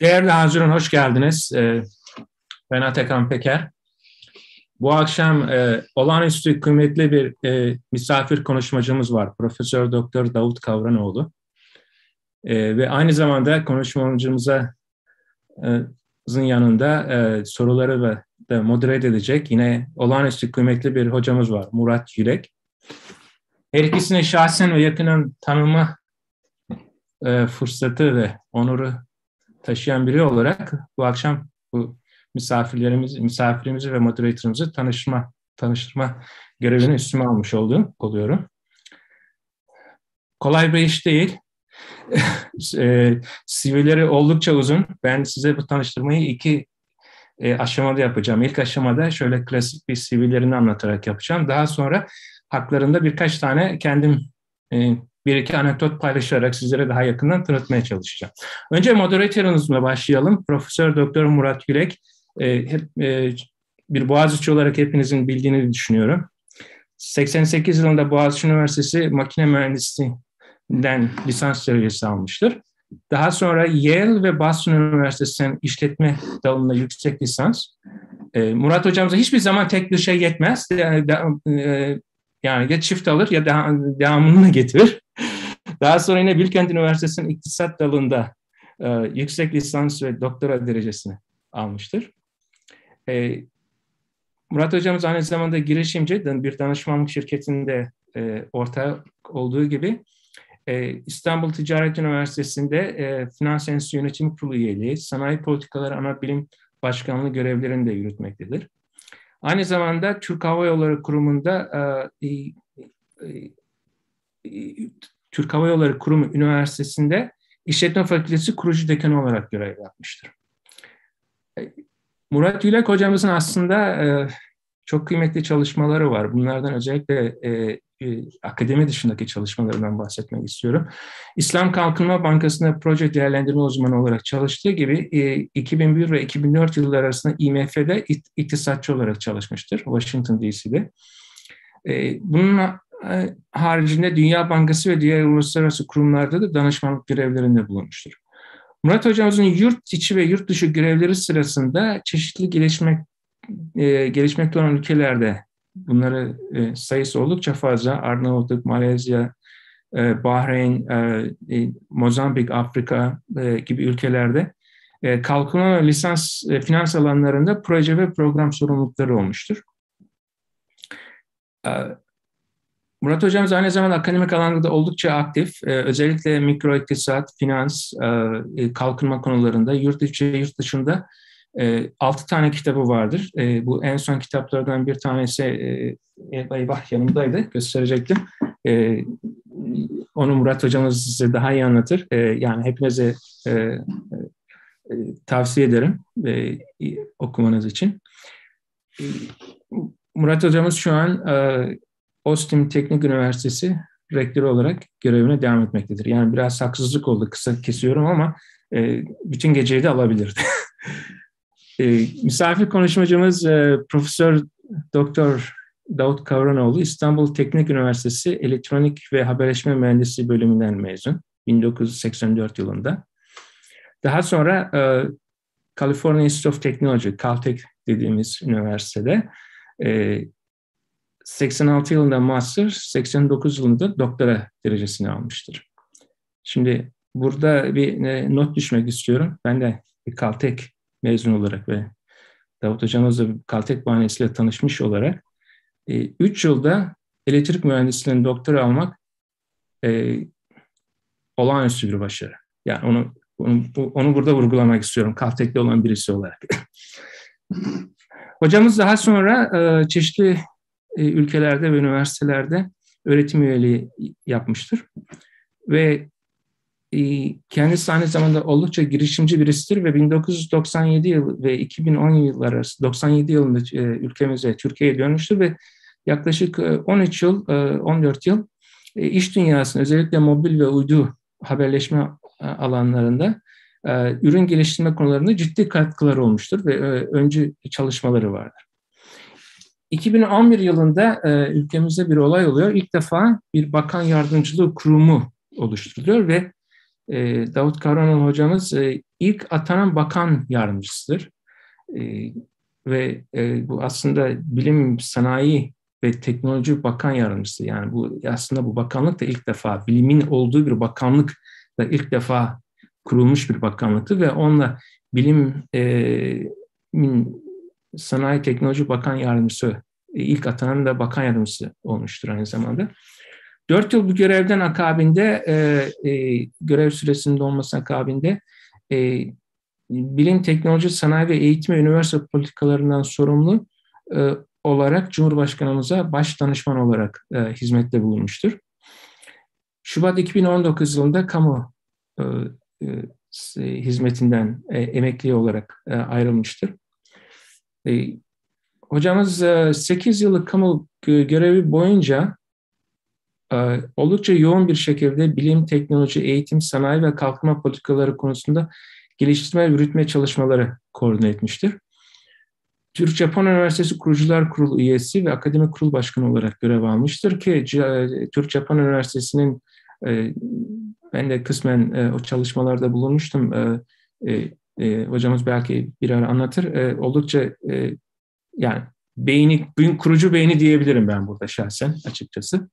Değerli Hazırın, hoş geldiniz. Ben Atakan Peker. Bu akşam olağanüstü kıymetli bir misafir konuşmacımız var. Profesör Doktor Davut Kavranoğlu. Ve aynı zamanda konuşmacımızın yanında soruları da moderate edecek yine olağanüstü kıymetli bir hocamız var, Murat Yülek. Her ikisini şahsen ve yakından tanıma fırsatı ve onuru taşıyan biri olarak bu akşam bu misafirimizi ve moderatörümüzü tanıştırma görevini üstüme almış oluyorum. Kolay bir iş değil. CV'leri oldukça uzun. Ben size bu tanıştırmayı iki aşamada yapacağım. İlk aşamada şöyle klasik bir CV'lerini anlatarak yapacağım. Daha sonra haklarında birkaç tane kendim bir iki anekdot paylaşarak sizlere daha yakından tanıtmaya çalışacağım. Önce moderatörümüzle başlayalım. Profesör Doktor Murat Yülek, bir Boğaziçi olarak hepinizin bildiğini düşünüyorum. 88 yılında Boğaziçi Üniversitesi Makine Mühendisliğinden lisans derecesi almıştır. Daha sonra Yale ve Boston Üniversitesi'nin işletme dalında yüksek lisans. Murat hocamıza hiçbir zaman tek bir şey yetmez. Yani ya çift alır ya devamını getirir. Daha sonra yine Bilkent Üniversitesi'nin iktisat dalında yüksek lisans ve doktora derecesini almıştır. Murat hocamız aynı zamanda girişimci, bir danışmanlık şirketinde ortak olduğu gibi İstanbul Ticaret Üniversitesi'nde Finans Enstitüsü Yönetim Kurulu üyeliği, Sanayi Politikaları Ana Bilim Başkanlığı görevlerini de yürütmektedir. Aynı zamanda Türk Hava Yolları Kurumu'nda Türk Hava Yolları Kurumu Üniversitesi'nde İşletme Fakültesi kurucu dekanı olarak görev yapmıştır. Murat Yülek hocamızın aslında çok kıymetli çalışmaları var. Bunlardan özellikle akademi dışındaki çalışmalarından bahsetmek istiyorum. İslam Kalkınma Bankası'nda proje değerlendirme uzmanı olarak çalıştığı gibi 2001 ve 2004 yılları arasında IMF'de iktisatçı olarak çalışmıştır, Washington DC'de. Bunun haricinde Dünya Bankası ve diğer uluslararası kurumlarda da danışmanlık görevlerinde bulunmuştur. Murat hocamızın yurt içi ve yurt dışı görevleri sırasında çeşitli gelişmekte olan ülkelerde, bunları sayısı oldukça fazla, Arnavutluk, Malezya, Bahreyn, Mozambik, Afrika gibi ülkelerde kalkınma ve finans alanlarında proje ve program sorumlulukları olmuştur. Murat hocamız aynı zamanda akademik alanda da oldukça aktif. Özellikle mikro iktisat, finans, kalkınma konularında yurt içi ve yurt dışında 6 tane kitabı vardır. Bu en son kitaplardan bir tanesi yanımdaydı, gösterecektim. Onu Murat hocamız size daha iyi anlatır. Yani hepinize tavsiye ederim okumanız için. Murat hocamız şu an Austin Teknik Üniversitesi rektörü olarak görevine devam etmektedir. Yani biraz haksızlık oldu, kısa kesiyorum ama bütün geceyi de alabilirdi. Misafir konuşmacımız Profesör Doktor Davut Kavranoğlu, İstanbul Teknik Üniversitesi Elektronik ve Haberleşme Mühendisliği bölümünden mezun 1984 yılında. Daha sonra California Institute of Technology, Caltech dediğimiz üniversitede 86 yılında master, 89 yılında doktora derecesini almıştır. Şimdi burada bir not düşmek istiyorum. Ben de bir Caltech mezun olarak ve Davut hocamızla Caltech bahanesiyle tanışmış olarak 3 yılda elektrik mühendisliğinin doktora almak olağanüstü bir başarı. Yani onu burada vurgulamak istiyorum Caltech'te olan birisi olarak. Hocamız daha sonra çeşitli ülkelerde ve üniversitelerde öğretim üyeliği yapmıştır. Ve kendisi aynı zamanda oldukça girişimci birisidir ve 1997 yıl ve 2010 yıllar arası 97 yılında ülkemize, Türkiye'ye dönmüştür ve yaklaşık 13 yıl, 14 yıl iş dünyasında özellikle mobil ve uydu haberleşme alanlarında ürün geliştirme konularında ciddi katkıları olmuştur ve öncü çalışmaları vardır. 2011 yılında ülkemizde bir olay oluyor. İlk defa bir bakan yardımcılığı kurumu oluşturuluyor ve Davut Kavranol hocamız ilk atanan bakan yardımcısıdır. Ve bu aslında Bilim, Sanayi ve Teknoloji Bakan Yardımcısı. Yani bu aslında bu bakanlık da ilk defa, bilimin olduğu bir bakanlık da ilk defa kurulmuş bir bakanlıktı ve onunla Bilim, Sanayi Teknoloji Bakan Yardımcısı, ilk atanan da bakan yardımcısı olmuştur aynı zamanda. 4 yıl bu görevden akabinde, görev süresinin dolması akabinde bilim, teknoloji, sanayi ve eğitim ve üniversite politikalarından sorumlu olarak Cumhurbaşkanımıza baş danışman olarak hizmette bulunmuştur. Şubat 2019 yılında kamu hizmetinden emekli olarak ayrılmıştır. Hocamız 8 yıllık kamu görevi boyunca oldukça yoğun bir şekilde bilim, teknoloji, eğitim, sanayi ve kalkınma politikaları konusunda geliştirme ve yürütme çalışmaları koordine etmiştir. Türk-Japon Üniversitesi Kurucular Kurulu üyesi ve akademik kurul başkanı olarak görev almıştır ki Türk-Japon Üniversitesi'nin ben de kısmen o çalışmalarda bulunmuştum. Hocamız belki bir ara anlatır. Oldukça yani kurucu beyni diyebilirim ben burada şahsen açıkçası.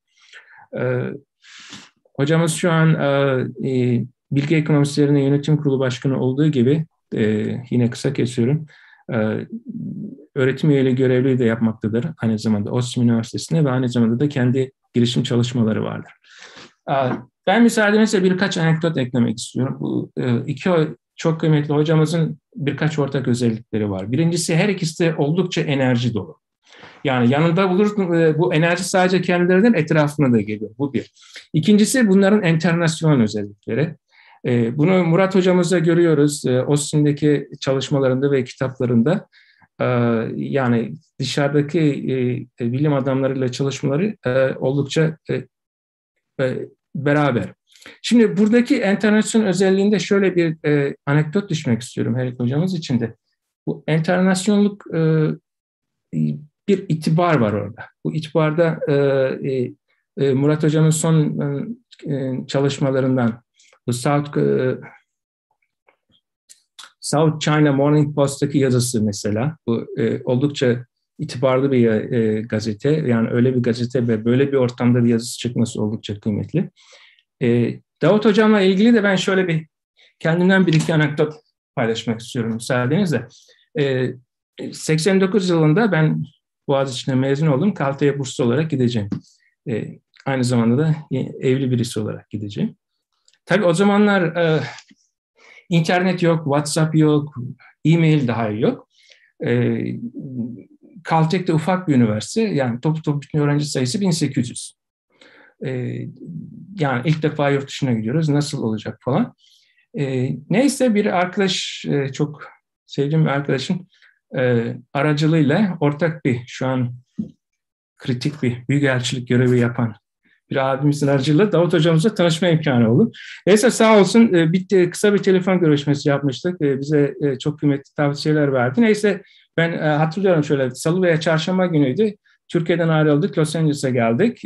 Hocamız şu an Bilgi Ekonomistlerinin Yönetim Kurulu Başkanı olduğu gibi yine kısa kesiyorum. Öğretim üyeliği görevliği de yapmaktadır. Aynı zamanda OSSİM Üniversitesi'nde ve aynı zamanda da kendi girişim çalışmaları vardır. Ben müsaadenizle birkaç anekdot eklemek istiyorum. Bu iki çok kıymetli hocamızın birkaç ortak özellikleri var. Birincisi her ikisi de oldukça enerji dolu. Yani yanında bulur, bu enerji sadece kendilerinden etrafına da geliyor. Bu bir. İkincisi bunların internasyonel özellikleri. Bunu Murat hocamızda görüyoruz. OSSİM'deki çalışmalarında ve kitaplarında. Yani dışarıdaki bilim adamlarıyla çalışmaları oldukça beraber. Şimdi buradaki internasyonel özelliğinde şöyle bir anekdot düşmek istiyorum her iki hocamız için de. Bu internasyonluk bir itibar var orada. Bu itibarda Murat hocamın son çalışmalarından bu South China Morning Post'taki yazısı mesela, bu oldukça itibarlı bir gazete. Yani öyle bir gazete ve böyle bir ortamda bir yazısı çıkması oldukça kıymetli. Davut hocamla ilgili de ben şöyle kendimden bir iki anekdot paylaşmak istiyorum müsaadenizle. 89 yılında ben Boğaziçi'ne mezun oldum. Caltech'e burslu olarak gideceğim. Aynı zamanda da evli birisi olarak gideceğim. Tabii o zamanlar internet yok, WhatsApp yok, e-mail dahi yok. Caltech de ufak bir üniversite. Yani toplu bütün öğrenci sayısı 1800. Yani ilk defa yurt dışına gidiyoruz. Nasıl olacak falan. Neyse bir arkadaş, çok sevdiğim bir arkadaşın aracılığıyla ortak şu an kritik bir büyükelçilik görevi yapan bir abimizin aracılığıyla Davut hocamızla tanışma imkanı oldu. Neyse sağ olsun kısa bir telefon görüşmesi yapmıştık. Bize çok kıymetli tavsiyeler verdi. Neyse ben hatırlıyorum şöyle salı veya çarşamba günüydü. Türkiye'den ayrıldık, Los Angeles'a geldik.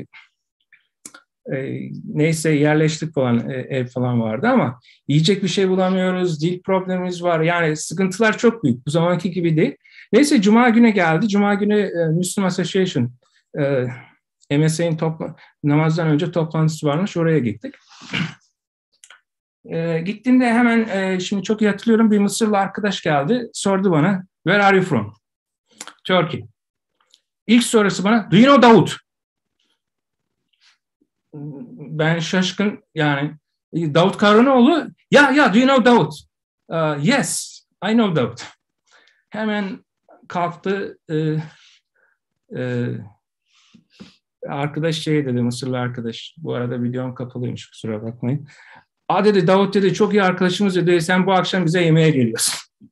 Neyse yerleştik falan, ev falan vardı ama yiyecek bir şey bulamıyoruz, dil problemimiz var. Yani sıkıntılar çok büyük. Bu zamanki gibi değil. Neyse Cuma günü geldi. Cuma günü Muslim Association, MSA'nin namazdan önce toplantısı varmış. Oraya gittik. Gittiğimde hemen şimdi çok iyi hatırlıyorum, bir Mısırlı arkadaş geldi. Sordu bana, "Where are you from?" Turkey. İlk sorusu bana, "Do you know Davut?" Ben şaşkın, yani Davut Kavranoğlu, ya do you know Davut? Yes, I know Davut. Hemen kalktı, arkadaş dedi, Mısırlı arkadaş, bu arada videom kapalıymış, kusura bakmayın. Dedi, Davut dedi, çok iyi arkadaşımız dedi, sen bu akşam bize yemeğe geliyorsun.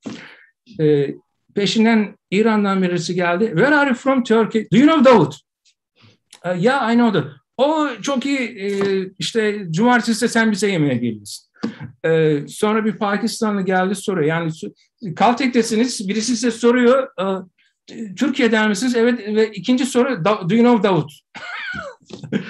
Peşinden İran'dan birisi geldi, "Where are you from Turkey? Do you know Davut?" Yeah, I know Davut. O çok iyi, işte cumartesi sen bize yemeğe geliyorsun. Sonra bir Pakistanlı geldi soruyor. Yani Caltech'tesiniz, birisi size soruyor, Türkiye'den misiniz? Evet, ve ikinci soru, "Do you know Davut?"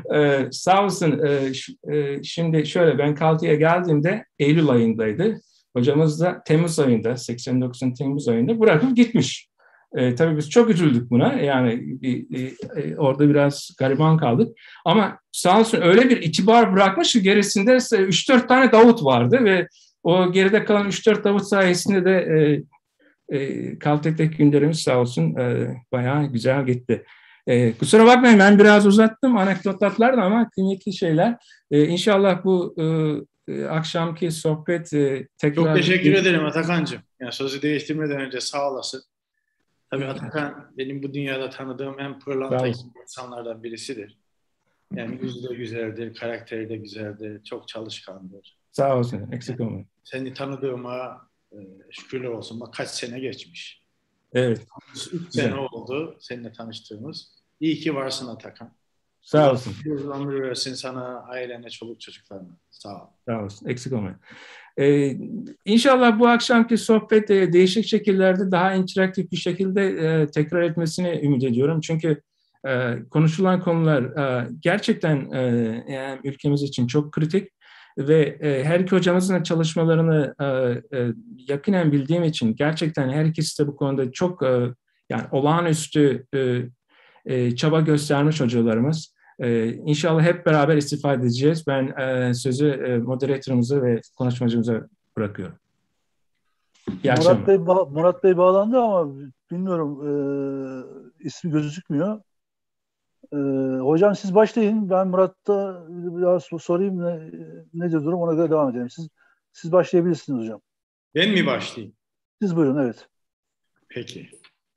Sağ olsun. Şimdi şöyle, ben Kaltı'ya geldiğimde Eylül ayındaydı. Hocamız da Temmuz ayında, 89'un Temmuz ayında bırakıp gitmiş. Tabii biz çok üzüldük buna. Yani orada biraz gariban kaldık. Ama sağ olsun öyle bir itibar bırakmış ki gerisinde 3-4 tane Davut vardı ve o geride kalan 3-4 Davut sayesinde de Caltech'teki günlerimiz sağ olsun bayağı güzel gitti. Kusura bakmayın, ben biraz uzattım anekdotlarla ama kıymetli şeyler. İnşallah bu akşamki sohbet Çok tekrar... teşekkür ederim Atakan'cığım. Yani sözü değiştirmeden önce sağ olasın. Tabii e, Atakan benim bu dünyada tanıdığım en Sağ pırlanta olsun. insanlardan birisidir. Yani yüzü de güzeldir, karakteri de güzeldir, çok çalışkandır. Sağ olsun. Yani Eksik olmayın. seni tanıdığıma şükürler olsun. Bak kaç sene geçmiş. Evet. 3 sene Güzel. oldu seninle tanıştığımız. İyi ki varsın Atakan. Sağ Allah olsun. uzun ömür versin sana, ailene, çoluk çocuklarına. Sağ ol. Sağ olsun. Eksik olmayın. İnşallah bu akşamki sohbet değişik şekillerde daha interaktif bir şekilde tekrar etmesini ümit ediyorum. Çünkü konuşulan konular gerçekten yani ülkemiz için çok kritik ve her iki hocamızın da çalışmalarını yakinen bildiğim için gerçekten her ikisi de bu konuda çok yani olağanüstü çaba göstermiş hocalarımız. İnşallah hep beraber istifade edeceğiz. Ben sözü moderatörümüze ve konuşmacımıza bırakıyorum. İyi Murat akşamlar. Bey Murat Bey bağlandı ama bilmiyorum, ismi gözükmüyor. Hocam siz başlayın. Ben Murat'ta biraz sorayım, nedir durum, ona göre devam edelim. Siz başlayabilirsiniz hocam. Ben mi başlayayım? Siz buyurun, evet. Peki.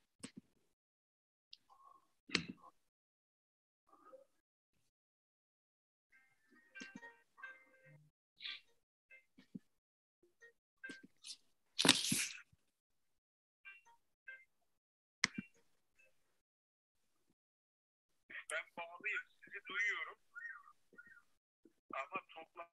Ben bağlıyım, sizi duyuyorum ama toplam...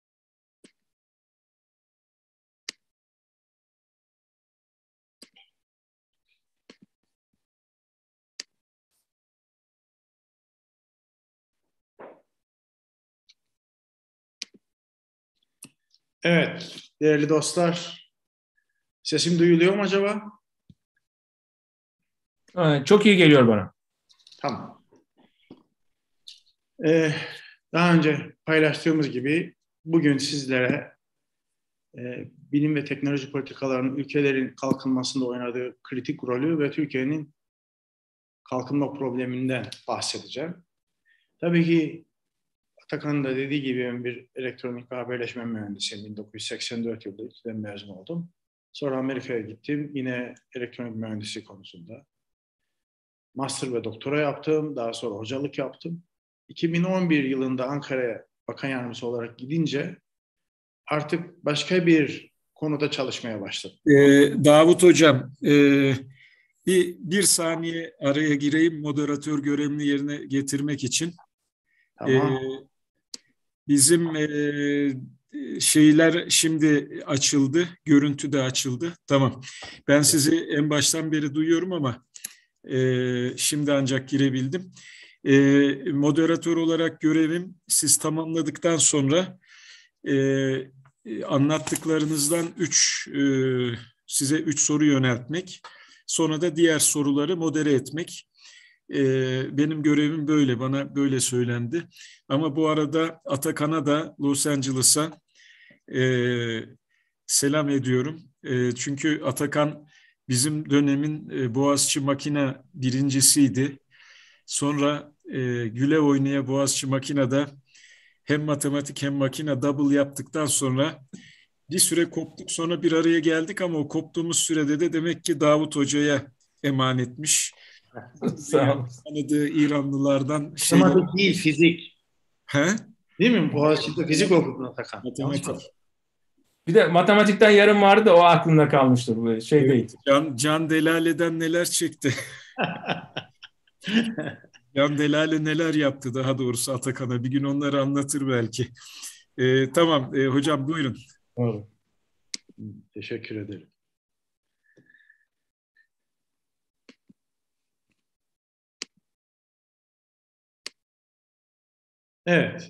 Evet, değerli dostlar, sesim duyuluyor mu acaba? Çok iyi geliyor bana. Tamam. Daha önce paylaştığımız gibi bugün sizlere bilim ve teknoloji politikalarının ülkelerin kalkınmasında oynadığı kritik rolü ve Türkiye'nin kalkınma probleminden bahsedeceğim. Tabii ki Atakan'ın da dediği gibi ben bir elektronik ve haberleşme mühendisiyim. 1984 yılında İTÜ'den mezun oldum. Sonra Amerika'ya gittim. Yine elektronik mühendisliği konusunda. Master ve doktora yaptım. Daha sonra hocalık yaptım. 2011 yılında Ankara'ya bakan yardımcısı olarak gidince artık başka bir konuda çalışmaya başladım. Davut Hocam, bir saniye araya gireyim moderatör görevini yerine getirmek için. Tamam. Bizim şeyler şimdi açıldı, görüntü de açıldı. Tamam. Ben sizi en baştan beri duyuyorum ama şimdi ancak girebildim. Moderatör olarak görevim siz tamamladıktan sonra anlattıklarınızdan size 3 soru yöneltmek. Sonra da diğer soruları modere etmek. Benim görevim böyle, bana böyle söylendi. Ama bu arada Atakan'a da Los Angeles'a selam ediyorum. Çünkü Atakan bizim dönemin Boğaziçi Makina birincisiydi. Sonra güle oynaya Boğaziçi Makina'da hem matematik hem makine double yaptıktan sonra bir süre koptuk, sonra bir araya geldik ama o koptuğumuz sürede de demek ki Davut Hoca'ya emanetmiş. Sağ Dünyanın olun. tanıdığı İranlılardan şeyler. Matematik değil, fizik. He? Değil mi? Boğaziçi'de fizik okudun Atakan. Yanlış mı? Matematik. Bir de matematikten yarım vardı da o aklımda kalmıştır. Bu şey Evet, değil. Can Delale'den neler çekti. Can Delale neler yaptı daha doğrusu Atakan'a. Bir gün onları anlatır belki. Tamam hocam buyurun. Doğru. Teşekkür ederim. Evet.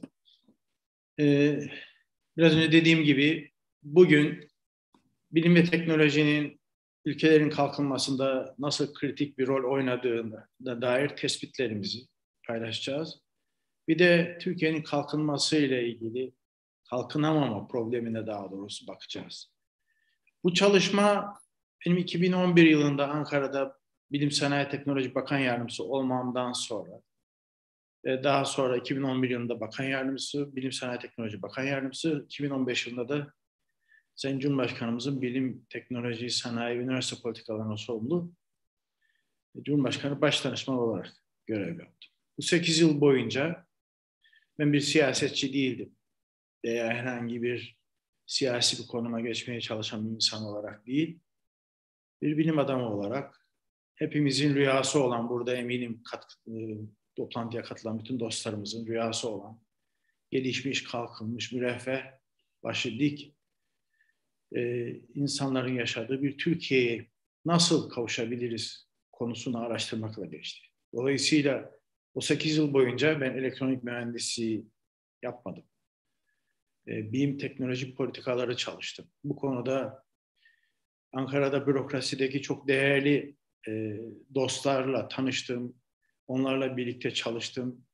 Biraz önce dediğim gibi bugün bilim ve teknolojinin ülkelerin kalkınmasında nasıl kritik bir rol oynadığına dair tespitlerimizi paylaşacağız. Bir de Türkiye'nin kalkınması ile ilgili kalkınamama problemine daha doğrusu bakacağız. Bu çalışma benim 2011 yılında Ankara'da Bilim Sanayi Teknoloji Bakan Yardımcısı olmamdan sonra daha sonra 2011 yılında Bakan Yardımcısı, Bilim Sanayi Teknoloji Bakan Yardımcısı, 2015 yılında da Sayın Cumhurbaşkanımızın Bilim, Teknoloji, Sanayi, Üniversite Politikalarına sorumlu Cumhurbaşkanı Başdanışman olarak görev yaptım. Bu 8 yıl boyunca ben bir siyasetçi değildim veya herhangi bir siyasi bir konuma geçmeye çalışan bir insan olarak değil, bir bilim adamı olarak hepimizin rüyası olan, burada eminim toplantıya katılan bütün dostlarımızın rüyası olan, gelişmiş, kalkınmış, müreffeh, başı dik insanların yaşadığı bir Türkiye'ye nasıl kavuşabiliriz konusunu araştırmakla geçti. Dolayısıyla o 8 yıl boyunca ben elektronik mühendisliği yapmadım. Bilim teknoloji politikaları çalıştım. Bu konuda Ankara'da bürokrasideki çok değerli dostlarla tanıştım. Onlarla birlikte çalıştım.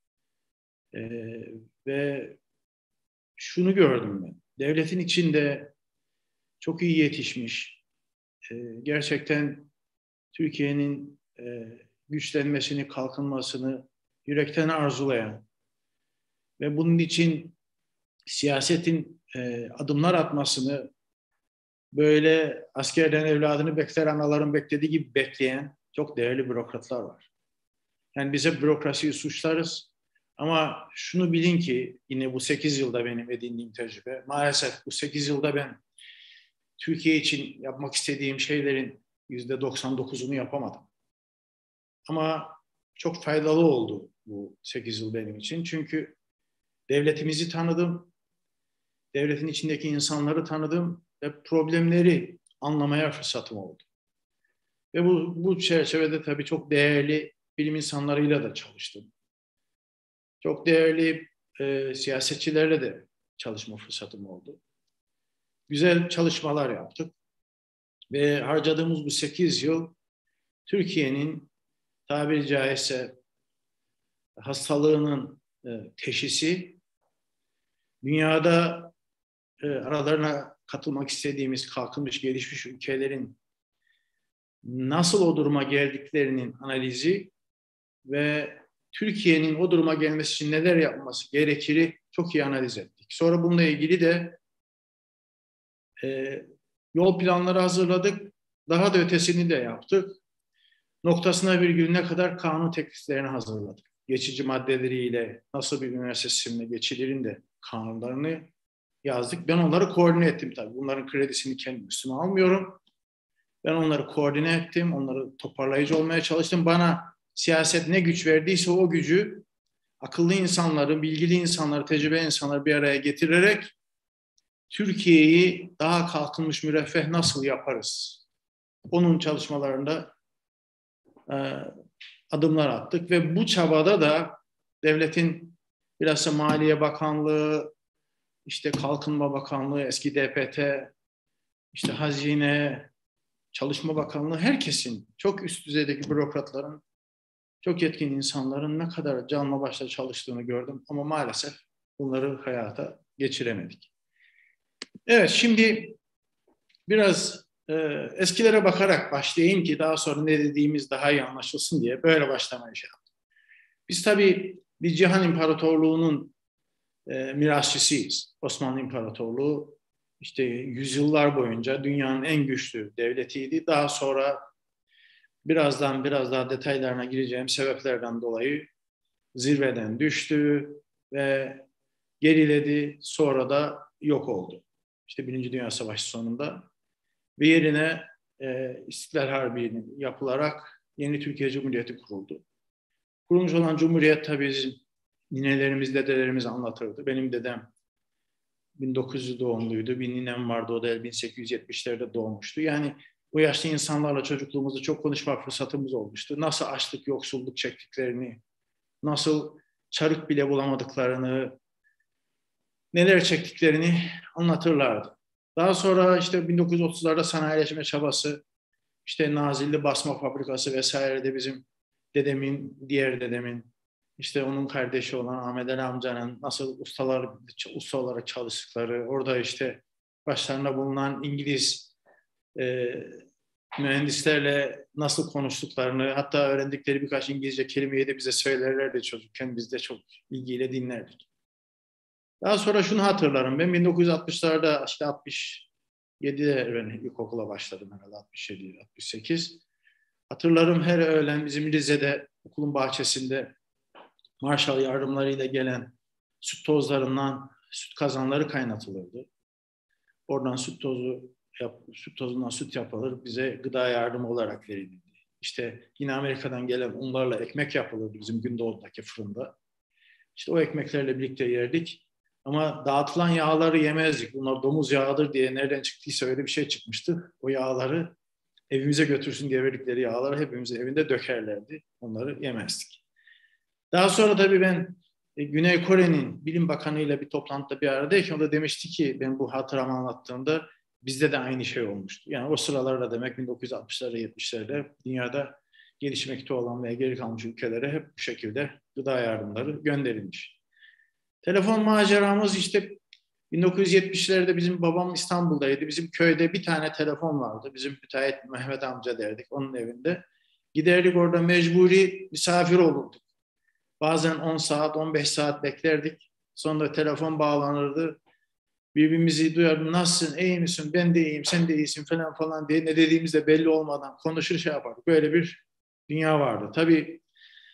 Ve şunu gördüm ben. Devletin içinde çok iyi yetişmiş, gerçekten Türkiye'nin güçlenmesini, kalkınmasını yürekten arzulayan ve bunun için siyasetin adımlar atmasını böyle askerden evladını bekler anaların beklediği gibi bekleyen çok değerli bürokratlar var. Yani bize bürokrasiyi suçlarız ama şunu bilin ki yine bu 8 yılda benim edindiğim tecrübe, maalesef bu 8 yılda ben Türkiye için yapmak istediğim şeylerin %99'unu yapamadım. Ama çok faydalı oldu bu 8 yıl benim için. Çünkü devletimizi tanıdım, devletin içindeki insanları tanıdım ve problemleri anlamaya fırsatım oldu. Ve bu çerçevede tabii çok değerli bilim insanlarıyla da çalıştım. Çok değerli siyasetçilerle de çalışma fırsatım oldu. Güzel çalışmalar yaptık. Ve harcadığımız bu 8 yıl Türkiye'nin tabiri caizse hastalığının teşhisi, dünyada aralarına katılmak istediğimiz kalkınmış, gelişmiş ülkelerin nasıl o duruma geldiklerinin analizi ve Türkiye'nin o duruma gelmesi için neler yapması gerekir çok iyi analiz ettik. Sonra bununla ilgili de yol planları hazırladık. Daha da ötesini de yaptık. Noktasına virgülüne kadar kanun tekliflerini hazırladık. Geçici maddeleriyle nasıl bir üniversite sistemine geçilirin de kanunlarını yazdık. Ben onları koordine ettim tabii. Bunların kredisini kendim üstüme almıyorum. Ben onları koordine ettim. Onları toparlayıcı olmaya çalıştım. Bana siyaset ne güç verdiyse o gücü akıllı insanları, bilgili insanları, tecrübeli insanları bir araya getirerek Türkiye'yi daha kalkınmış, müreffeh nasıl yaparız? Onun çalışmalarında adımlar attık ve bu çabada da devletin bilhassa Maliye Bakanlığı, işte Kalkınma Bakanlığı, eski DPT, işte Hazine, Çalışma Bakanlığı, herkesin, çok üst düzeydeki bürokratların, çok yetkin insanların ne kadar canla başla çalıştığını gördüm ama maalesef bunları hayata geçiremedik. Evet, şimdi biraz eskilere bakarak başlayayım ki daha sonra ne dediğimiz daha iyi anlaşılsın diye böyle başlamaya şey yaptım. Biz tabii bir Cihan İmparatorluğu'nun mirasçısıyız. Osmanlı İmparatorluğu işte yüzyıllar boyunca dünyanın en güçlü devletiydi. Daha sonra biraz daha detaylarına gireceğim sebeplerden dolayı zirveden düştü ve geriledi. Sonra da yok oldu. İşte Birinci Dünya Savaşı sonunda. Ve yerine İstiklal Harbi yapılarak yeni Türkiye Cumhuriyeti kuruldu. Kurulmuş olan Cumhuriyet tabii bizim ninelerimiz, dedelerimiz anlatırdı. Benim dedem 1900 doğumluydu. Bir ninem vardı, o da 1870'lerde doğmuştu. Yani o yaşlı insanlarla çocukluğumuzda çok konuşma fırsatımız olmuştu. Nasıl açlık, yoksulluk çektiklerini, nasıl çarık bile bulamadıklarını, neler çektiklerini anlatırlardı. Daha sonra işte 1930'larda sanayileşme çabası, işte Nazilli basma fabrikası vesaire de bizim diğer dedemin, işte onun kardeşi olan Ahmet Ali amcanın nasıl usta olarak çalıştıkları, orada işte başlarında bulunan İngiliz mühendislerle nasıl konuştuklarını, hatta öğrendikleri birkaç İngilizce kelimeyi de bize söylerlerdi çocukken, biz de çok ilgiyle dinlerdik. Daha sonra şunu hatırlarım, ben 1960'larda işte 67'de ben ilkokula başladım herhalde, 67, 68. Hatırlarım, her öğlen bizim Rize'de okulun bahçesinde Marshall yardımlarıyla gelen süt tozlarından süt kazanları kaynatılırdı. Oradan süt tozundan süt yapılır, bize gıda yardımı olarak verilirdi. İşte yine Amerika'dan gelen unlarla ekmek yapılırdı bizim Gündoğdu'daki fırında. İşte o ekmeklerle birlikte yerdik. Ama dağıtılan yağları yemezdik. Bunlar domuz yağıdır diye nereden çıktıysa öyle bir şey çıkmıştı. O yağları evimize götürsün diye verdikleri yağları hepimizin evinde dökerlerdi. Onları yemezdik. Daha sonra tabii ben Güney Kore'nin bilim bakanıyla bir toplantıda bir aradayken o da demişti ki, ben bu hatıramı anlattığımda bizde de aynı şey olmuştu. Yani o sıralarda demek 1960'larda 70'lerde dünyada gelişmekte olan veya geri kalmış ülkelere hep bu şekilde gıda yardımları gönderilmiş. Telefon maceramız işte 1970'lerde bizim babam İstanbul'daydı. Bizim köyde bir tane telefon vardı. Bizim müteahhit Mehmet amca derdik, onun evinde. Giderdik, orada mecburi misafir olurduk. Bazen 10 saat, 15 saat beklerdik. Sonra telefon bağlanırdı. Birbirimizi duyardık. Nasılsın, iyi misin, ben de iyiyim, sen de iyisin falan falan diye ne dediğimiz de belli olmadan konuşur şey yapardık. Böyle bir dünya vardı. Tabii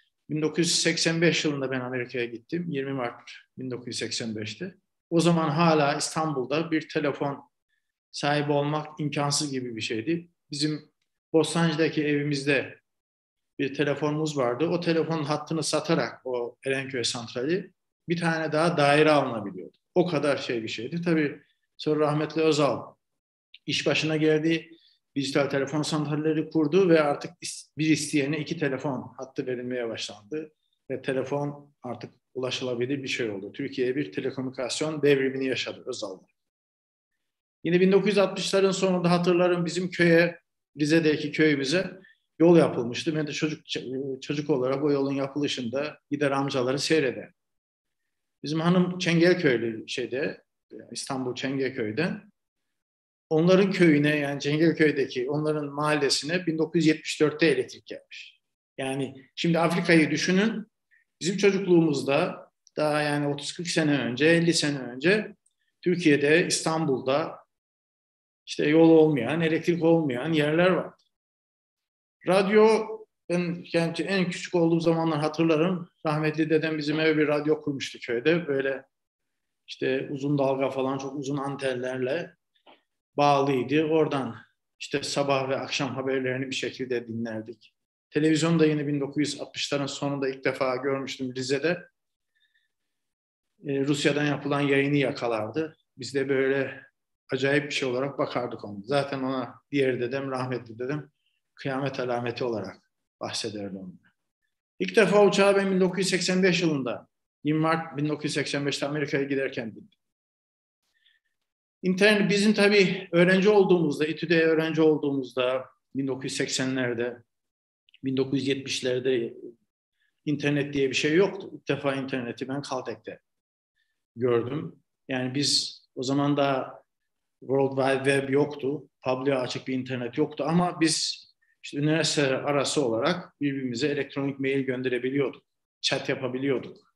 1985 yılında ben Amerika'ya gittim. 20 Mart 1985'te. O zaman hala İstanbul'da bir telefon sahibi olmak imkansız gibi bir şeydi. Bizim Bostancı'daki evimizde bir telefonumuz vardı. O telefonun hattını satarak o Erenköy santrali bir tane daha daire alınabiliyordu. O kadar bir şeydi. Tabii sonra rahmetli Özal iş başına geldi. Dijital telefon santralleri kurdu ve artık bir isteyene 2 telefon hattı verilmeye başlandı. Ve telefon artık ulaşılabilir bir şey oldu. Türkiye bir telekomünikasyon devrimini yaşadı Özal'da. Yine 1960'ların sonunda hatırlarım, bizim köye, Rize'deki köyümüze yol yapılmıştı. Ben de çocuk olarak o yolun yapılışında gider amcaları seyreder. Bizim hanım Çengelköylü İstanbul Çengelköy'den. Onların köyüne, yani Çengelköy'deki onların mahallesine 1974'te elektrik gelmiş. Yani şimdi Afrika'yı düşünün. Bizim çocukluğumuzda daha yani 30-40 sene önce, 50 sene önce Türkiye'de, İstanbul'da işte yol olmayan, elektrik olmayan yerler vardı. Radyo, ben yani en küçük olduğum zamanlar hatırlarım. Rahmetli dedem bizim eve bir radyo kurmuştu köyde. Böyle işte uzun dalga falan, çok uzun antenlerle bağlıydı. Oradan işte sabah ve akşam haberlerini bir şekilde dinlerdik. Televizyonda yine 1960'ların sonunda ilk defa görmüştüm Rize'de. Rusya'dan yapılan yayını yakalardı. Biz de böyle acayip bir şey olarak bakardık ona. Zaten ona diğer dedem, rahmetli dedem, kıyamet alameti olarak bahsederdi ondan. İlk defa uçağı ben 1985 yılında, 20 Mart 1985'te Amerika'ya giderken bindim. İnternet, bizim tabii öğrenci olduğumuzda, İTÜ'de öğrenci olduğumuzda 1980'lerde, 1970'lerde internet diye bir şey yoktu. İlk defa interneti ben Caltech'te gördüm. Yani biz o zaman da World Wide Web yoktu. Public'e açık bir internet yoktu ama biz işte üniversiteler arası olarak birbirimize elektronik mail gönderebiliyorduk. Chat yapabiliyorduk.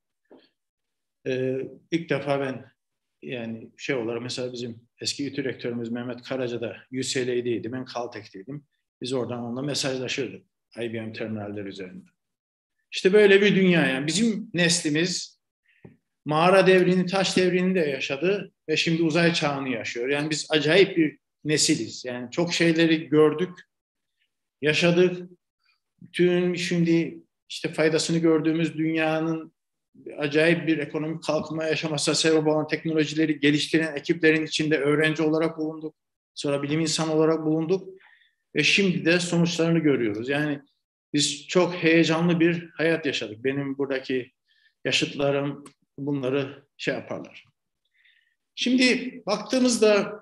İlk defa ben yani olarak mesela bizim eski İTÜ rektörümüz Mehmet Karaca da UCLA'deydi. Ben Caltech'teydim. Biz oradan onunla mesajlaşırdık. IBM terminaller üzerinde. İşte böyle bir dünya yani. Bizim neslimiz mağara devrini, taş devrini de yaşadı ve şimdi uzay çağını yaşıyor. Yani biz acayip bir nesiliz. Yani çok şeyleri gördük, yaşadık. Bütün şimdi işte faydasını gördüğümüz dünyanın acayip bir ekonomik kalkınma yaşamasına sebep olan teknolojileri geliştiren ekiplerin içinde öğrenci olarak bulunduk. Sonra bilim insanı olarak bulunduk. Ve şimdi de sonuçlarını görüyoruz. Yani biz çok heyecanlı bir hayat yaşadık. Benim buradaki yaşıtlarım bunları şey yaparlar. Şimdi baktığımızda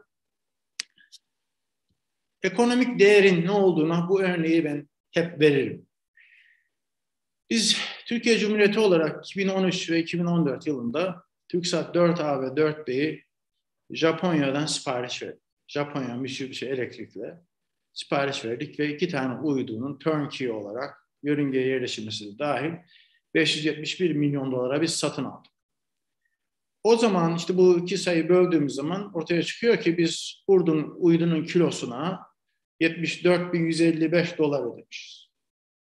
ekonomik değerin ne olduğuna bu örneği ben hep veririm. Biz Türkiye Cumhuriyeti olarak 2013 ve 2014 yılında TürkSat 4A ve 4B'yi Japonya'dan sipariş verdik. Japonya Mitsubishi Elektrik'le sipariş verdik ve 2 tane uydunun turnkey olarak yörüngeye yerleşmesi de dahil 571 milyon dolara biz satın aldık. O zaman işte bu iki sayı böldüğümüz zaman ortaya çıkıyor ki biz uydunun kilosuna 74.155 dolar ödemişiz.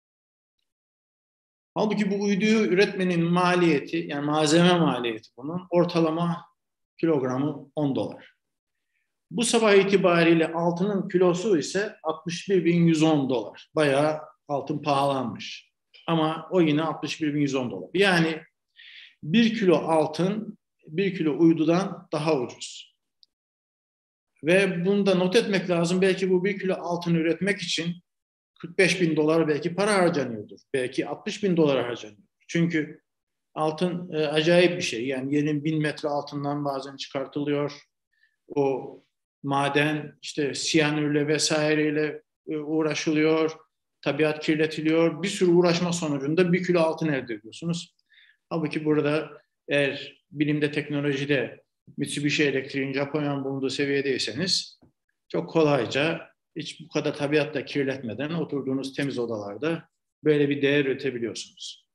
Halbuki bu uyduyu üretmenin maliyeti, yani malzeme maliyeti bunun ortalama kilogramı 10 dolar. Bu sabah itibariyle altının kilosu ise 61.110 dolar. Bayağı altın pahalanmış. Ama o yine 61.110 dolar. Yani 1 kilo altın 1 kilo uydudan daha ucuz. Ve bunu da not etmek lazım. Belki bu 1 kilo altın üretmek için 45.000 dolar belki para harcanıyordur. Belki 60.000 dolar harcanıyor. Çünkü altın acayip bir şey. Yani yerin 1000 metre altından bazen çıkartılıyor. O maden işte siyanürle vesaireyle uğraşılıyor. Tabiat kirletiliyor. Bir sürü uğraşma sonucunda 1 kilo altın elde ediyorsunuz. Halbuki burada eğer bilimde, teknolojide Mitsubishi Elektrik'in Japonya'nın bulunduğu seviyedeyseniz çok kolayca hiç bu kadar tabiatla kirletmeden oturduğunuz temiz odalarda böyle bir değer üretebiliyorsunuz.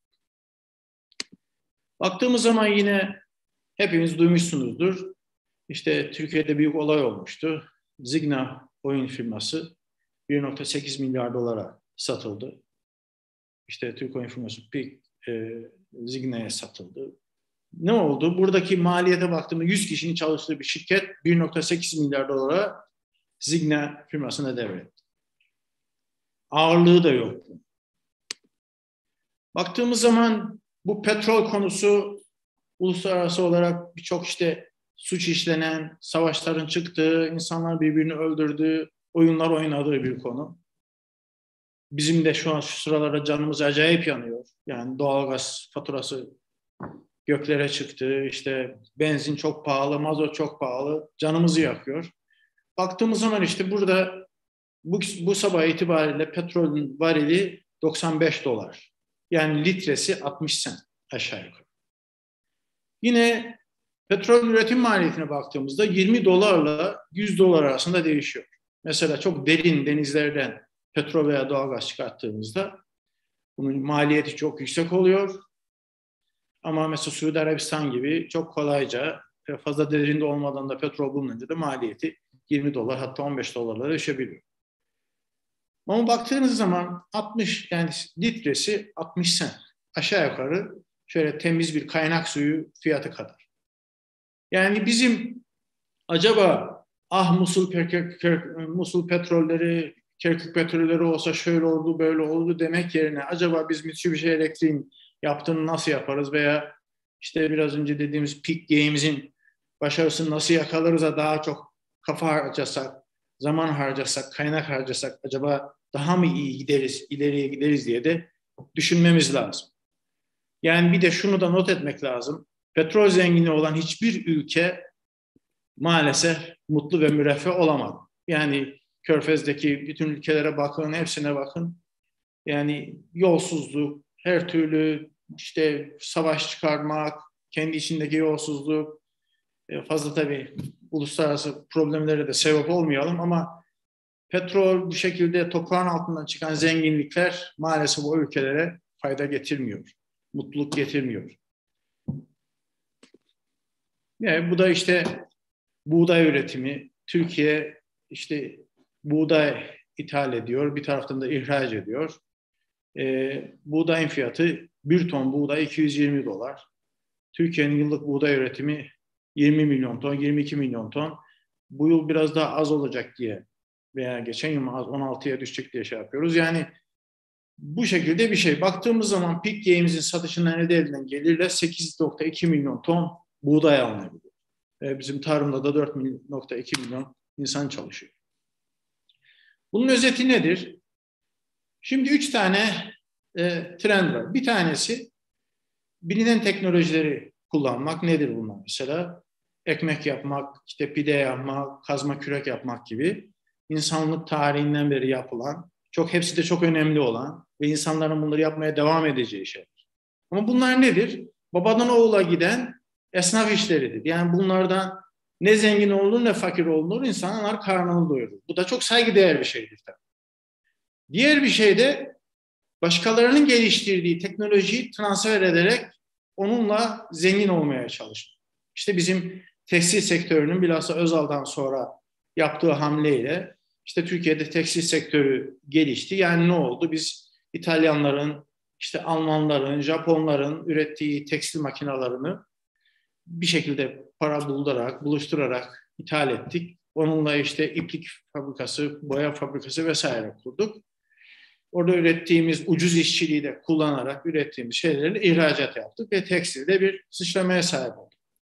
Baktığımız zaman yine hepiniz duymuşsunuzdur. İşte Türkiye'de büyük olay olmuştu. Zigna oyun firması 1.8 milyar dolara satıldı. İşte Türk oyun firması PIK Zigna'ya satıldı. Ne oldu? Buradaki maliyete baktığımda 100 kişinin çalıştığı bir şirket 1.8 milyar dolara Zigna firmasına devretti. Ağırlığı da yoktu. Baktığımız zaman bu petrol konusu uluslararası olarak birçok işte suç işlenen, savaşların çıktığı, insanlar birbirini öldürdüğü, oyunlar oynadığı bir konu. Bizim de şu sıralarda canımız acayip yanıyor. Yani doğalgaz faturası göklere çıktı, işte benzin çok pahalı, mazot çok pahalı, canımızı yakıyor. Baktığımız zaman işte burada bu sabah itibariyle petrolün varili 95 dolar. Yani litresi 60 sent aşağı yukarı. Yine petrol üretim maliyetine baktığımızda 20 dolarla 100 dolar arasında değişiyor. Mesela çok derin denizlerden petrol veya doğalgaz çıkarttığımızda bunun maliyeti çok yüksek oluyor. Ama mesela Suudi Arabistan gibi çok kolayca fazla derinde olmadan da petrol bulununca da maliyeti 20 dolar hatta 15 dolarlara düşebiliyor. Ama baktığınız zaman 60 yani litresi 60 sent aşağı yukarı şöyle temiz bir kaynak suyu fiyatı kadar. Yani bizim acaba Musul petrolleri, Kerkük petrolleri olsa şöyle oldu böyle oldu demek yerine acaba biz Mitsubishi Elektrik'in yaptığını nasıl yaparız veya işte biraz önce dediğimiz Peak Games'in başarısını nasıl yakalarız da daha çok kafa harcasak, zaman harcasak, kaynak harcasak acaba daha mı iyi gideriz, ileriye gideriz diye de düşünmemiz lazım. Yani bir de şunu da not etmek lazım. Petrol zengini olan hiçbir ülke maalesef mutlu ve müreffeh olamadı. Yani Körfez'deki bütün ülkelere bakın, hepsine bakın. Yani yolsuzluk, her türlü işte savaş çıkarmak, kendi içindeki yolsuzluk, fazla tabii uluslararası problemlere de sebep olmayalım ama petrol bu şekilde toprağın altından çıkan zenginlikler maalesef o ülkelere fayda getirmiyor, mutluluk getirmiyor. Yani bu da işte buğday üretimi. Türkiye işte buğday ithal ediyor, bir taraftan da ihraç ediyor. Buğdayın fiyatı 1 ton buğday 220 dolar. Türkiye'nin yıllık buğday üretimi 20 milyon ton, 22 milyon ton. Bu yıl biraz daha az olacak diye veya geçen yıl 16'ya düşecek diye şey yapıyoruz. Yani bu şekilde bir şey. Baktığımız zaman Peak Games'in satışından elde edilen gelirle 8.2 milyon ton buğday alınabiliyor. Bizim tarımda da 4.2 milyon insan çalışıyor. Bunun özeti nedir? Şimdi 3 tane trend var. Bir tanesi bilinen teknolojileri kullanmak nedir bunlar? Mesela ekmek yapmak, işte pide yapmak, kazma kürek yapmak gibi insanlık tarihinden beri yapılan, hepsi de çok önemli olan ve insanların bunları yapmaya devam edeceği şeyler. Ama bunlar nedir? Babadan oğula giden esnaf işleridir. Yani bunlardan ne zengin olunur ne fakir olunur, insanlar karnını doyurur. Bu da çok saygıdeğer bir şeydir tabii. Diğer bir şey de başkalarının geliştirdiği teknolojiyi transfer ederek onunla zengin olmaya çalışmak. İşte bizim tekstil sektörünün bilhassa Özal'dan sonra yaptığı hamleyle işte Türkiye'de tekstil sektörü gelişti. Yani ne oldu? Biz İtalyanların, işte Almanların, Japonların ürettiği tekstil makinalarını bir şekilde para buluşturarak ithal ettik. Onunla işte iplik fabrikası, boya fabrikası vesaire kurduk. Orada ürettiğimiz ucuz işçiliği de kullanarak ürettiğimiz şeyleri ihracat yaptık ve tekstilde bir sıçramaya sahip olduk.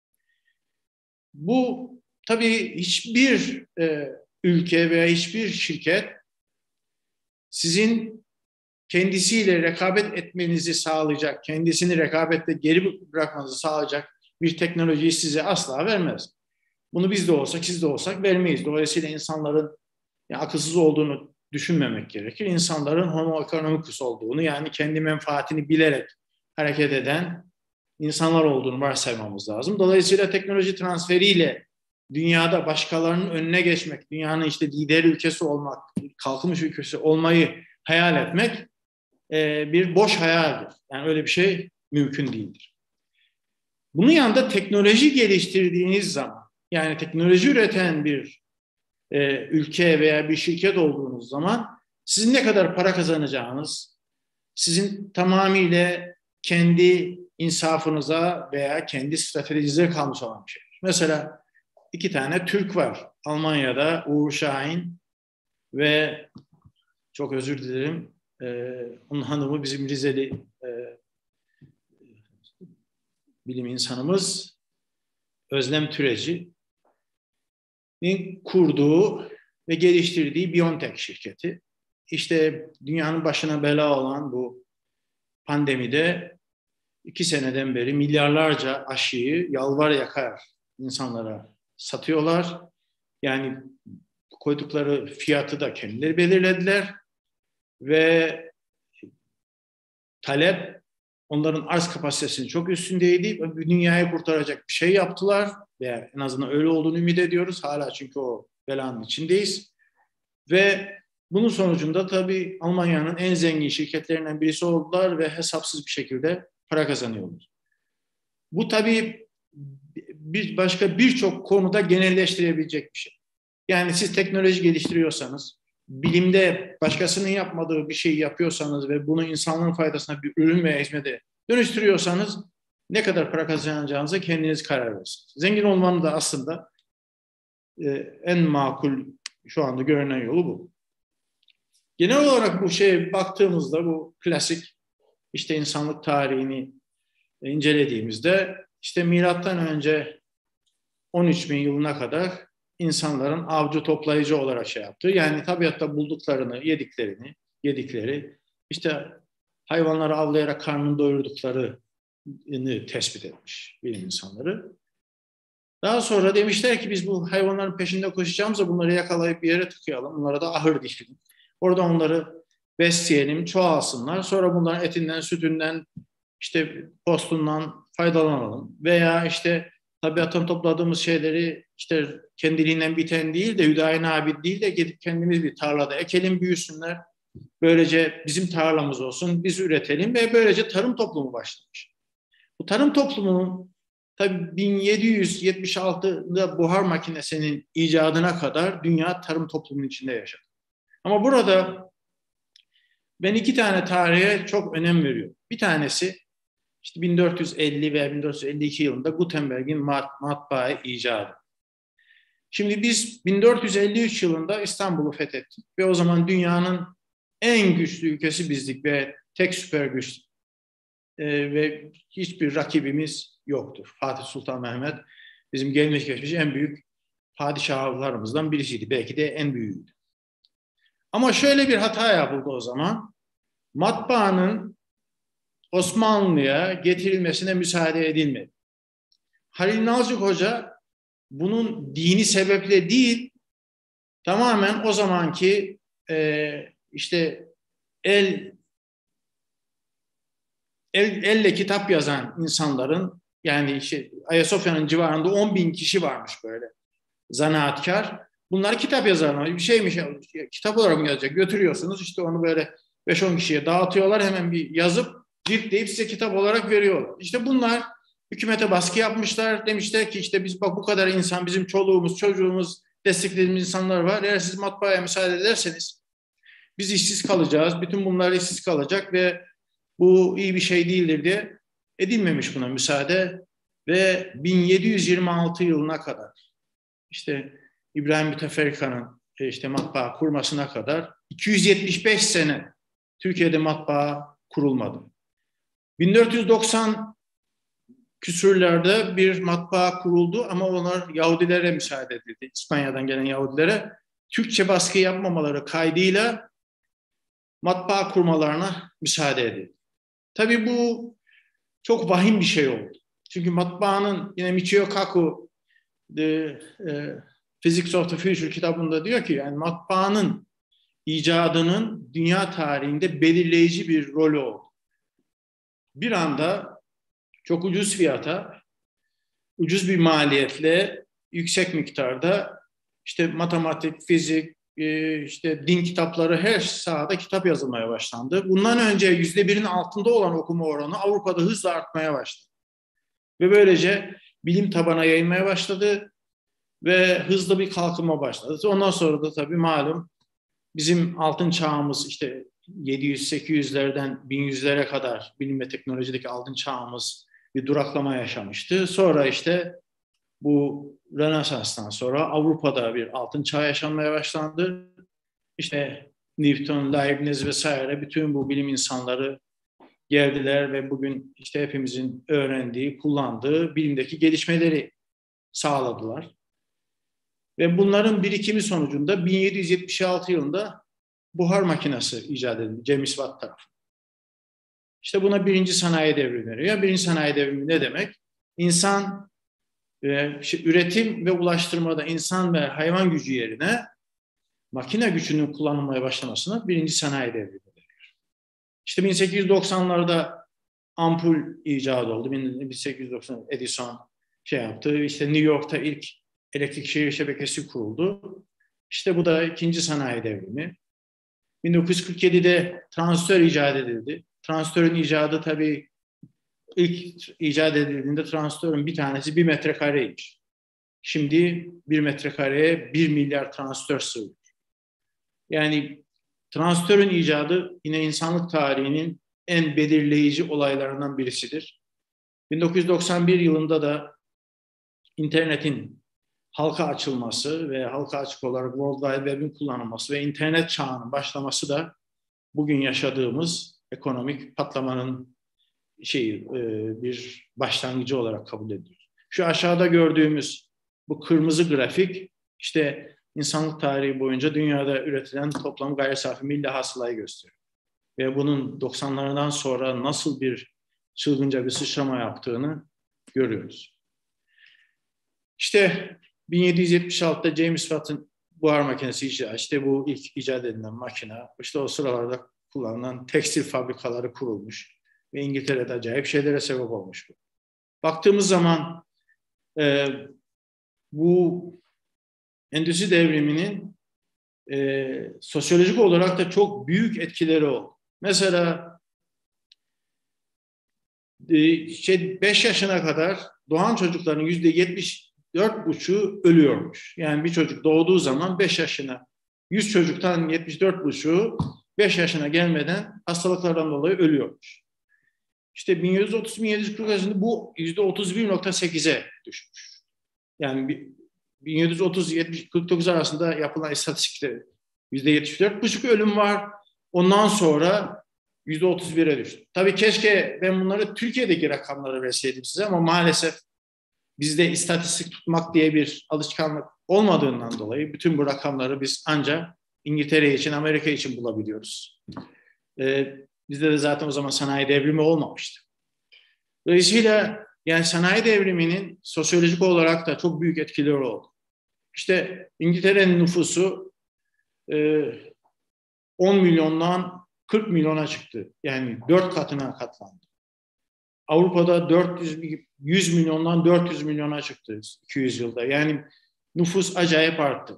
Bu tabii hiçbir ülke veya hiçbir şirket sizin kendisiyle rekabet etmenizi sağlayacak, kendisini rekabette geri bırakmanızı sağlayacak bir teknolojiyi size asla vermez. Bunu biz de olsak, siz de olsak vermeyiz. Dolayısıyla insanların akılsız olduğunu düşünmemek gerekir. İnsanların homo economicus olduğunu, yani kendi menfaatini bilerek hareket eden insanlar olduğunu varsaymamız lazım. Dolayısıyla teknoloji transferiyle dünyada başkalarının önüne geçmek, dünyanın işte lider ülkesi olmak, kalkınmış ülkesi olmayı hayal etmek bir boş hayaldir. Yani öyle bir şey mümkün değildir. Bunun yanında teknoloji geliştirdiğiniz zaman, yani teknoloji üreten bir ülke veya bir şirket olduğunuz zaman sizin ne kadar para kazanacağınız, sizin tamamıyla kendi insafınıza veya kendi stratejinize kalmış olan bir şey. Mesela 2 tane Türk var. Almanya'da Uğur Şahin ve çok özür dilerim, onun hanımı bizim Rizeli bilim insanımız Özlem Türeci'nin kurduğu ve geliştirdiği BioNTech şirketi. İşte dünyanın başına bela olan bu pandemide 2 seneden beri milyarlarca aşıyı yalvar yakar insanlara satıyorlar. Yani koydukları fiyatı da kendileri belirlediler ve talep onların arz kapasitesinin çok üstündeydi. Dünyayı kurtaracak bir şey yaptılar veya en azından öyle olduğunu ümit ediyoruz. Hala çünkü o belanın içindeyiz. Ve bunun sonucunda tabii Almanya'nın en zengin şirketlerinden birisi oldular ve hesapsız bir şekilde para kazanıyorlar. Bu tabii başka birçok konuda genelleştirebilecek bir şey. Yani siz teknoloji geliştiriyorsanız, bilimde başkasının yapmadığı bir şey yapıyorsanız ve bunu insanlığın faydasına bir ürün veya hizmete dönüştürüyorsanız ne kadar para kazanacağınıza kendiniz karar verirsiniz. Zengin olmanın da aslında en makul şu anda görünen yolu bu. Genel olarak bu şeye baktığımızda, bu klasik işte insanlık tarihini incelediğimizde işte milattan önce 13.000 yılına kadar insanların avcı toplayıcı olarak şey yaptığı, yani tabiatta bulduklarını, yedikleri, işte hayvanları avlayarak karnını doyurduklarını tespit etmiş bilim insanları. Daha sonra demişler ki biz bu hayvanların peşinde koşacağımızda bunları yakalayıp bir yere tıkayalım, bunlara da ahır diyelim. Orada onları besleyelim, çoğalsınlar. Sonra bunların etinden, sütünden, işte postundan faydalanalım. Veya işte tabiattan topladığımız şeyleri işte kendiliğinden biten değil de hüdayi nabit değil de gidip kendimiz bir tarlada ekelim, büyüsünler. Böylece bizim tarlamız olsun, biz üretelim ve böylece tarım toplumu başlamış. Bu tarım toplumunun tabii 1776'da buhar makinesinin icadına kadar dünya tarım toplumunun içinde yaşadı. Ama burada ben 2 tane tarihe çok önem veriyorum. Bir tanesi işte 1450 veya 1452 yılında Gutenberg'in matbaa icadı. Şimdi biz 1453 yılında İstanbul'u fethettik ve o zaman dünyanın en güçlü ülkesi bizdik ve tek süper güç ve hiçbir rakibimiz yoktur. Fatih Sultan Mehmet bizim gelmiş geçmiş en büyük padişahlarımızdan birisiydi. Belki de en büyüğüydü. Ama şöyle bir hata yapıldı o zaman. Matbaanın Osmanlı'ya getirilmesine müsaade edilmedi. Halil Nalcık Hoca bunun dini sebeple değil, tamamen o zamanki işte elle kitap yazan insanların, yani işte Ayasofya'nın civarında 10.000 kişi varmış böyle zanaatkar. Bunlar kitap yazarlar. Bir şeymiş, kitap olarak mı yazacak? Götürüyorsunuz işte, onu böyle 5-10 kişiye dağıtıyorlar. Hemen bir yazıp ciltleyip size kitap olarak veriyorlar. İşte bunlar hükümete baskı yapmışlar. Demişler ki işte biz bak, bu kadar insan, bizim çoluğumuz, çocuğumuz, desteklediğimiz insanlar var. Eğer siz matbaaya müsaade ederseniz biz işsiz kalacağız. Bütün bunlar işsiz kalacak ve bu iyi bir şey değildir diye edilmemiş buna müsaade. Ve 1726 yılına kadar, işte İbrahim Müteferrika'nın işte matbaa kurmasına kadar 275 sene Türkiye'de matbaa kurulmadı. 1490 küsürlerde bir matbaa kuruldu ama onlar Yahudilere müsaade edildi. İspanya'dan gelen Yahudilere Türkçe baskı yapmamaları kaydıyla matbaa kurmalarına müsaade edildi. Tabii bu çok vahim bir şey oldu. Çünkü matbaanın, yine Michio Kaku Physics of the Future kitabında diyor ki, yani matbaanın icadının dünya tarihinde belirleyici bir rolü oldu. Bir anda çok ucuz fiyata, ucuz bir maliyetle, yüksek miktarda işte matematik, fizik, işte din kitapları, her sahada kitap yazılmaya başlandı. Bundan önce %1'in altında olan okuma oranı Avrupa'da hızla artmaya başladı. Ve böylece bilim tabana yayılmaya başladı ve hızlı bir kalkınma başladı. Ondan sonra da tabii malum bizim altın çağımız, işte 700-800'lerden 1100'lere kadar bilim ve teknolojideki altın çağımız bir duraklama yaşamıştı. Sonra işte bu Rönesans'tan sonra Avrupa'da bir altın çağ yaşanmaya başlandı. İşte Newton, Leibniz vesaire bütün bu bilim insanları geldiler ve bugün işte hepimizin öğrendiği, kullandığı bilimdeki gelişmeleri sağladılar. Ve bunların birikimi sonucunda 1776 yılında buhar makinesi icat edildi James Watt tarafından. İşte buna birinci sanayi devrimi deniyor. Birinci sanayi devrimi ne demek? İnsan üretim ve ulaştırmada insan ve hayvan gücü yerine makine gücünün kullanılmaya başlamasına birinci sanayi devrimi deniyor. İşte 1890'larda ampul icat oldu. 1890 Edison yaptı. İşte New York'ta ilk elektrik şehir şebekesi kuruldu. İşte bu da ikinci sanayi devrimi. 1947'de transistör icat edildi. Transistörün icadı tabii ilk icat edildiğinde transistörün bir tanesi 1 metrekareymiş. Şimdi 1 metrekareye 1 milyar transistör sığıyor. Yani transistörün icadı yine insanlık tarihinin en belirleyici olaylarından birisidir. 1991 yılında da internetin halka açılması ve halka açık olarak World Wide Web'in kullanılması ve internet çağının başlaması da bugün yaşadığımız ekonomik patlamanın bir başlangıcı olarak kabul ediyoruz. Şu aşağıda gördüğümüz bu kırmızı grafik işte insanlık tarihi boyunca dünyada üretilen toplam gayri safi milli hasılayı gösteriyor. Ve bunun 90'lardan sonra nasıl bir çılgınca bir sıçrama yaptığını görüyoruz. İşte 1776'da James Watt'ın buhar makinesi icat, işte bu ilk icat edilen makine, işte o sıralarda kullanılan tekstil fabrikaları kurulmuş ve İngiltere'de acayip şeylere sebep olmuş bu. Baktığımız zaman bu endüstri devriminin sosyolojik olarak da çok büyük etkileri oldu. Mesela 5 yaşına kadar doğan çocukların %74,5'u ölüyormuş. Yani bir çocuk doğduğu zaman 5 yaşına, 100 çocuktan 74,5'u 5 yaşına gelmeden hastalıklardan dolayı ölüyormuş. İşte 1730-1740 arasında bu %31,8'e düşmüş. Yani 1730-49 arasında yapılan istatistikte %74,5 ölüm var. Ondan sonra %31'e düştü. Tabii keşke ben bunları Türkiye'deki rakamları verseydim size ama maalesef bizde istatistik tutmak diye bir alışkanlık olmadığından dolayı bütün bu rakamları biz ancak İngiltere için, Amerika için bulabiliyoruz. Bizde de zaten o zaman sanayi devrimi olmamıştı. Dolayısıyla yani sanayi devriminin sosyolojik olarak da çok büyük etkileri oldu. İşte İngiltere'nin nüfusu 10 milyondan 40 milyona çıktı. Yani 4 katına katlandı. Avrupa'da 100 milyondan 400 milyona çıktı 200 yılda. Yani nüfus acayip arttı.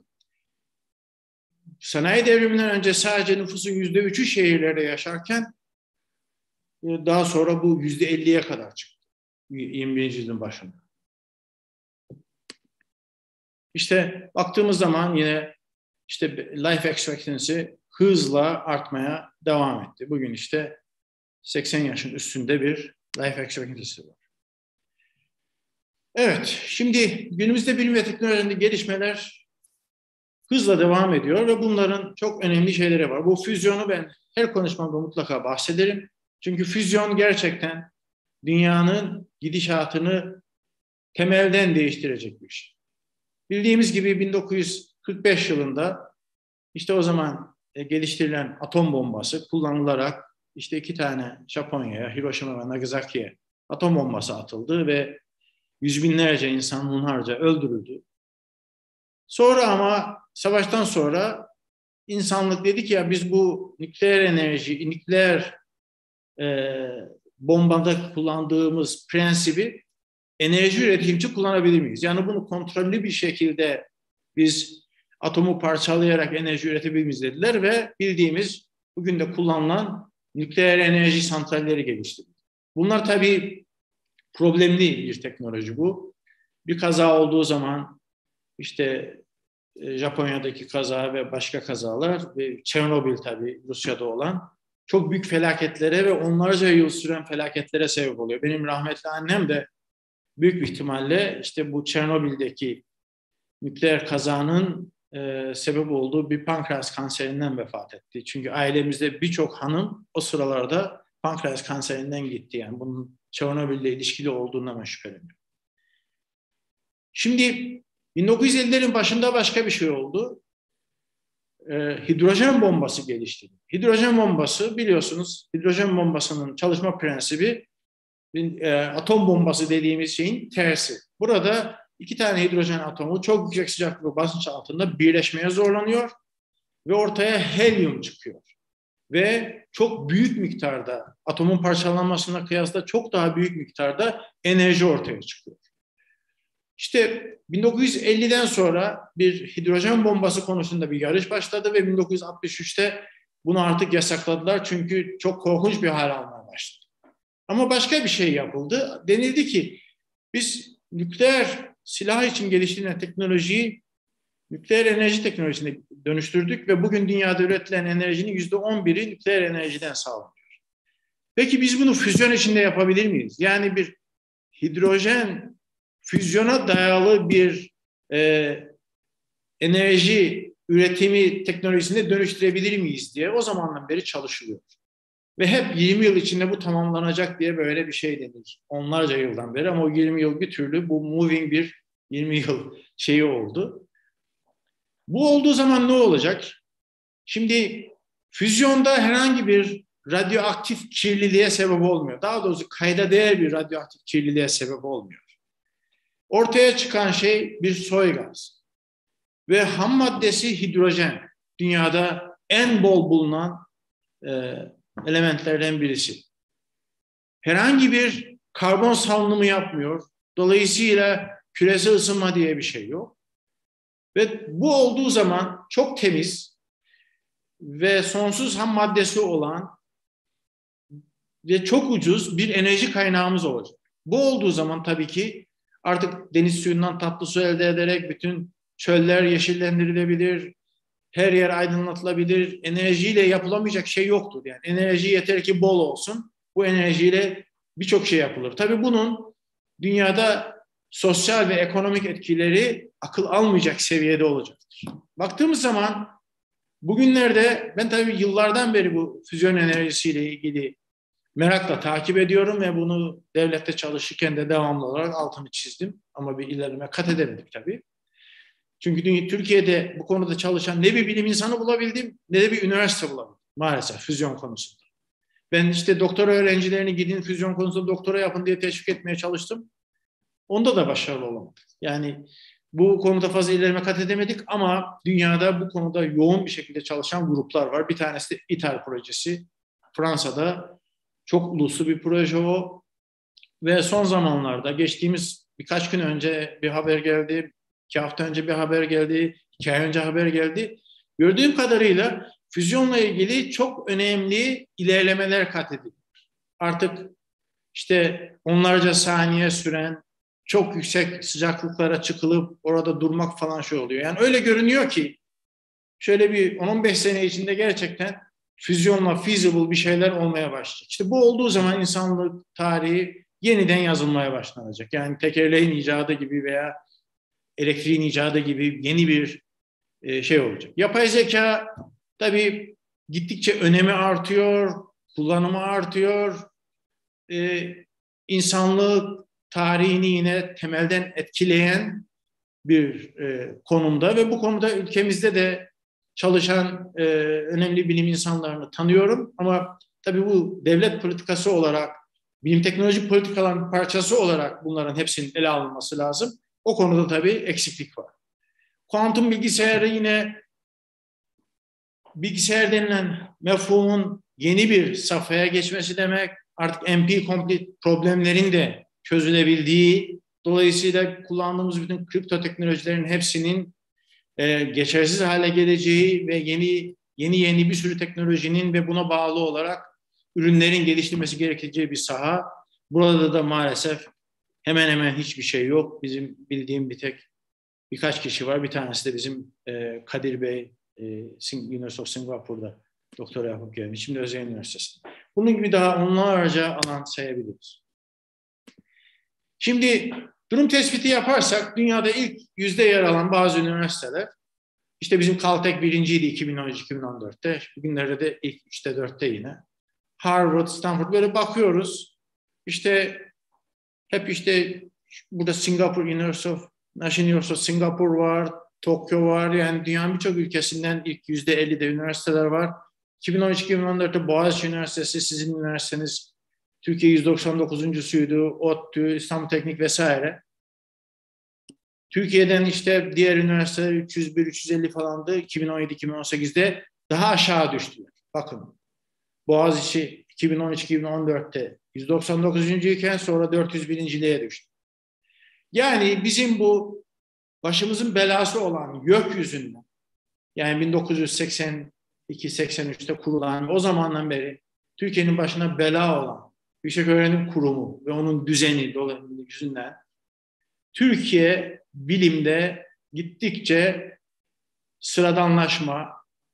Sanayi devriminden önce sadece nüfusun %3'ü şehirlerde yaşarken daha sonra bu %50'ye kadar çıktı. 21. yüzyılın başında. İşte baktığımız zaman yine işte life expectancy hızla artmaya devam etti. Bugün işte 80 yaşın üstünde bir life expectancy var. Evet, şimdi günümüzde bilim ve teknolojide gelişmeler hızla devam ediyor ve bunların çok önemli şeyleri var. Bu füzyonu ben her konuşmamda mutlaka bahsederim. Çünkü füzyon gerçekten dünyanın gidişatını temelden değiştirecek bir şey. Bildiğimiz gibi 1945 yılında işte o zaman geliştirilen atom bombası kullanılarak işte 2 tane Japonya'ya, Hiroşima ve Nagasaki'ye atom bombası atıldı ve yüz binlerce insan hunharca öldürüldü. Sonra ama savaştan sonra insanlık dedi ki ya biz bu nükleer enerji, nükleer bombada kullandığımız prensibi enerji üretim için kullanabilir miyiz? Yani bunu kontrollü bir şekilde biz atomu parçalayarak enerji üretebilir miyiz dediler ve bildiğimiz bugün de kullanılan nükleer enerji santralleri geliştirdi. Bunlar tabii problemli bir teknoloji bu. Bir kaza olduğu zaman işte Japonya'daki kaza ve başka kazalar ve Çernobil tabii Rusya'da olan çok büyük felaketlere ve onlarca yıl süren felaketlere sebep oluyor. Benim rahmetli annem de büyük bir ihtimalle işte bu Çernobil'deki nükleer kazanın sebep olduğu bir pankreas kanserinden vefat etti. Çünkü ailemizde birçok hanım o sıralarda pankreas kanserinden gitti. Yani bunun Çernobil'le ilişkili olduğundan ben şüpheleniyorum. Şimdi 1950'lerin başında başka bir şey oldu. Hidrojen bombası gelişti. Hidrojen bombası biliyorsunuz, hidrojen bombasının çalışma prensibi atom bombası dediğimiz şeyin tersi. Burada 2 tane hidrojen atomu çok yüksek sıcaklık ve basınç altında birleşmeye zorlanıyor ve ortaya helyum çıkıyor. Ve çok büyük miktarda, atomun parçalanmasına kıyasla çok daha büyük miktarda enerji ortaya çıkıyor. İşte 1950'den sonra bir hidrojen bombası konusunda bir yarış başladı ve 1963'te bunu artık yasakladılar çünkü çok korkunç bir hal almaya başladı. Ama başka bir şey yapıldı. Denildi ki biz nükleer silah için geliştirilen teknolojiyi nükleer enerji teknolojisine dönüştürdük ve bugün dünyada üretilen enerjinin %11'i nükleer enerjiden sağlanıyor. Peki biz bunu füzyon içinde yapabilir miyiz? Yani bir hidrojen füzyona dayalı bir enerji üretimi teknolojisine dönüştürebilir miyiz diye o zamandan beri çalışılıyor. Ve hep 20 yıl içinde bu tamamlanacak diye böyle bir şey denir. Onlarca yıldan beri ama o 20 yıl bir türlü bu moving bir 20 yıl şeyi oldu. Bu olduğu zaman ne olacak? Şimdi füzyonda herhangi bir radyoaktif kirliliğe sebep olmuyor. Daha doğrusu kayda değer bir radyoaktif kirliliğe sebep olmuyor. Ortaya çıkan şey bir soy gaz. Ve ham maddesi hidrojen. Dünyada en bol bulunan elementlerden birisi. Herhangi bir karbon salınımı yapmıyor. Dolayısıyla küresel ısınma diye bir şey yok. Ve bu olduğu zaman çok temiz ve sonsuz ham maddesi olan ve çok ucuz bir enerji kaynağımız olacak. Bu olduğu zaman tabii ki artık deniz suyundan tatlı su elde ederek bütün çöller yeşillendirilebilir, her yer aydınlatılabilir. Enerjiyle yapılamayacak şey yoktur. Yani enerji yeter ki bol olsun. Bu enerjiyle birçok şey yapılır. Tabii bunun dünyada sosyal ve ekonomik etkileri akıl almayacak seviyede olacaktır. Baktığımız zaman bugünlerde ben tabii yıllardan beri bu füzyon enerjisiyle ilgili merakla takip ediyorum ve bunu devlette çalışırken de devamlı olarak altını çizdim. Ama bir ilerleme kat edemedik tabii. Çünkü Türkiye'de bu konuda çalışan ne bir bilim insanı bulabildim ne de bir üniversite bulabildim maalesef füzyon konusunda. Ben işte doktora öğrencilerini gidin füzyon konusunda doktora yapın diye teşvik etmeye çalıştım. Onda da başarılı olamadık. Yani bu konuda fazla ilerleme kat edemedik ama dünyada bu konuda yoğun bir şekilde çalışan gruplar var. Bir tanesi de ITER projesi. Fransa'da çok uluslu bir proje o. Ve son zamanlarda geçtiğimiz birkaç gün önce bir haber geldi, 2 hafta önce bir haber geldi, 2 ay önce haber geldi. Gördüğüm kadarıyla füzyonla ilgili çok önemli ilerlemeler kat edildi. Artık işte onlarca saniye süren çok yüksek sıcaklıklara çıkılıp orada durmak falan şey oluyor. Yani öyle görünüyor ki şöyle bir 10-15 sene içinde gerçekten füzyonla feasible bir şeyler olmaya başlayacak. İşte bu olduğu zaman insanlık tarihi yeniden yazılmaya başlanacak. Yani tekerleğin icadı gibi veya elektriğin icadı gibi yeni bir şey olacak. Yapay zeka tabii gittikçe önemi artıyor, kullanımı artıyor. İnsanlık tarihini yine temelden etkileyen bir konumda ve bu konuda ülkemizde de çalışan önemli bilim insanlarını tanıyorum. Ama tabii bu devlet politikası olarak, bilim teknoloji politikalarının parçası olarak bunların hepsinin ele alınması lazım. O konuda tabii eksiklik var. Kuantum bilgisayarı yine bilgisayar denilen mefhumun yeni bir safhaya geçmesi demek. Artık NP-complete problemlerin de çözülebildiği, dolayısıyla kullandığımız bütün kripto teknolojilerin hepsinin geçersiz hale geleceği ve yeni bir sürü teknolojinin ve buna bağlı olarak ürünlerin geliştirmesi gerekeceği bir saha. Burada da maalesef hemen hemen hiçbir şey yok. Bizim bildiğim birkaç kişi var. Bir tanesi de bizim Kadir Bey, University of Singapore'da doktora yapıp gelmiş. Şimdi Özel Üniversitesi'nde. Bunun gibi daha onlarca alan sayabiliriz. Şimdi durum tespiti yaparsak dünyada ilk yüzde yer alan bazı üniversiteler, işte bizim Caltech birinciydi 2013-2014'te. Bugünlerde de ilk 3'te 4'te yine. Harvard, Stanford, böyle bakıyoruz. İşte hep işte burada Singapore National University of Singapore var, Tokyo var. Yani dünyanın birçok ülkesinden ilk %50'de üniversiteler var. 2013-2014'te Boğaziçi Üniversitesi, sizin üniversiteniz Türkiye 199.suydu, ODTÜ, İstanbul Teknik vesaire. Türkiye'den işte diğer üniversiteler 301-350 falandı. 2017-2018'de daha aşağı düştüler. Bakın, Boğaziçi 2013-2014'te 199. iken sonra 401.liğe düştü. Yani bizim bu başımızın belası olan YÖK yüzünden, yani 1982-83'te kurulan, o zamandan beri Türkiye'nin başına bela olan Yükseköğrenim Kurumu ve onun düzeni yüzünden Türkiye bilimde gittikçe sıradanlaşma,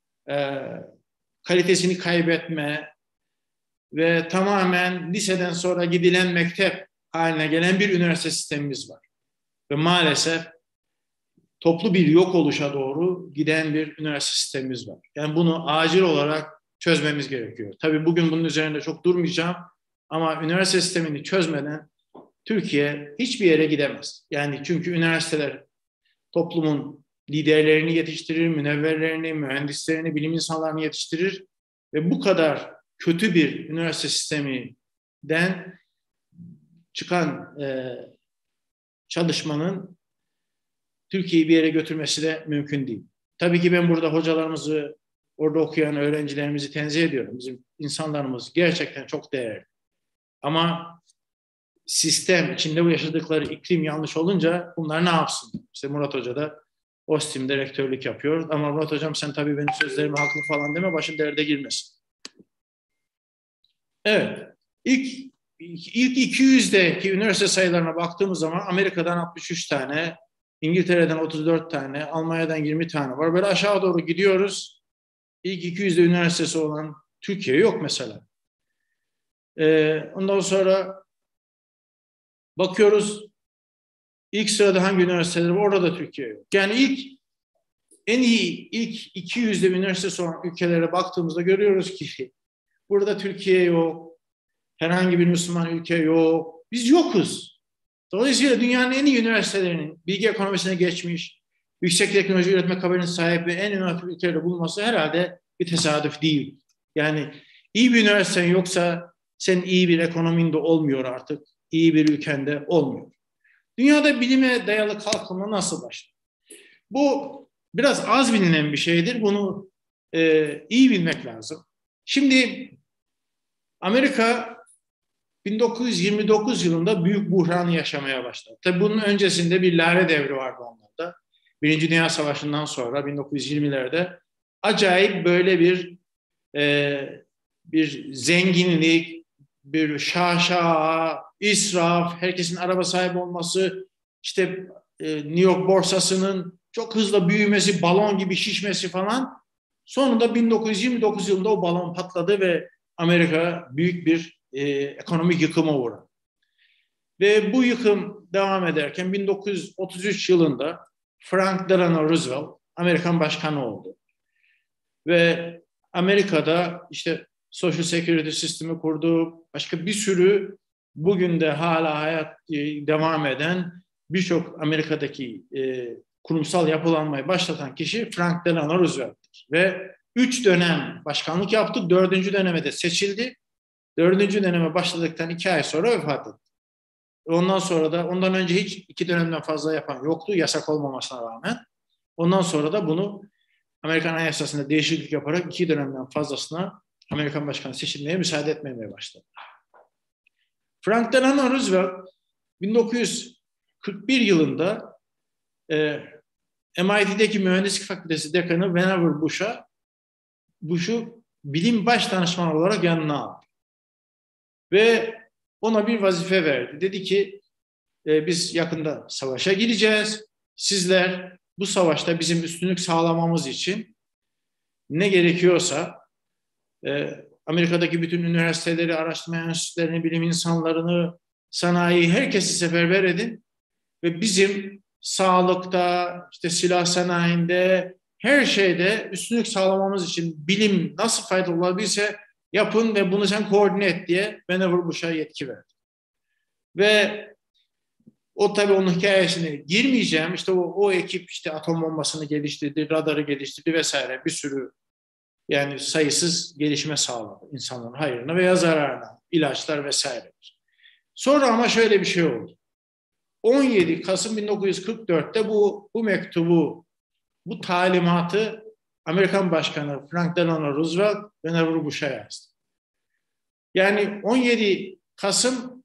kalitesini kaybetme ve tamamen liseden sonra gidilen mektep haline gelen bir üniversite sistemimiz var. Ve maalesef toplu bir yok oluşa doğru giden bir üniversite sistemimiz var. Yani bunu acil olarak çözmemiz gerekiyor. Tabii bugün bunun üzerinde çok durmayacağım ama üniversite sistemini çözmeden Türkiye hiçbir yere gidemez. Yani çünkü üniversiteler toplumun liderlerini yetiştirir, münevverlerini, mühendislerini, bilim insanlarını yetiştirir ve bu kadar kötü bir üniversite sisteminden çıkan çalışmanın Türkiye'yi bir yere götürmesi de mümkün değil. Tabii ki ben burada hocalarımızı, orada okuyan öğrencilerimizi tenzih ediyorum. Bizim insanlarımız gerçekten çok değerli. Ama sistem, içinde bu yaşadıkları iklim yanlış olunca bunlar ne yapsın? İşte Murat Hoca da OSTİM'de rektörlük yapıyor. Ama Murat Hocam sen tabii benim sözlerime haklı falan deme, başın derde girmesin. Evet. İlk 200'deki üniversite sayılarına baktığımız zaman Amerika'dan 63 tane, İngiltere'den 34 tane, Almanya'dan 20 tane var. Böyle aşağı doğru gidiyoruz. İlk 200'de üniversitesi olan Türkiye yok mesela. Ondan sonra bakıyoruz ilk sırada hangi üniversiteler var, orada da Türkiye yok. Yani ilk 200'de üniversitesi olan ülkelere baktığımızda görüyoruz ki burada Türkiye yok, herhangi bir Müslüman ülke yok, biz yokuz. Dolayısıyla dünyanın en iyi üniversitelerinin bilgi ekonomisine geçmiş, yüksek teknoloji üretme kabiliyetine sahip ve en inovatif ülkelerde bulunması herhalde bir tesadüf değil. Yani İyi bir üniversiten yoksa sen iyi bir ekonominde olmuyor artık. İyi bir ülkende olmuyor. Dünyada bilime dayalı kalkınma nasıl başlar? Bu biraz az bilinen bir şeydir. Bunu iyi bilmek lazım. Şimdi Amerika 1929 yılında büyük buhranı yaşamaya başladı. Tabii bunun öncesinde bir lale devri vardı onlarda. Birinci Dünya Savaşı'ndan sonra 1920'lerde acayip böyle bir zenginlik, bir şaşa, israf, herkesin araba sahibi olması, işte New York borsasının çok hızlı büyümesi, balon gibi şişmesi falan. Sonunda 1929 yılında o balon patladı ve Amerika büyük bir ekonomik yıkıma uğradı. Ve bu yıkım devam ederken 1933 yılında Frank Delano Roosevelt Amerikan başkanı oldu. Ve Amerika'da işte Social Security sistemi kurdu. Başka bir sürü bugün de hala hayat devam eden birçok Amerika'daki kurumsal yapılanmayı başlatan kişi Frank Delano Roosevelt'tir. Ve 3 dönem başkanlık yaptı. 4. döneme de seçildi. 4. döneme başladıktan 2 ay sonra vefat etti. Ondan sonra da ondan önce hiç 2 dönemden fazla yapan yoktu yasak olmamasına rağmen. Ondan sonra da bunu Amerikan Anayasası'nda değişiklik yaparak 2 dönemden fazlasına Amerikan başkanı seçilmeye müsaade etmemeye başladı. Frank Delano Roosevelt 1941 yılında MIT'deki Mühendislik Fakültesi Dekanı Vannevar Bush'u bilim baş danışmanı olarak yanına aldı. Ve ona bir vazife verdi. Dedi ki biz yakında savaşa gireceğiz. Sizler bu savaşta bizim üstünlük sağlamamız için ne gerekiyorsa Amerika'daki bütün üniversiteleri, araştırma enstitülerini, bilim insanlarını, sanayiyi, herkesi seferber edin ve bizim sağlıkta, işte silah sanayinde, her şeyde üstünlük sağlamamız için bilim nasıl faydalı olabilirse yapın ve bunu sen koordine et diye Vannevar Bush'a yetki verdi. Ve o tabii onun hikayesine girmeyeceğim. İşte o ekip işte atom bombasını geliştirdi, radarı geliştirdi vesaire bir sürü yani sayısız gelişme sağladı insanların hayrına veya zararına, ilaçlar vesaire. Sonra ama şöyle bir şey oldu. 17 Kasım 1944'te bu mektubu, bu talimatı Amerikan Başkanı Frank Delano Roosevelt Vannevar Bush'a yazdı. Yani 17 Kasım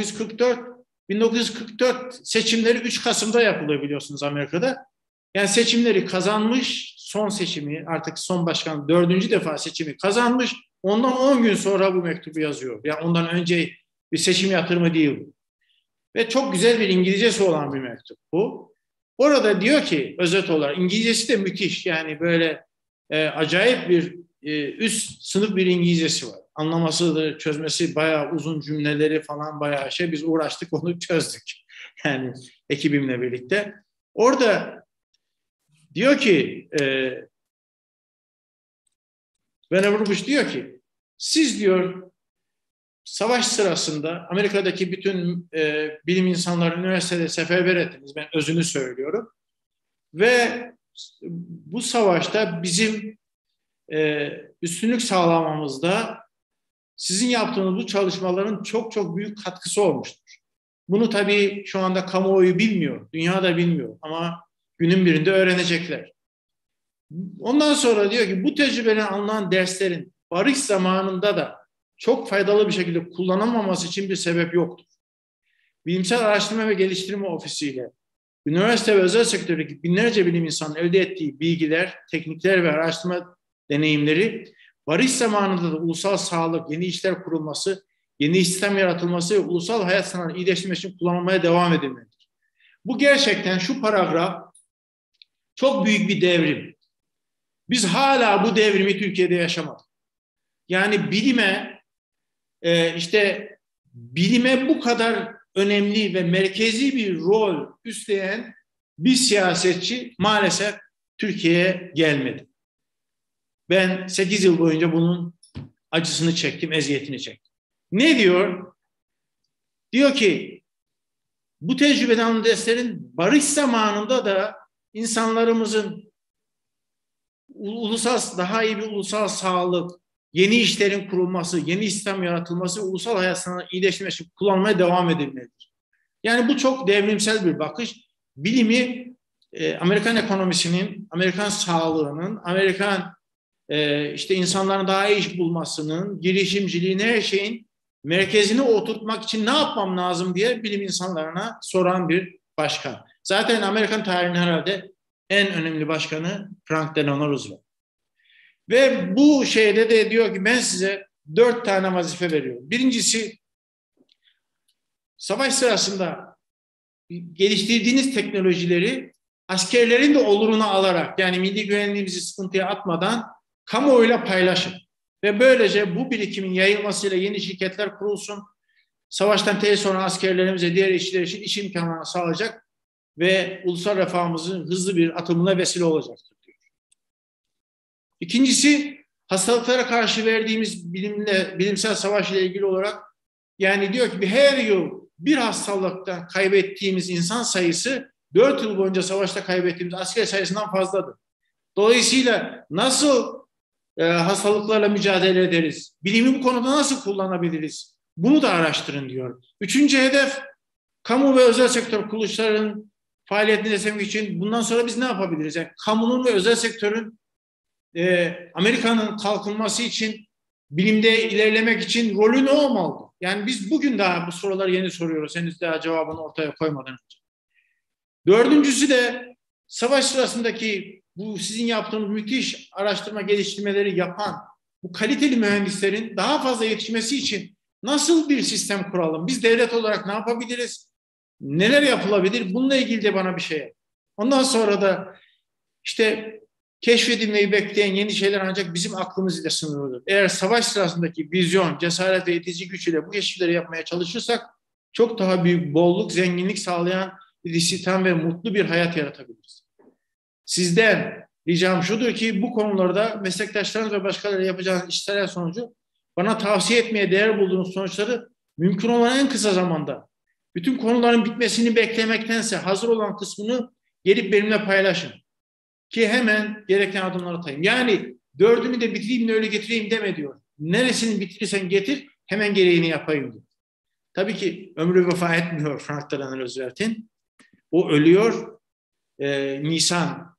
1944 seçimleri 3 Kasım'da yapılıyor biliyorsunuz Amerika'da. Yani seçimleri kazanmış, son seçimi artık son başkan 4. defa seçimi kazanmış. Ondan 10 gün sonra bu mektubu yazıyor. Yani ondan önce bir seçim yatırımı değil bu. Ve çok güzel bir İngilizcesi olan bir mektup bu. Orada diyor ki özet olarak İngilizcesi de müthiş. Yani böyle acayip bir üst sınıf bir İngilizcesi var. Anlaması, çözmesi bayağı uzun cümleleri falan bayağı biz uğraştık onu çözdük. Yani ekibimle birlikte. Orada diyor ki Vannevar Bush diyor ki siz diyor savaş sırasında Amerika'daki bütün bilim insanları üniversitede seferber ettiniz. Ben özünü söylüyorum. Ve bu savaşta bizim üstünlük sağlamamızda sizin yaptığınız bu çalışmaların çok çok büyük katkısı olmuştur. Bunu tabii şu anda kamuoyu bilmiyor, dünya da bilmiyor ama günün birinde öğrenecekler. Ondan sonra diyor ki bu tecrübeden alınan derslerin barış zamanında da çok faydalı bir şekilde kullanılmaması için bir sebep yoktur. Bilimsel Araştırma ve Geliştirme Ofisi ile üniversite ve özel sektördeki binlerce bilim insanının elde ettiği bilgiler, teknikler ve araştırma deneyimleri barış zamanında da ulusal sağlık, yeni işler kurulması, yeni istihdam yaratılması ve ulusal hayat standartını iyileştirmek için kullanılmaya devam edilmelidir. Bu gerçekten şu paragraf çok büyük bir devrim. Biz hala bu devrimi Türkiye'de yaşamadık. Yani bilime bu kadar önemli ve merkezi bir rol üstleyen bir siyasetçi maalesef Türkiye'ye gelmedi. Ben 8 yıl boyunca bunun acısını çektim, eziyetini çektim. Ne diyor? Diyor ki bu tecrübeden alınan derslerin barış zamanında da insanlarımızın daha iyi bir ulusal sağlık, yeni işlerin kurulması, yeni sistem yaratılması, ulusal hayatına iyileştirmek için kullanmaya devam edilmelidir. Yani bu çok devrimsel bir bakış. Bilimi Amerikan ekonomisinin, Amerikan sağlığının, Amerikan işte insanların daha iyi iş bulmasının, girişimciliğin, her şeyin merkezine oturtmak için ne yapmam lazım diye bilim insanlarına soran bir başkan. Zaten Amerikan tarihinin herhalde en önemli başkanı Frank Delano Roosevelt. Ve bu şeyde de diyor ki ben size 4 tane vazife veriyorum. Birincisi, savaş sırasında geliştirdiğiniz teknolojileri askerlerin de olurunu alarak, yani milli güvenliğimizi sıkıntıya atmadan kamuoyuyla paylaşın. Ve böylece bu birikimin yayılmasıyla yeni şirketler kurulsun. Savaştan tez sonra askerlerimize, diğer işçiler için iş imkanlarını sağlayacak ve ulusal refahımızın hızlı bir atımına vesile olacaktır diyor. İkincisi, hastalıklara karşı verdiğimiz bilimsel savaş ile ilgili olarak, yani diyor ki her yıl bir hastalıkta kaybettiğimiz insan sayısı 4 yıl boyunca savaşta kaybettiğimiz asker sayısından fazladır. Dolayısıyla nasıl hastalıklarla mücadele ederiz? Bilimi bu konuda nasıl kullanabiliriz? Bunu da araştırın diyor. Üçüncü hedef, kamu ve özel sektör kuruluşlarının faaliyetini desteklemek için bundan sonra biz ne yapabiliriz? Yani kamunun ve özel sektörün Amerika'nın kalkınması için, bilimde ilerlemek için rolü ne olmalı? Yani biz bugün daha bu soruları yeni soruyoruz. Henüz daha cevabını ortaya koymadan önce. Dördüncüsü de savaş sırasındaki bu sizin yaptığınız müthiş araştırma geliştirmeleri yapan bu kaliteli mühendislerin daha fazla yetişmesi için nasıl bir sistem kuralım? Biz devlet olarak ne yapabiliriz? Neler yapılabilir? Bununla ilgili de bana bir şey yap. Ondan sonra da işte keşfedilmeyi bekleyen yeni şeyler ancak bizim aklımız ile sınırlıdır. Eğer savaş sırasındaki vizyon, cesaret ve itici güç ile bu keşifleri yapmaya çalışırsak çok daha büyük bolluk, zenginlik sağlayan bir istihdam ve mutlu bir hayat yaratabiliriz. Sizden ricam şudur ki bu konularda meslektaşlarınız ve başkaları yapacağınız işler sonucu bana tavsiye etmeye değer bulduğunuz sonuçları mümkün olan en kısa zamanda, bütün konuların bitmesini beklemektense hazır olan kısmını gelip benimle paylaşın. Ki hemen gereken adımları atayım. Yani 4'ünü de bitireyim de öyle getireyim deme diyor. Neresini bitirirsen getir, hemen gereğini yapayım diyor. Tabii ki ömrü vefa etmiyor Frank Delano Roosevelt'in. O ölüyor Nisan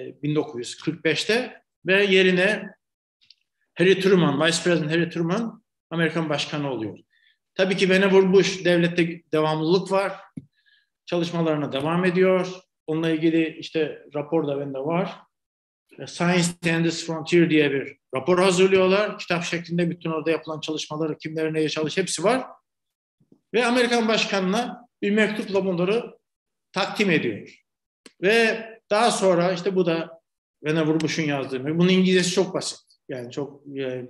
1945'te ve yerine Harry Truman, Vice President Harry Truman Amerikan başkanı oluyor. Tabii ki Vannevar Bush devlette devamlılık var. Çalışmalarına devam ediyor. Onunla ilgili işte rapor da bende var. Science Standards Frontier diye bir rapor hazırlıyorlar. Kitap şeklinde bütün orada yapılan çalışmaları, kimlerin neye çalış hepsi var. Ve Amerikan başkanına bir mektupla bunları takdim ediyor. Ve daha sonra işte bu da Vannevar Bush'un yazdığı. Bunun İngilizcesi çok basit. Yani çok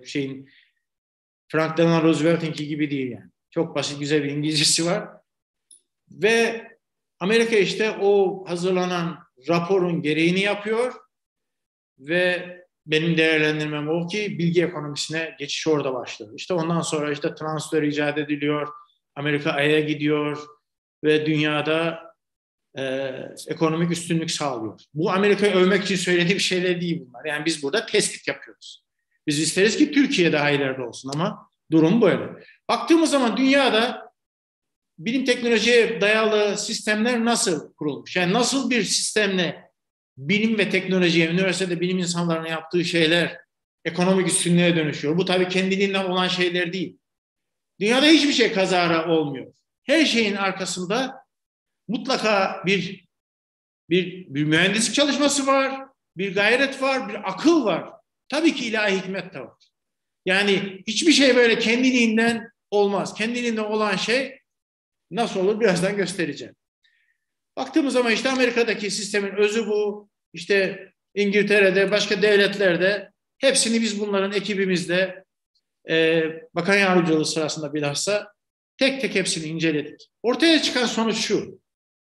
Frank Delano Roosevelt'inki gibi değil yani. Çok basit, güzel bir İngilizcesi var. Ve Amerika işte o hazırlanan raporun gereğini yapıyor ve benim değerlendirmem o ki bilgi ekonomisine geçiş orada başlıyor. İşte ondan sonra işte transfer icat ediliyor, Amerika Ay'a gidiyor ve dünyada ekonomik üstünlük sağlıyor. Bu Amerika'yı övmek için söylediğim şeyler değil bunlar. Yani biz burada tespit yapıyoruz. Biz isteriz ki Türkiye daha ileride olsun ama durum böyle. Baktığımız zaman dünyada bilim teknolojiye dayalı sistemler nasıl kurulmuş? Yani nasıl bir sistemle bilim ve teknolojiye, üniversitede bilim insanlarının yaptığı şeyler ekonomik üstünlüğe dönüşüyor? Bu tabii kendiliğinden olan şeyler değil. Dünyada hiçbir şey kazara olmuyor. Her şeyin arkasında mutlaka bir mühendislik çalışması var, bir gayret var, bir akıl var. Tabii ki ilahi hikmet de var. Yani hiçbir şey böyle kendiliğinden olmaz. Kendiliğinden olan şey nasıl olur birazdan göstereceğim. Baktığımız zaman işte Amerika'daki sistemin özü bu. İşte İngiltere'de, başka devletlerde hepsini biz bunların ekibimizde bakan yardımcılığı sırasında bilhassa tek tek hepsini inceledik. Ortaya çıkan sonuç şu.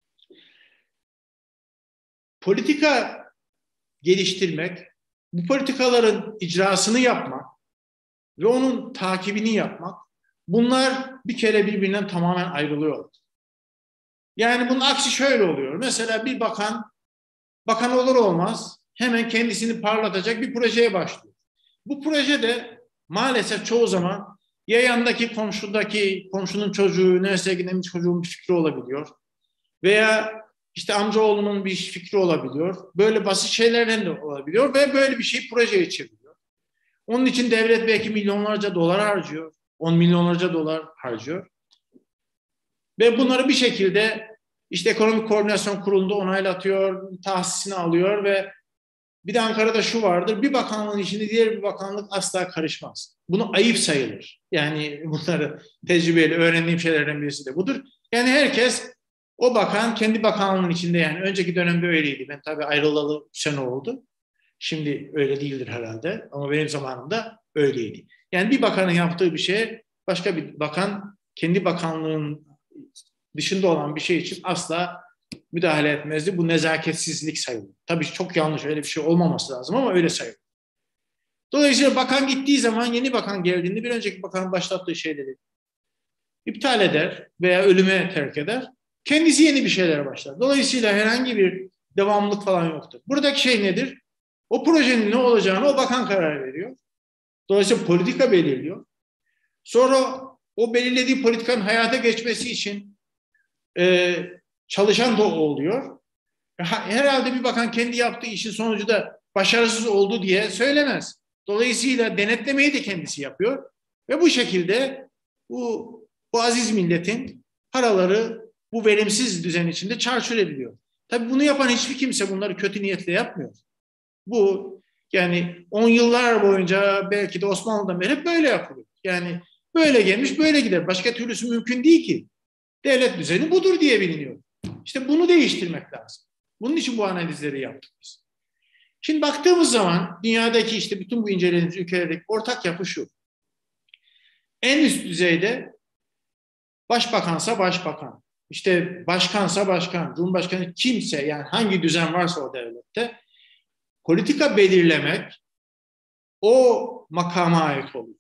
Politika geliştirmek, bu politikaların icrasını yapmak ve onun takibini yapmak, bunlar bir kere birbirinden tamamen ayrılıyor. Yani bunun aksi şöyle oluyor. Mesela bir bakan olur olmaz hemen kendisini parlatacak bir projeye başlıyor. Bu projede maalesef çoğu zaman ya yandaki komşunun çocuğu, üniversiteye giden bir çocuğun bir fikri olabiliyor. Veya işte amcaoğlunun bir fikri olabiliyor. Böyle basit şeylerden de olabiliyor ve böyle bir şey projeye çeviriyor. Onun için devlet belki milyonlarca dolar harcıyor. 10 milyonlarca dolar harcıyor. Ve bunları bir şekilde işte Ekonomik Koordinasyon Kurulu'nda onaylatıyor, tahsisini alıyor ve bir de Ankara'da şu vardır, bir bakanlığın işini diğer bir bakanlık asla karışmaz. Bunu ayıp sayılır. Yani bunları tecrübeyle öğrendiğim şeylerden birisi de budur. Yani herkes, o bakan kendi bakanlığının içinde, yani önceki dönemde öyleydi. Ben tabii ayrılalı 3 sene oldu. Şimdi öyle değildir herhalde ama benim zamanımda öyleydi. Yani bir bakanın yaptığı bir şeye başka bir bakan kendi bakanlığının dışında olan bir şey için asla müdahale etmezdi. Bu nezaketsizlik sayılır. Tabii çok yanlış, öyle bir şey olmaması lazım ama öyle sayılır. Dolayısıyla bakan gittiği zaman yeni bakan geldiğinde bir önceki bakanın başlattığı şeyleri iptal eder veya ölüme terk eder. Kendisi yeni bir şeylere başlar. Dolayısıyla herhangi bir devamlılık falan yoktur. Buradaki şey nedir? O projenin ne olacağını o bakan karar veriyor. Dolayısıyla politika belirliyor. Sonra o belirlediği politikanın hayata geçmesi için çalışan da oluyor. Herhalde bir bakan kendi yaptığı işin sonucu da başarısız oldu diye söylemez. Dolayısıyla denetlemeyi de kendisi yapıyor. Ve bu şekilde bu aziz milletin paraları bu verimsiz düzen içinde çarçur ediliyor. Tabii bunu yapan hiçbir kimse bunları kötü niyetle yapmıyor. Bu yani 10 yıllar boyunca belki de Osmanlı'dan beri hep böyle yapılıyor. Yani böyle gelmiş böyle gider. Başka türlüsü mümkün değil ki. Devlet düzeni budur diye biliniyor. İşte bunu değiştirmek lazım. Bunun için bu analizleri yaptık biz. Şimdi baktığımız zaman dünyadaki işte bütün bu incelediğimiz ülkelerdeki ortak yapı şu. En üst düzeyde başbakansa başbakan, işte başkansa başkan, cumhurbaşkanı kimse, yani hangi düzen varsa o devlette politika belirlemek o makama ait oluyor.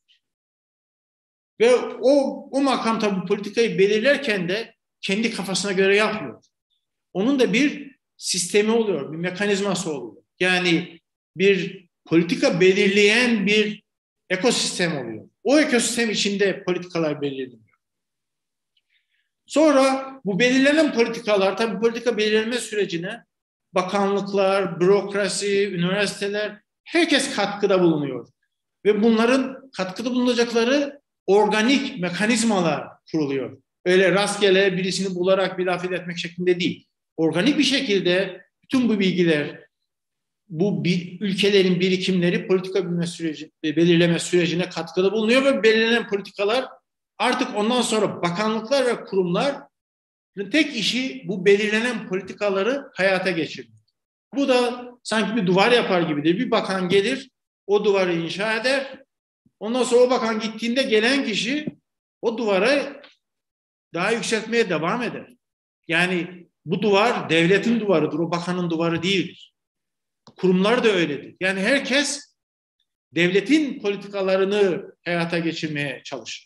Ve o makam tabii politikayı belirlerken de kendi kafasına göre yapmıyor. Onun da bir sistemi oluyor, bir mekanizması oluyor. Yani bir politika belirleyen bir ekosistem oluyor. O ekosistem içinde politikalar belirleniyor. Sonra bu belirlenen politikalar, tabii politika belirlenme sürecine bakanlıklar, bürokrasi, üniversiteler, herkes katkıda bulunuyor. Ve bunların katkıda bulunacakları organik mekanizmalar kuruluyor. Öyle rastgele birisini bularak bir laf etmek şeklinde değil. Organik bir şekilde bütün bu bilgiler, bu ülkelerin birikimleri politika belirleme sürecine katkıda bulunuyor ve belirlenen politikalar artık ondan sonra bakanlıklar ve kurumların tek işi bu belirlenen politikaları hayata geçirmek. Bu da sanki bir duvar yapar gibidir. Bir bakan gelir, o duvarı inşa eder. Ondan sonra o bakan gittiğinde gelen kişi o duvarı daha yükseltmeye devam eder. Yani bu duvar devletin duvarıdır, o bakanın duvarı değildir. Kurumlar da öyledir. Yani herkes devletin politikalarını hayata geçirmeye çalışır.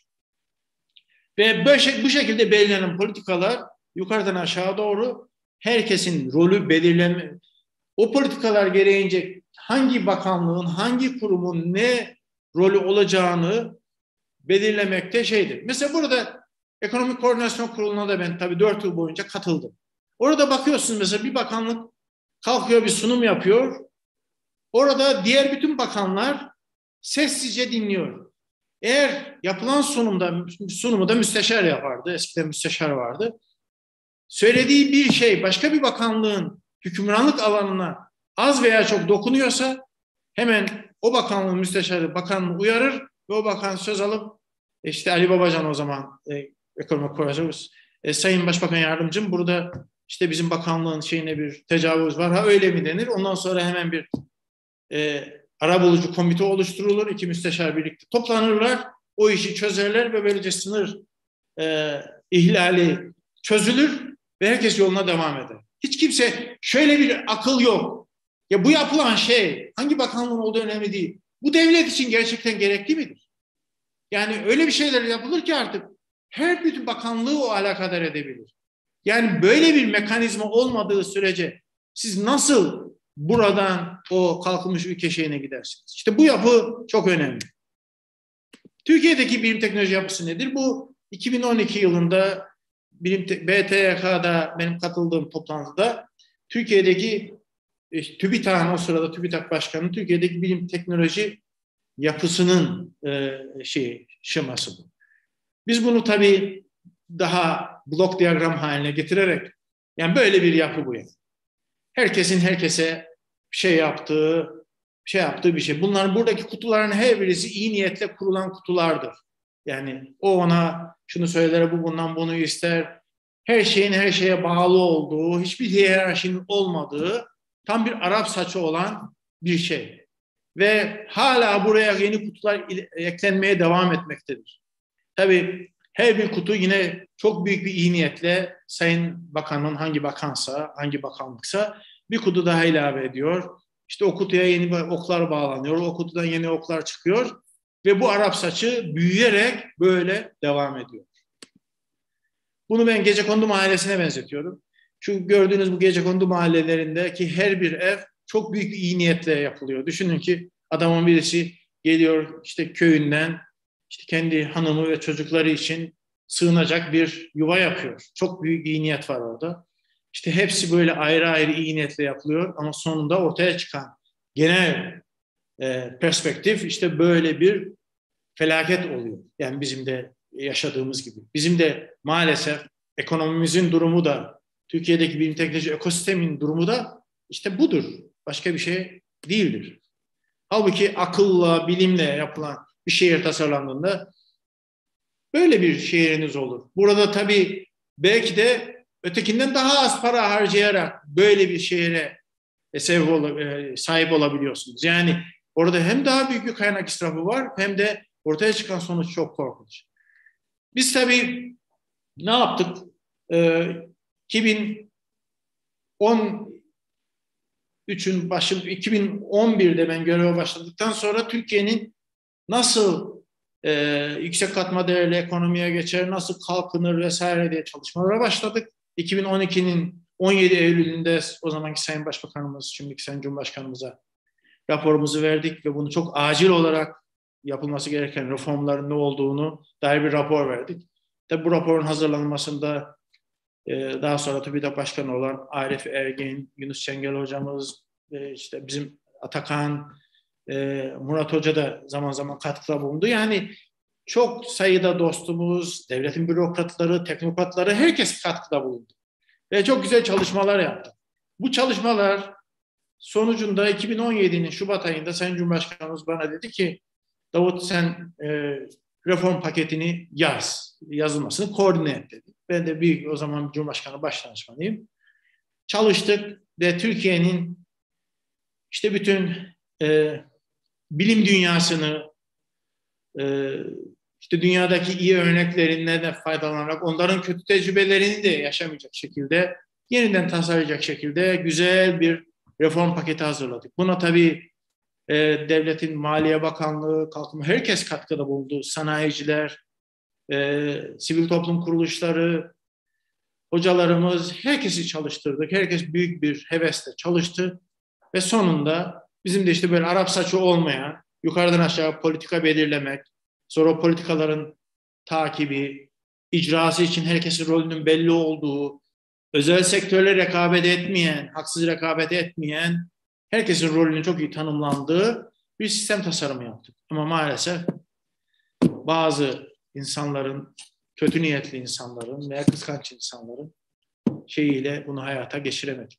Ve bu şekilde belirlenen politikalar yukarıdan aşağı doğru herkesin rolü belirlenme, o politikalar gereğince hangi bakanlığın, hangi kurumun ne rolü olacağını belirlemekte şeydir. Mesela burada Ekonomik Koordinasyon Kurulu'na da ben tabii 4 yıl boyunca katıldım. Orada bakıyorsunuz mesela bir bakanlık kalkıyor bir sunum yapıyor. Orada diğer bütün bakanlar sessizce dinliyor. Eğer yapılan sunumu da müsteşar yapardı. Eskiden müsteşar vardı. Söylediği bir şey başka bir bakanlığın hükümranlık alanına az veya çok dokunuyorsa hemen o bakanlığın müsteşarı bakanını uyarır ve o bakan söz alıp işte Ali Babacan o zaman ekonomik koordinatör, Sayın Başbakan Yardımcım burada işte bizim bakanlığın şeyine bir tecavüz var. Ha öyle mi denir? Ondan sonra hemen bir arabulucu komite oluşturulur. 2 müsteşar birlikte toplanırlar. O işi çözerler ve böylece sınır ihlali çözülür ve herkes yoluna devam eder. Hiç kimse şöyle bir akıl yok. Ya bu yapılan şey hangi bakanlığın olduğu önemli değil. Bu devlet için gerçekten gerekli midir? Yani öyle bir şeyler yapılır ki artık her bütün bakanlığı o alakadar edebilir. Yani böyle bir mekanizma olmadığı sürece siz nasıl buradan o kalkınmış ülke şeyine gidersiniz? İşte bu yapı çok önemli. Türkiye'deki bilim teknoloji yapısı nedir? Bu 2012 yılında BTYK'da benim katıldığım toplantıda Türkiye'deki TÜBİTAK'ın, o sırada TÜBİTAK Başkanı, Türkiye'deki bilim teknoloji yapısının şeması bu. Biz bunu tabii daha blok diyagram haline getirerek, yani böyle bir yapı bu yani. Herkesin herkese yaptığı bir şey. Bunların, buradaki kutuların her birisi iyi niyetle kurulan kutulardır. Yani o ona şunu söyler, bu bundan bunu ister. Her şeyin her şeye bağlı olduğu, hiçbir hiyerarşinin olmadığı, tam bir Arap saçı olan bir şey. Ve hala buraya yeni kutular eklenmeye devam etmektedir. Tabii her bir kutu yine çok büyük bir iyi niyetle Sayın Bakan'ın, hangi bakansa, hangi bakanlıksa bir kutu daha ilave ediyor. İşte o kutuya yeni oklar bağlanıyor, o kutudan yeni oklar çıkıyor ve bu Arap saçı büyüyerek böyle devam ediyor. Bunu ben Gecekondu Mahallesi'ne benzetiyorum. Şu gördüğünüz bu Gecekondu mahallelerindeki her bir ev çok büyük bir iyi niyetle yapılıyor. Düşünün ki adamın birisi geliyor işte köyünden, işte kendi hanımı ve çocukları için sığınacak bir yuva yapıyor. Çok büyük iyi niyet var orada. İşte hepsi böyle ayrı ayrı iyi niyetle yapılıyor ama sonunda ortaya çıkan genel perspektif işte böyle bir felaket oluyor. Yani bizim de yaşadığımız gibi. Bizim de maalesef ekonomimizin durumu da, Türkiye'deki bilim teknoloji ekosistemin durumu da işte budur. Başka bir şey değildir. Halbuki akılla, bilimle yapılan bir şehir tasarlandığında böyle bir şehriniz olur. Burada tabii belki de ötekinden daha az para harcayarak böyle bir şehre sahip olabiliyorsunuz. Yani orada hem daha büyük bir kaynak israfı var hem de ortaya çıkan sonuç çok korkunç. Biz tabii ne yaptık? 2013'ün başı, 2011'de ben göreve başladıktan sonra Türkiye'nin nasıl yüksek katma değerli ekonomiye geçer, nasıl kalkınır vesaire diye çalışmalara başladık. 2012'nin 17 Eylül'ünde o zamanki Sayın Başbakanımız, şimdiki Sayın Cumhurbaşkanımıza raporumuzu verdik ve bunu çok acil olarak yapılması gereken reformların ne olduğunu dair bir rapor verdik. Tabi bu raporun hazırlanmasında daha sonra TÜBİTAK Başkanı olan Arif Ergin, Yunus Çengel hocamız, işte bizim Atakan, Murat Hoca da zaman zaman katkıda bulundu. Yani çok sayıda dostumuz, devletin bürokratları, teknokratları, herkes katkıda bulundu. Ve çok güzel çalışmalar yaptı. Bu çalışmalar sonucunda 2017'nin Şubat ayında Sayın Cumhurbaşkanımız bana dedi ki, Davut sen reform paketini yazılmasını koordine et dedi. Ben de o zaman Cumhurbaşkanı Başdanışmanıyım. Çalıştık ve Türkiye'nin işte bütün bilim dünyasını, işte dünyadaki iyi örneklerinden de faydalanarak onların kötü tecrübelerini de yaşamayacak şekilde, yeniden tasarlayacak şekilde güzel bir reform paketi hazırladık. Buna tabii devletin Maliye Bakanlığı, kalkınma, herkes katkıda bulundu. Sanayiciler, sivil toplum kuruluşları, hocalarımız, herkesi çalıştırdık. Herkes büyük bir hevesle çalıştı ve sonunda bizim de işte böyle Arap saçı olmayan, yukarıdan aşağı politika belirlemek, sonra o politikaların takibi, icrası için herkesin rolünün belli olduğu, özel sektörle rekabet etmeyen, haksız rekabet etmeyen, herkesin rolünün çok iyi tanımlandığı bir sistem tasarımı yaptık. Ama maalesef bazı insanların, kötü niyetli insanların veya kıskanç insanların şeyiyle bunu hayata geçiremedik.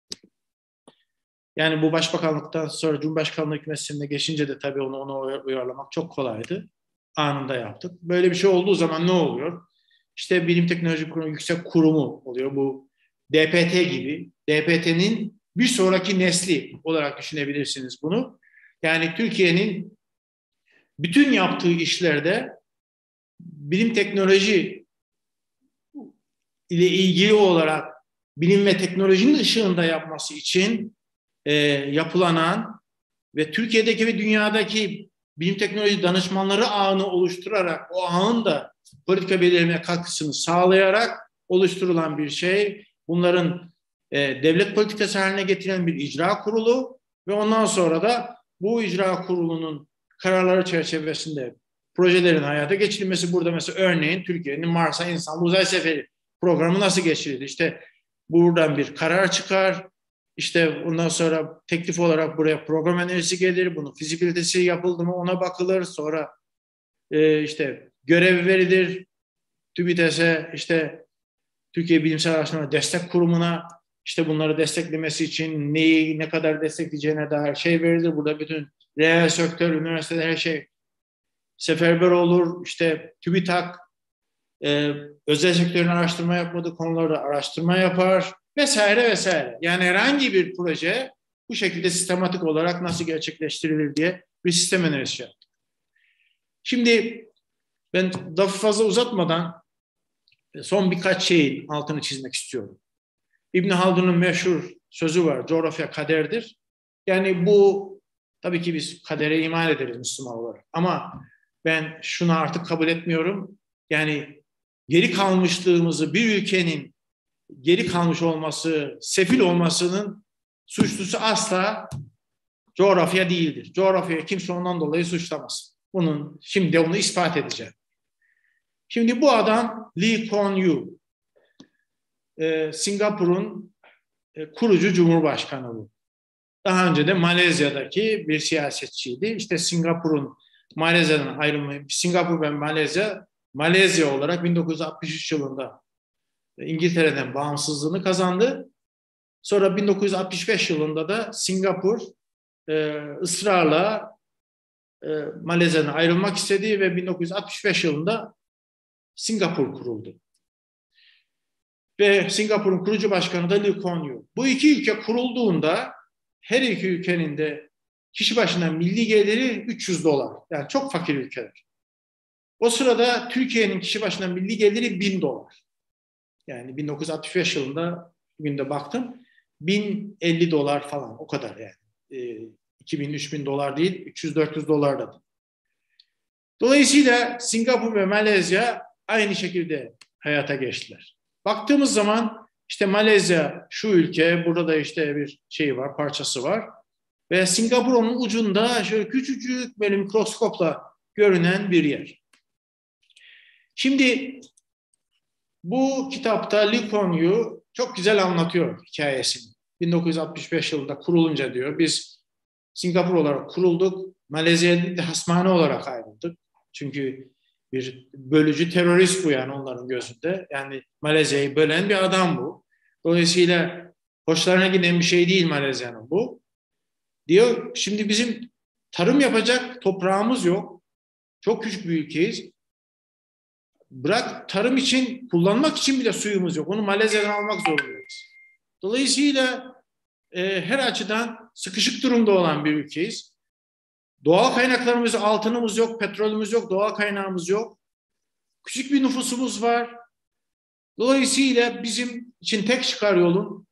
Yani bu başbakanlıktan sonra Cumhurbaşkanlığı hükümetine geçince de tabii onu uyarlamak çok kolaydı. Anında yaptık. Böyle bir şey olduğu zaman ne oluyor? İşte Bilim Teknoloji Kurumu, Yüksek Kurumu oluyor. Bu DPT gibi. DPT'nin bir sonraki nesli olarak düşünebilirsiniz bunu. Yani Türkiye'nin bütün yaptığı işlerde bilim teknoloji ile ilgili olarak bilim ve teknolojinin ışığında yapması için yapılanan ve Türkiye'deki ve dünyadaki bilim teknoloji danışmanları ağını oluşturarak o ağın da politika belirlemeye katkısını sağlayarak oluşturulan bir şey. Bunların devlet politikası haline getiren bir icra kurulu ve ondan sonra da bu icra kurulunun kararları çerçevesinde projelerin hayata geçirilmesi. Burada mesela örneğin Türkiye'nin Mars'a insanlı uzay seferi programı nasıl geçirilir? İşte buradan bir karar çıkar. İşte ondan sonra teklif olarak buraya program önerisi gelir. Bunun fizibilitesi yapıldı mı ona bakılır. Sonra işte görev verilir. TÜBİTAK'e, işte Türkiye Bilimsel Araştırma Destek Kurumu'na, işte bunları desteklemesi için neyi ne kadar destekleyeceğine dair şey verilir. Burada bütün reel sektör, üniversiteler her şey seferber olur. İşte TÜBİTAK özel sektörün araştırma yapmadığı konularda araştırma yapar vesaire vesaire. Yani herhangi bir proje bu şekilde sistematik olarak nasıl gerçekleştirilir diye bir sistem önerisi yaptık. Şimdi ben lafı fazla uzatmadan son birkaç şeyin altını çizmek istiyorum. İbn Haldun'un meşhur sözü var, coğrafya kaderdir. Yani bu, tabii ki biz kadere iman ederiz Müslüman olarak. Ama ben şunu artık kabul etmiyorum. Yani geri kalmışlığımızı, bir ülkenin geri kalmış olması, sefil olmasının suçlusu asla coğrafya değildir. Coğrafyaya kimse ondan dolayı suçlamaz. Şimdi onu ispat edeceğim. Şimdi bu adam Lee Kuan Yew, Singapur'un kurucu cumhurbaşkanı bu. Daha önce de Malezya'daki bir siyasetçiydi. İşte Malezya'dan ayrılmayı, Singapur ve Malezya olarak 1963 yılında İngiltere'den bağımsızlığını kazandı. Sonra 1965 yılında da Singapur ısrarla Malezya'dan ayrılmak istedi ve 1965 yılında Singapur kuruldu. Ve Singapur'un kurucu başkanı da Lee Kuan Yew. Bu iki ülke kurulduğunda her iki ülkenin de kişi başına milli geliri 300 dolar. Yani çok fakir ülkeler. O sırada Türkiye'nin kişi başına milli geliri 1000 dolar. Yani 1965 yılında, bugün de baktım, 1050 dolar falan, o kadar yani. 2000-3000 dolar değil, 300-400 dolar da. Dolayısıyla Singapur ve Malezya aynı şekilde hayata geçtiler. Baktığımız zaman işte Malezya şu ülke, burada da işte bir şey var, parçası var. Ve Singapur onun ucunda şöyle küçücük böyle mikroskopla görünen bir yer. Şimdi bu kitapta Lee Kuan Yew çok güzel anlatıyor hikayesini. 1965 yılında kurulunca diyor, biz Singapur olarak kurulduk, Malezya'da hasmane olarak ayrıldık. Çünkü bir bölücü terörist bu, yani onların gözünde. Yani Malezya'yı bölen bir adam bu. Dolayısıyla hoşlarına giden bir şey değil Malezya'nın bu. Diyor, şimdi bizim tarım yapacak toprağımız yok. Çok küçük bir ülkeyiz. Bırak tarım için, kullanmak için bile suyumuz yok. Onu Malezya'dan almak zorundayız. Dolayısıyla her açıdan sıkışık durumda olan bir ülkeyiz. Doğal kaynaklarımız, altınımız yok, petrolümüz yok, doğal kaynağımız yok. Küçük bir nüfusumuz var. Dolayısıyla bizim için tek çıkar yolun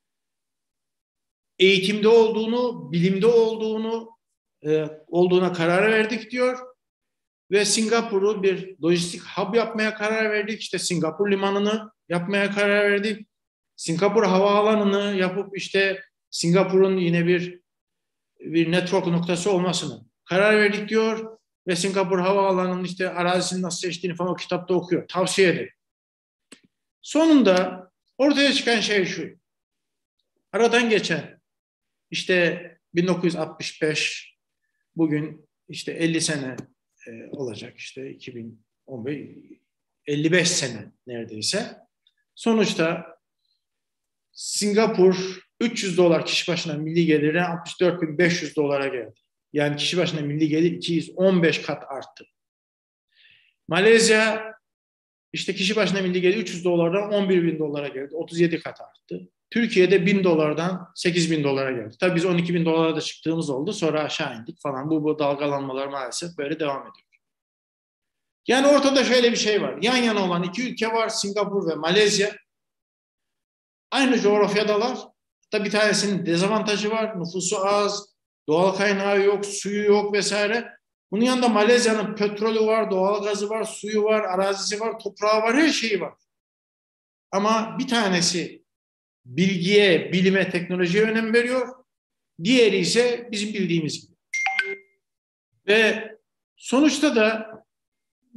eğitimde olduğunu, bilimde olduğuna karar verdik diyor. Ve Singapur'u bir lojistik hub yapmaya karar verdik. İşte Singapur limanını yapmaya karar verdik. Singapur havaalanını yapıp işte Singapur'un yine bir network noktası olmasını karar verdik diyor. Ve Singapur havaalanının işte arazisini nasıl seçtiğini falan o kitapta okuyor. Tavsiye ederim. Sonunda ortaya çıkan şey şu. Aradan geçen işte 1965, bugün işte 50 sene olacak, işte 2015, 55 sene neredeyse. Sonuçta Singapur 300 dolar kişi başına milli geliri 64.500 dolara geldi. Yani kişi başına milli gelir 215 kat arttı. Malezya işte kişi başına milli gelir 300 dolardan 11.000 dolara geldi. 37 kat arttı. Türkiye'de 1000 dolardan 8.000 dolara geldi. Tabii biz 12.000 dolara da çıktığımız oldu. Sonra aşağı indik falan. Bu dalgalanmalar maalesef böyle devam ediyor. Yani ortada şöyle bir şey var. Yan yana olan iki ülke var. Singapur ve Malezya. Aynı coğrafyadalar. Hatta bir tanesinin dezavantajı var. Nüfusu az, doğal kaynağı yok, suyu yok vesaire. Bunun yanında Malezya'nın petrolü var, doğal gazı var, suyu var, arazisi var, toprağı var, her şeyi var. Ama bir tanesi bilgiye, bilime, teknolojiye önem veriyor. Diğeri ise bizim bildiğimiz gibi. Ve sonuçta da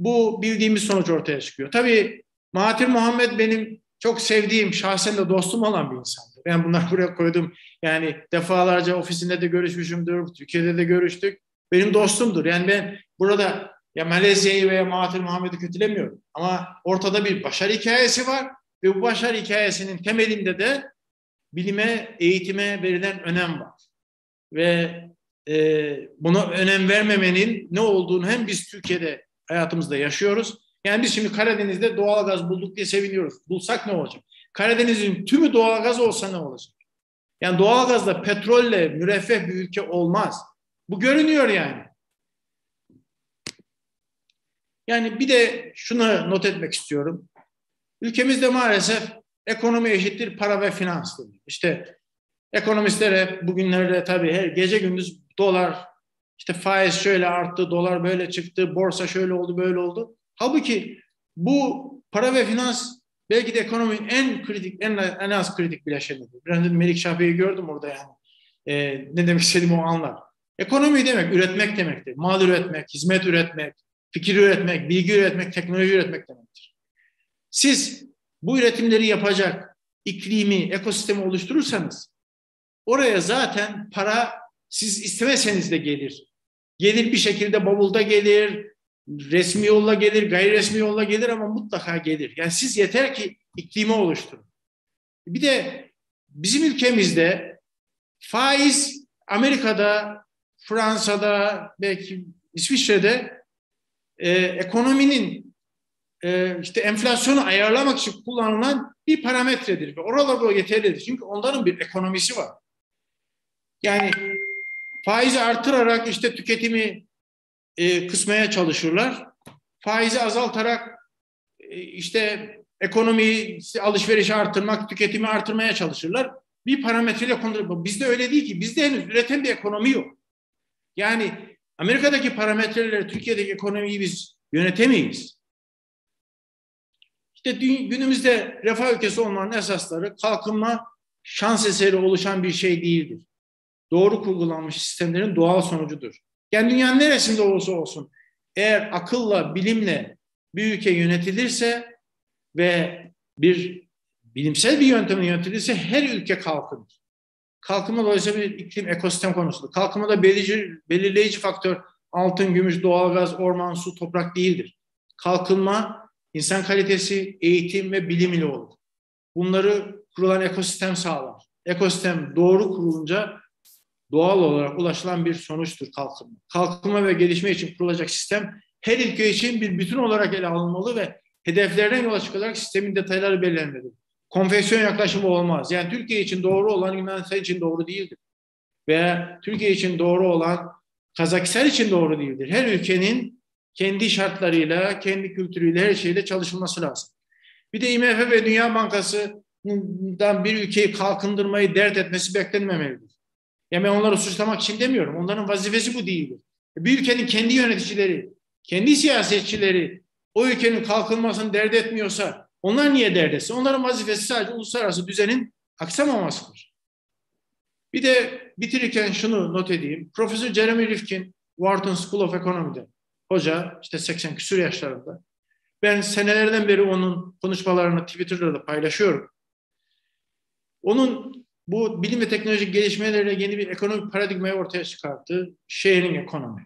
bu bildiğimiz sonuç ortaya çıkıyor. Tabii Mahathir Muhammed benim çok sevdiğim, şahsen de dostum olan bir insandı. Ben bunları buraya koydum. Yani defalarca ofisinde de görüşmüşümdür, Türkiye'de de görüştük. Benim dostumdur. Yani ben burada ya Malezya'yı veya Mahathir Muhammed'i kötülemiyorum. Ama ortada bir başarı hikayesi var ve bu başarı hikayesinin temelinde de bilime, eğitime verilen önem var. Ve buna önem vermemenin ne olduğunu hem biz Türkiye'de hayatımızda yaşıyoruz. Yani biz şimdi Karadeniz'de doğalgaz bulduk diye seviniyoruz. Bulsak ne olacak? Karadeniz'in tümü doğalgaz olsa ne olacak? Yani doğalgazla, petrolle müreffeh bir ülke olmaz. Bu görünüyor yani. Yani bir de şunu not etmek istiyorum. Ülkemizde maalesef ekonomi eşittir para ve finans. İşte ekonomistlere bugünlerde tabii her gece gündüz dolar, işte faiz şöyle arttı, dolar böyle çıktı, borsa şöyle oldu, böyle oldu. Halbuki bu para ve finans belki de ekonominin en kritik, en az kritik bileşenidir. Biraz önce Melik Bey'i gördüm orada yani. Ne demek istediğimi o anlar. Ekonomi demek, üretmek demektir. Mal üretmek, hizmet üretmek, fikir üretmek, bilgi üretmek, teknoloji üretmek demektir. Siz bu üretimleri yapacak iklimi, ekosistemi oluşturursanız oraya zaten para siz istemeseniz de gelir. Gelir bir şekilde, bavulda gelir, resmi yolla gelir, gayri resmi yolla gelir ama mutlaka gelir. Yani siz yeter ki iklimi oluşturun. Bir de bizim ülkemizde faiz Amerika'da, Fransa'da, belki İsviçre'de ekonominin işte enflasyonu ayarlamak için kullanılan bir parametredir. Ve oralar bu yeterlidir. Çünkü onların bir ekonomisi var. Yani faizi artırarak işte tüketimi kısmaya çalışırlar. Faizi azaltarak işte ekonomiyi, alışverişi artırmak, tüketimi artırmaya çalışırlar. Bir parametreyle kontrol. Bizde öyle değil ki. Bizde henüz üreten bir ekonomi yok. Yani Amerika'daki parametreleri Türkiye'deki ekonomiyi biz yönetemeyiz. İşte günümüzde refah ülkesi olmanın esasları kalkınma şans eseri oluşan bir şey değildir. Doğru kurgulanmış sistemlerin doğal sonucudur. Yani dünyanın neresinde olursa olsun eğer akılla, bilimle bir ülke yönetilirse ve bir bilimsel bir yöntemle yönetilirse her ülke kalkınır. Kalkınma dolayısıyla bir iklim ekosistem konusudur. Kalkınmada belirleyici faktör altın, gümüş, doğalgaz, orman, su, toprak değildir. Kalkınma insan kalitesi, eğitim ve bilim ile olur. Bunları kurulan ekosistem sağlar. Ekosistem doğru kurulunca doğal olarak ulaşılan bir sonuçtur kalkınma. Kalkınma ve gelişme için kurulacak sistem her ülke için bir bütün olarak ele alınmalı ve hedeflerden yola çıkarak sistemin detayları belirlenmelidir. Konfeksiyon yaklaşımı olmaz. Yani Türkiye için doğru olan Yunanistan için doğru değildir. Veya Türkiye için doğru olan Kazakistan için doğru değildir. Her ülkenin kendi şartlarıyla, kendi kültürüyle, her şeyle çalışılması lazım. Bir de IMF ve Dünya Bankası'ndan bir ülkeyi kalkındırmayı dert etmesi beklenmemelidir. Yani ben onları suçlamak için demiyorum. Onların vazifesi bu değildir. Bir ülkenin kendi yöneticileri, kendi siyasetçileri o ülkenin kalkınmasını dert etmiyorsa onlar niye dert etsin? Onların vazifesi sadece uluslararası düzenin aksamamasıdır. Bir de bitirirken şunu not edeyim. Profesör Jeremy Rifkin, Wharton School of Economy'de hoca, işte 80 küsur yaşlarında. Ben senelerden beri onun konuşmalarını Twitter'da da paylaşıyorum. Onun bu bilim ve teknolojik gelişmeleriyle yeni bir ekonomik paradigmayı ortaya çıkarttı. Sharing ekonomi.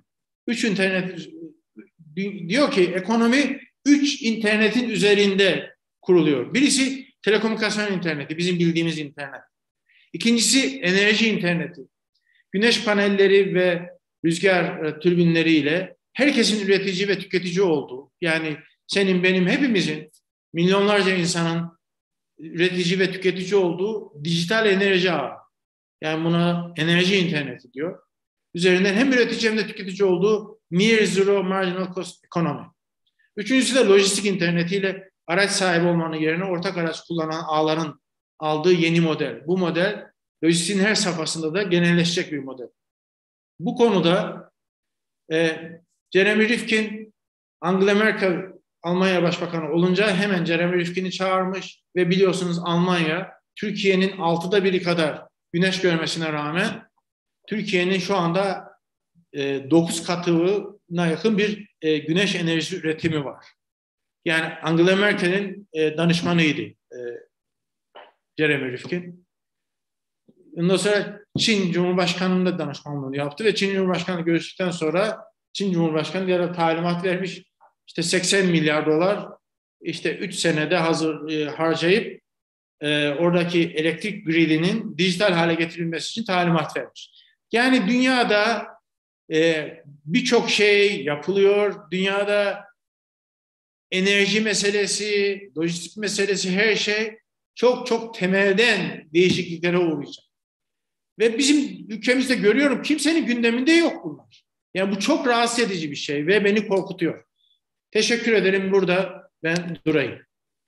Diyor ki ekonomi 3 internetin üzerinde kuruluyor. Birisi telekomünikasyon interneti, bizim bildiğimiz internet. İkincisi enerji interneti. Güneş panelleri ve rüzgar türbinleriyle herkesin üretici ve tüketici olduğu, yani senin, benim, hepimizin, milyonlarca insanın üretici ve tüketici olduğu dijital enerji ağı. Yani buna enerji interneti diyor. Üzerinden hem üretici hem de tüketici olduğu near zero marginal cost economy. Üçüncüsü de lojistik internetiyle araç sahibi olmanın yerine ortak araç kullanan ağların aldığı yeni model. Bu model lojistiğin her safhasında da genelleşecek bir model. Bu konuda Jeremy Rifkin, Angela Merkel Almanya Başbakanı olunca hemen Jeremy Rifkin'i çağırmış ve biliyorsunuz Almanya Türkiye'nin 1/6 kadar güneş görmesine rağmen Türkiye'nin şu anda 9 katına yakın bir güneş enerjisi üretimi var. Yani Angela Merkel'in danışmanıydı Jeremy Rifkin. Ondan sonra Çin Cumhurbaşkanı'nın da danışmanlığını yaptı ve Çin Cumhurbaşkanı görüştükten sonra Çin Cumhurbaşkanı bir talimat vermiş. İşte 80 milyar dolar işte 3 senede harcayıp oradaki elektrik gridinin dijital hale getirilmesi için talimat vermiş. Yani dünyada birçok şey yapılıyor. Dünyada enerji meselesi, lojistik meselesi, her şey çok çok temelden değişikliklere uğrayacak. Ve bizim ülkemizde görüyorum kimsenin gündeminde yok bunlar. Yani bu çok rahatsız edici bir şey ve beni korkutuyor. Teşekkür ederim, burada ben durayım.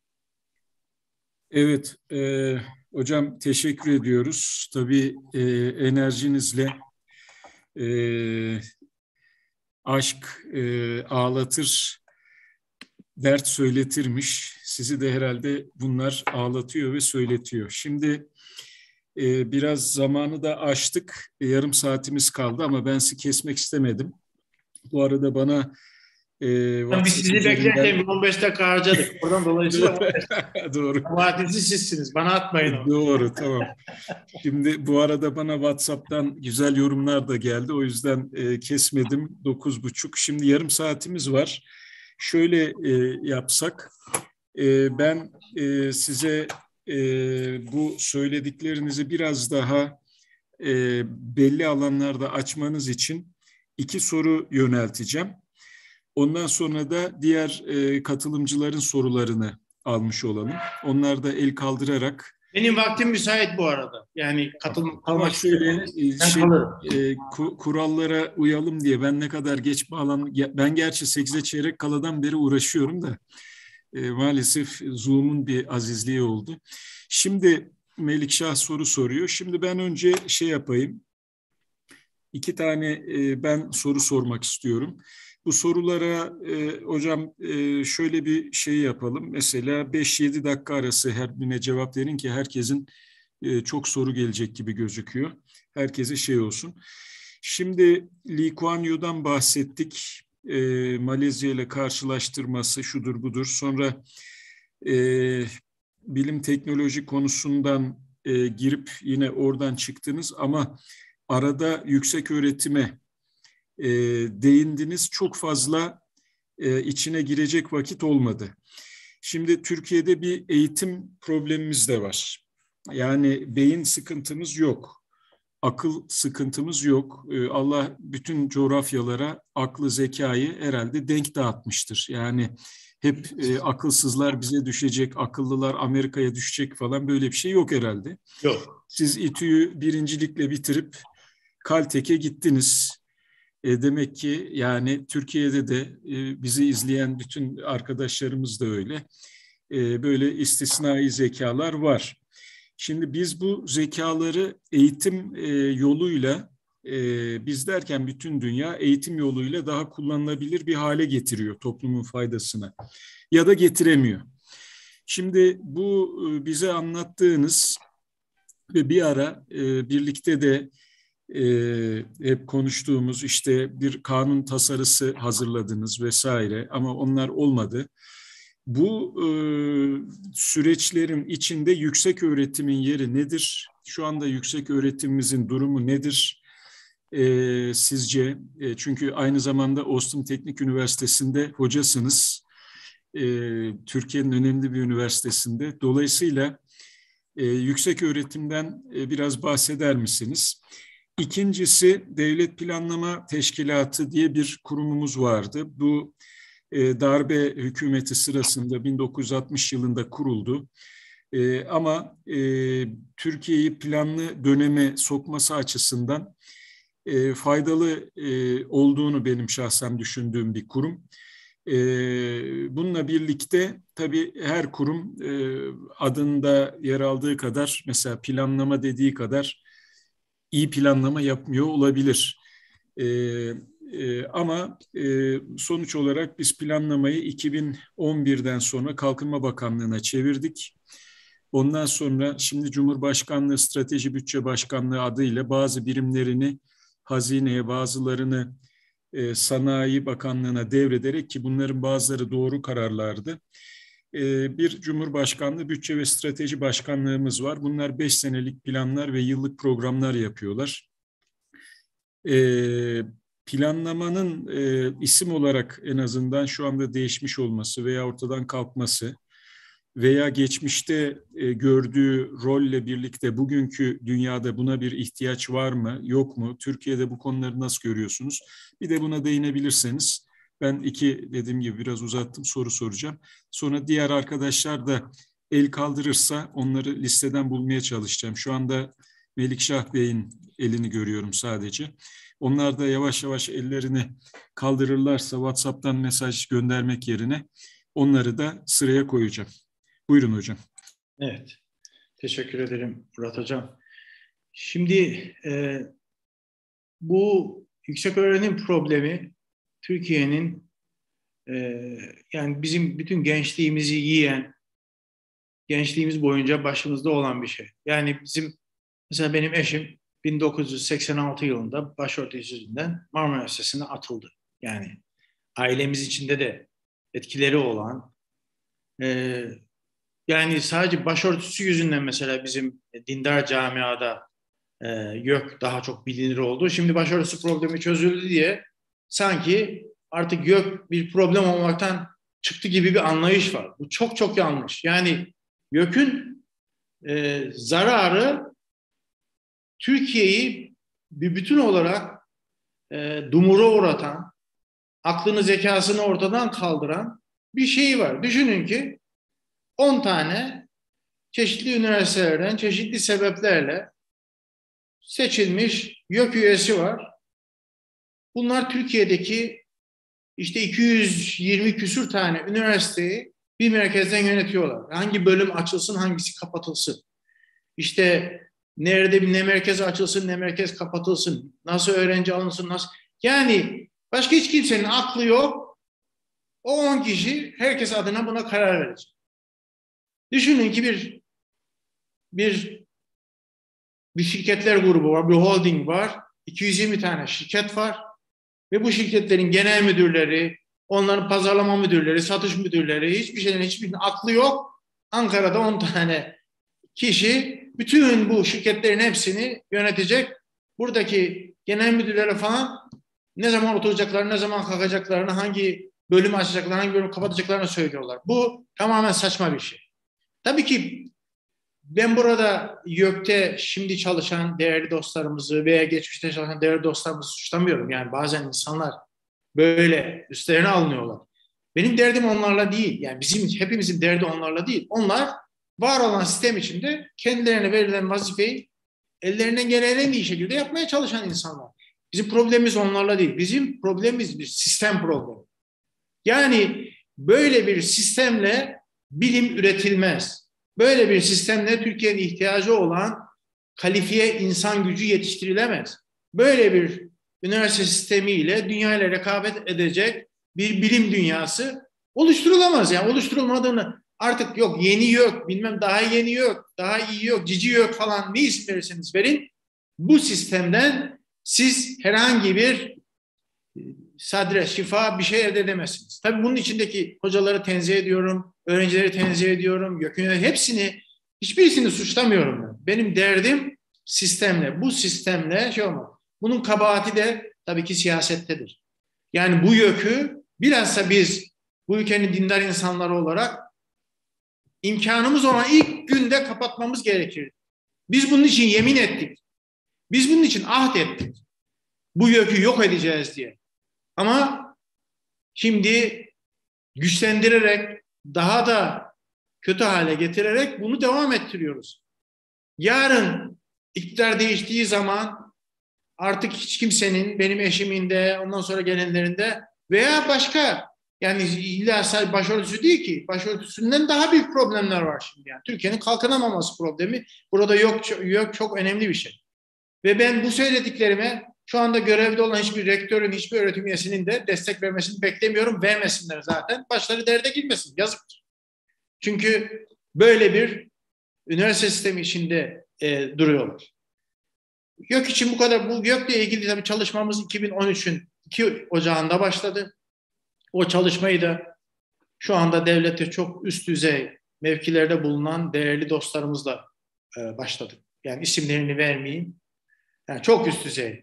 Evet, hocam teşekkür ediyoruz. Tabii enerjinizle aşk ağlatır, dert söyletirmiş. Sizi de herhalde bunlar ağlatıyor ve söyletiyor. Şimdi biraz zamanı da aştık. Yarım saatimiz kaldı ama ben sizi kesmek istemedim. Bu arada bana Biz sizi beklerken 15 dakika harcadık. Oradan dolayısıyla doğru. Kabahatinizi sizsiniz. Bana atmayın onu. Doğru, tamam. Şimdi bu arada bana WhatsApp'tan güzel yorumlar da geldi. O yüzden kesmedim. 9.30. Şimdi yarım saatimiz var. Şöyle yapsak. Ben size bu söylediklerinizi biraz daha belli alanlarda açmanız için 2 soru yönelteceğim. Ondan sonra da diğer katılımcıların sorularını almış olalım. Onlar da el kaldırarak. Benim vaktim müsait bu arada. Yani kalmak şöyle kurallara uyalım diye ben ne kadar geç ben gerçi 8'e çeyrek kaladan beri uğraşıyorum da maalesef Zoom'un bir azizliği oldu. Şimdi Melikşah soru soruyor. Şimdi ben önce yapayım. 2 tane ben soru sormak istiyorum. Bu sorulara hocam şöyle bir şey yapalım. Mesela 5-7 dakika arası her birine cevap verin ki herkesin çok soru gelecek gibi gözüküyor. Herkese olsun. Şimdi Lee Kuan Yew'dan bahsettik. Malezya ile karşılaştırması şudur budur. Sonra bilim teknoloji konusundan girip yine oradan çıktınız ama arada yüksek öğretime değindiniz. Çok fazla içine girecek vakit olmadı. Şimdi Türkiye'de bir eğitim problemimiz de var. Yani beyin sıkıntımız yok. Akıl sıkıntımız yok. Allah bütün coğrafyalara aklı, zekayı herhalde denk dağıtmıştır. Yani hep akılsızlar bize düşecek, akıllılar Amerika'ya düşecek falan, böyle bir şey yok herhalde. Yok. Siz İTÜ'yü birincilikle bitirip Caltech'e gittiniz. Demek ki yani Türkiye'de de bizi izleyen bütün arkadaşlarımız da öyle. Böyle istisnai zekalar var. Şimdi biz bu zekaları eğitim yoluyla, biz derken bütün dünya eğitim yoluyla daha kullanılabilir bir hale getiriyor toplumun faydasına ya da getiremiyor. Şimdi bu bize anlattığınız ve bir ara birlikte de hep konuştuğumuz işte bir kanun tasarısı hazırladınız vesaire ama onlar olmadı. Bu süreçlerin içinde yüksek öğretimin yeri nedir? Şu anda yüksek öğretimimizin durumu nedir sizce? Çünkü aynı zamanda Austin Teknik Üniversitesi'nde hocasınız. Türkiye'nin önemli bir üniversitesinde. Dolayısıyla yüksek öğretimden biraz bahseder misiniz? İkincisi, Devlet Planlama Teşkilatı diye bir kurumumuz vardı. Bu darbe hükümeti sırasında 1960 yılında kuruldu. Ama Türkiye'yi planlı döneme sokması açısından faydalı olduğunu benim şahsen düşündüğüm bir kurum. Bununla birlikte tabii her kurum adında yer aldığı kadar, mesela planlama dediği kadar iyi planlama yapmıyor olabilir. Ama sonuç olarak biz planlamayı 2011'den sonra Kalkınma Bakanlığı'na çevirdik. Ondan sonra şimdi Cumhurbaşkanlığı Strateji Bütçe Başkanlığı adıyla bazı birimlerini Hazine'ye, bazılarını Sanayi Bakanlığı'na devrederek, ki bunların bazıları doğru kararlardı. Bir Cumhurbaşkanlığı Bütçe ve Strateji Başkanlığımız var. Bunlar 5 senelik planlar ve yıllık programlar yapıyorlar. Planlamanın isim olarak en azından şu anda değişmiş olması veya ortadan kalkması veya geçmişte gördüğü rolle birlikte bugünkü dünyada buna bir ihtiyaç var mı, yok mu? Türkiye'de bu konuları nasıl görüyorsunuz? Bir de buna değinebilirseniz. Ben dediğim gibi biraz uzattım, soru soracağım. Sonra diğer arkadaşlar da el kaldırırsa onları listeden bulmaya çalışacağım. Şu anda Melikşah Bey'in elini görüyorum sadece. Onlar da yavaş yavaş ellerini kaldırırlarsa WhatsApp'tan mesaj göndermek yerine onları da sıraya koyacağım. Buyurun hocam. Evet, teşekkür ederim Murat Hocam. Şimdi bu yüksek öğrenim problemi Türkiye'nin yani bizim bütün gençliğimizi yiyen, gençliğimiz boyunca başımızda olan bir şey. Yani mesela benim eşim 1986 yılında başörtüsü yüzünden Marmara Üniversitesi'ne atıldı. Yani ailemiz içinde de etkileri olan, yani sadece başörtüsü yüzünden mesela bizim dindar camiada YÖK daha çok bilinir oldu. Şimdi başörtüsü problemi çözüldü diye sanki artık YÖK bir problem olmaktan çıktı gibi bir anlayış var. Bu çok çok yanlış. Yani YÖK'ün zararı Türkiye'yi bir bütün olarak dumura uğratan, aklını zekasını ortadan kaldıran bir şey var. Düşünün ki 10 tane çeşitli üniversitelerden çeşitli sebeplerle seçilmiş YÖK üyesi var. Bunlar Türkiye'deki işte 220 küsur tane üniversiteyi bir merkezden yönetiyorlar. Hangi bölüm açılsın, hangisi kapatılsın. İşte nerede ne merkez açılsın, ne merkez kapatılsın, nasıl öğrenci alınsın, nasıl... Yani başka hiç kimsenin aklı yok. O 10 kişi herkes adına buna karar verecek. Düşünün ki bir şirketler grubu var, bir holding var, 220 tane şirket var ve bu şirketlerin genel müdürleri, onların pazarlama müdürleri, satış müdürleri, hiçbirinin aklı yok. Ankara'da 10 tane kişi bütün bu şirketlerin hepsini yönetecek. Buradaki genel müdürlere falan ne zaman oturacaklarını, ne zaman kalkacaklarını, hangi bölümü açacaklarını, hangi bölümü kapatacaklarını söylüyorlar. Bu tamamen saçma bir şey. Tabii ki ben burada YÖK'te şimdi çalışan değerli dostlarımızı veya geçmişte çalışan değerli dostlarımızı suçlamıyorum. Yani bazen insanlar böyle üstlerine alınıyorlar. Benim derdim onlarla değil. Yani hepimizin derdi onlarla değil. Onlar var olan sistem içinde kendilerine verilen vazifeyi ellerinden gelen en iyi şekilde yapmaya çalışan insanlar. Bizim problemimiz onlarla değil. Bizim problemimiz bir sistem problemi. Yani böyle bir sistemle bilim üretilmez. Böyle bir sistemle Türkiye'nin ihtiyacı olan kalifiye insan gücü yetiştirilemez. Böyle bir üniversite sistemiyle dünyayla rekabet edecek bir bilim dünyası oluşturulamaz. Yani oluşturulmadığını artık yok, yeni yok, bilmem daha yeni yok, daha iyi yok, cici yok falan ne isim verirseniz verin. Bu sistemden siz herhangi bir sadre, şifa bir şey elde edemezsiniz. Tabii bunun içindeki hocaları tenzih ediyorum, öğrencileri tenzih ediyorum, hepsini, hiçbirisini suçlamıyorum ben. Benim derdim sistemle, bu sistemle şey olmaz. Bunun kabahati de tabii ki siyasettedir. Yani bu YÖK'ü bilhassa biz bu ülkenin dindar insanları olarak imkanımız olan ilk günde kapatmamız gerekir. Biz bunun için yemin ettik. Biz bunun için ahd ettik. Bu YÖK'ü yok edeceğiz diye. Ama şimdi güçlendirerek, daha da kötü hale getirerek bunu devam ettiriyoruz. Yarın iktidar değiştiği zaman artık hiç kimsenin, benim eşimin de, ondan sonra gelenlerin de veya başka, yani illa sadece başörtüsü değil ki, başörtüsünden daha büyük problemler var şimdi. Yani Türkiye'nin kalkınamaması problemi burada yok çok önemli bir şey. Ve ben bu söylediklerime şu anda görevde olan hiçbir rektörün, hiçbir öğretim üyesinin de destek vermesini beklemiyorum. Vermesinler zaten. Başları derde girmesin. Yazıktır. Çünkü böyle bir üniversite sistemi içinde duruyorlar. YÖK için bu kadar. Bu YÖK'le ilgili tabii çalışmamız 2013'ün 2 Ocağı'nda başladı. O çalışmayı da şu anda devlette çok üst düzey mevkilerde bulunan değerli dostlarımızla başladık. Yani isimlerini vermeyeyim. Yani çok üst düzey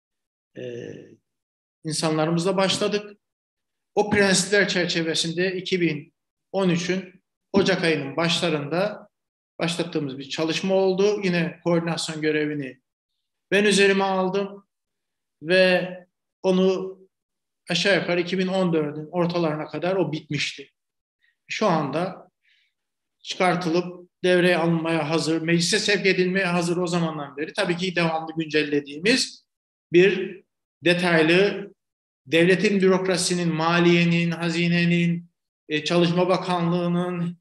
insanlarımızla başladık. O prensipler çerçevesinde 2013'ün Ocak ayının başlarında başlattığımız bir çalışma oldu. Yine koordinasyon görevini ben üzerime aldım ve onu aşağı yukarı 2014'ün ortalarına kadar o bitmişti. Şu anda çıkartılıp devreye alınmaya hazır, meclise sevk edilmeye hazır o zamandan beri. Tabii ki devamlı güncellediğimiz bir detaylı devletin, bürokrasinin, maliyenin, hazinenin, Çalışma Bakanlığı'nın,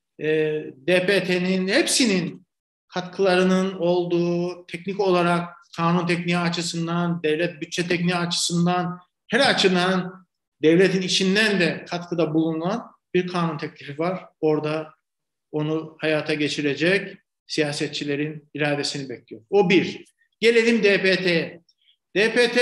DPT'nin hepsinin katkılarının olduğu, teknik olarak kanun tekniği açısından, devlet bütçe tekniği açısından, her açıdan devletin içinden de katkıda bulunan bir kanun teklifi var. Orada onu hayata geçirecek siyasetçilerin iradesini bekliyor. O bir. Gelelim DPT'ye. DPT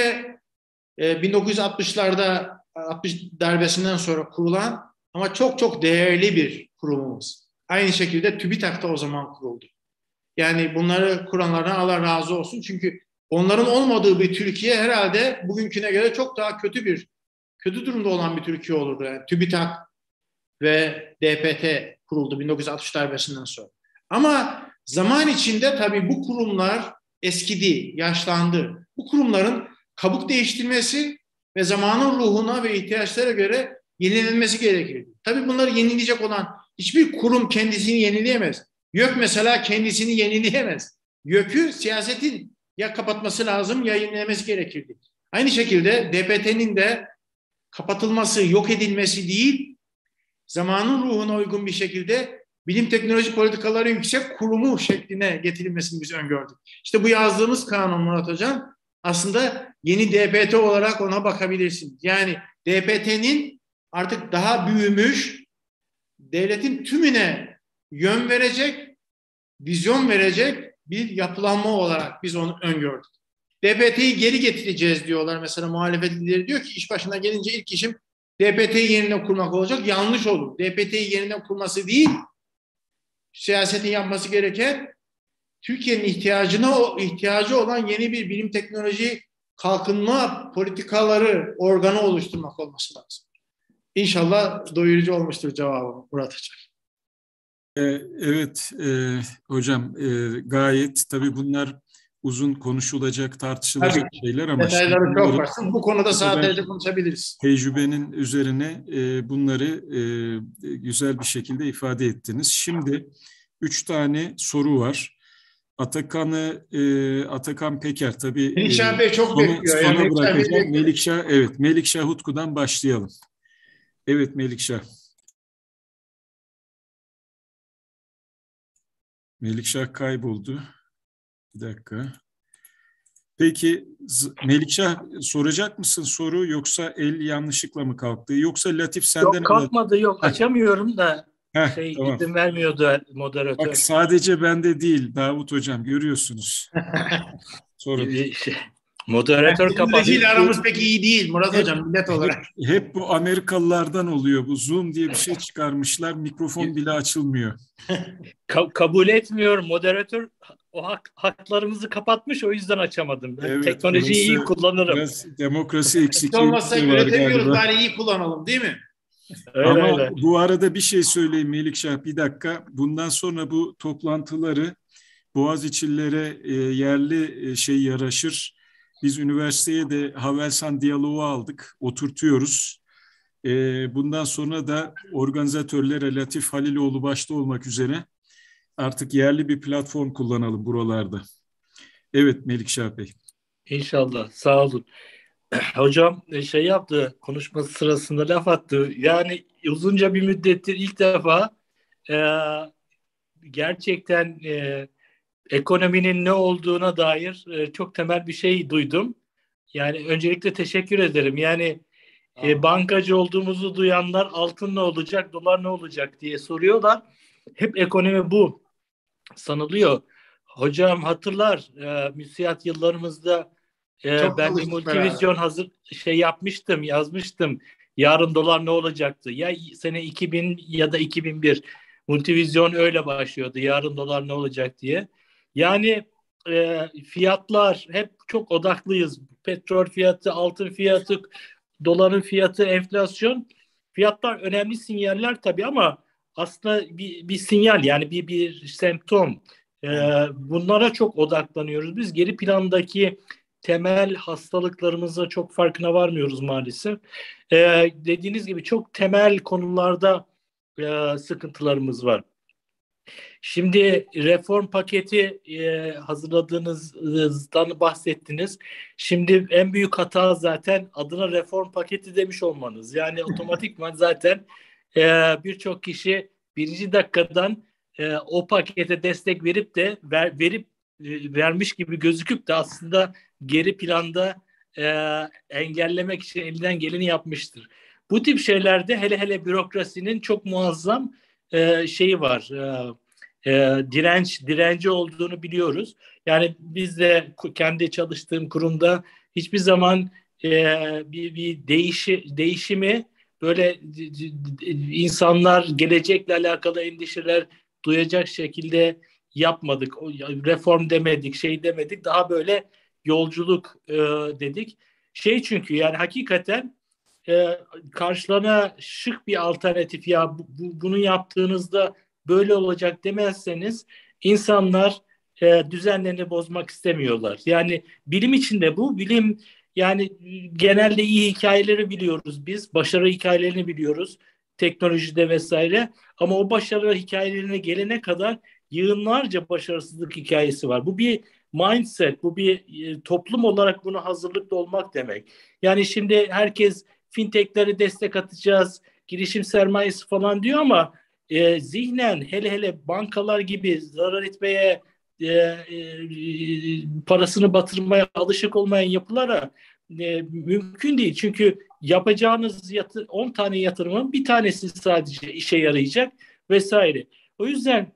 1960'larda 60 darbesinden sonra kurulan ama çok çok değerli bir kurumumuz. Aynı şekilde TÜBİTAK da o zaman kuruldu. Yani bunları kuranlardan Allah razı olsun. Çünkü onların olmadığı bir Türkiye herhalde bugünküne göre çok daha kötü durumda olan bir Türkiye olurdu. Yani TÜBİTAK ve DPT kuruldu 1960 darbesinden sonra. Ama zaman içinde tabii bu kurumlar eskidi, yaşlandı. Bu kurumların kabuk değiştirmesi ve zamanın ruhuna ve ihtiyaçlara göre yenilenmesi gerekir. Tabii bunları yenileyecek olan hiçbir kurum kendisini yenileyemez. YÖK mesela kendisini yenileyemez. YÖK'ü siyasetin ya kapatması lazım ya yenilemesi gerekirdi. Aynı şekilde DPT'nin de kapatılması, yok edilmesi değil, zamanın ruhuna uygun bir şekilde bilim teknoloji politikaları yüksek kurumu şekline getirilmesini biz öngördük. İşte bu yazdığımız kanun Murat Hocam aslında yeni DPT olarak ona bakabilirsiniz. Yani DPT'nin artık daha büyümüş, devletin tümüne yön verecek, vizyon verecek bir yapılanma olarak biz onu öngördük. DPT'yi geri getireceğiz diyorlar. Mesela muhalefet lideri diyor ki iş başına gelince ilk işim DPT'yi yeniden kurmak olacak. Yanlış olur. DPT'yi yeniden kurması değil, siyasetin yapması gereken Türkiye'nin ihtiyacı olan yeni bir bilim teknoloji kalkınma politikaları organı oluşturmak olması lazım. İnşallah doyurucu olmuştur cevabım Murat Hocam. Evet hocam, gayet tabii bunlar uzun konuşulacak, tartışılacak şeyler ama detayları çok var. Bu konuda saatlerce konuşabiliriz. Tecrübenin üzerine bunları güzel bir şekilde ifade ettiniz. Şimdi 3 tane soru var. Atakan Peker tabii Melikşah Bey çok bekliyor. Sona bırakacağım. Melikşah Utku'dan başlayalım. Evet Melikşah. Melikşah kayboldu. Bir dakika. Peki Melikşah soracak mısın soru yoksa el yanlışlıkla mı kalktı? Yoksa Latif senden... Yok kalkmadı yok açamıyorum da tamam. izin vermiyordu moderatör. Bak sadece bende değil Davut Hocam görüyorsunuz. Sorun. Moderatör kapattı. Aramız pek iyi değil Murat Hocam millet olarak. Hep bu Amerikalılardan oluyor. Bu Zoom diye bir şey çıkarmışlar. Mikrofon bile açılmıyor. Kabul etmiyorum. Moderatör o haklarımızı kapatmış o yüzden açamadım. Ben teknolojiyi iyi kullanırım. Biraz demokrasi eksikliği olmazsa üretemiyoruz bari iyi kullanalım değil mi? Öyle. Bu arada bir şey söyleyeyim Melikşah bir dakika. Bundan sonra bu toplantıları Boğaziçi'lilere yerli yaraşır. Biz üniversiteye de Havelsan diyaloğu aldık, oturtuyoruz. Bundan sonra da organizatörlere Latif Haliloğlu başta olmak üzere artık yerli bir platform kullanalım buralarda. Evet Melikşah Bey. İnşallah sağ olun. Hocam yaptı, konuşması sırasında laf attı. Yani uzunca bir müddettir ilk defa gerçekten ekonominin ne olduğuna dair çok temel bir şey duydum. Yani öncelikle teşekkür ederim. Yani bankacı olduğumuzu duyanlar altın ne olacak, dolar ne olacak diye soruyorlar. Hep ekonomi bu sanılıyor. Hocam hatırlar, müsiyat yıllarımızda Çok ben bir çalıştık beraber. multivizyon yazmıştım. Yarın dolar ne olacaktı? Ya sene 2000 ya da 2001 multivizyon öyle başlıyordu. Yarın dolar ne olacak diye. Yani fiyatlar hep çok odaklıyız. Petrol fiyatı, altın fiyatı, doların fiyatı, enflasyon. Fiyatlar önemli sinyaller tabii ama aslında bir sinyal, yani bir semptom. Bunlara çok odaklanıyoruz. Biz geri plandaki temel hastalıklarımıza çok farkına varmıyoruz maalesef. Dediğiniz gibi çok temel konularda sıkıntılarımız var. Şimdi reform paketi hazırladığınızdan bahsettiniz. Şimdi en büyük hata zaten adına reform paketi demiş olmanız. Yani otomatikman zaten birçok kişi birinci dakikadan o pakete destek verip de vermiş gibi gözüküp de aslında geri planda engellemek için elinden geleni yapmıştır. Bu tip şeylerde hele hele bürokrasinin çok muazzam şeyi var. Direnci olduğunu biliyoruz. Yani biz de kendi çalıştığım kurumda hiçbir zaman bir değişimi böyle insanlar gelecekle alakalı endişeler duyacak şekilde yapmadık. Reform demedik, şey demedik. Daha böyle yolculuk dedik. Çünkü yani hakikaten karşılarına şık bir alternatif, ya bunu yaptığınızda böyle olacak demezseniz insanlar düzenlerini bozmak istemiyorlar. Yani bilim içinde bilim, yani genelde iyi hikayeleri biliyoruz biz. Başarı hikayelerini biliyoruz. Teknolojide vesaire. Ama o başarı hikayelerine gelene kadar yığınlarca başarısızlık hikayesi var. Bu bir mindset, bu bir toplum olarak buna hazırlıklı olmak demek. Yani şimdi herkes fintech'lere destek atacağız, girişim sermayesi falan diyor ama zihnen hele hele bankalar gibi zarar etmeye, parasını batırmaya alışık olmayan yapılara mümkün değil. Çünkü yapacağınız 10 tane yatırımın bir tanesi sadece işe yarayacak vesaire. O yüzden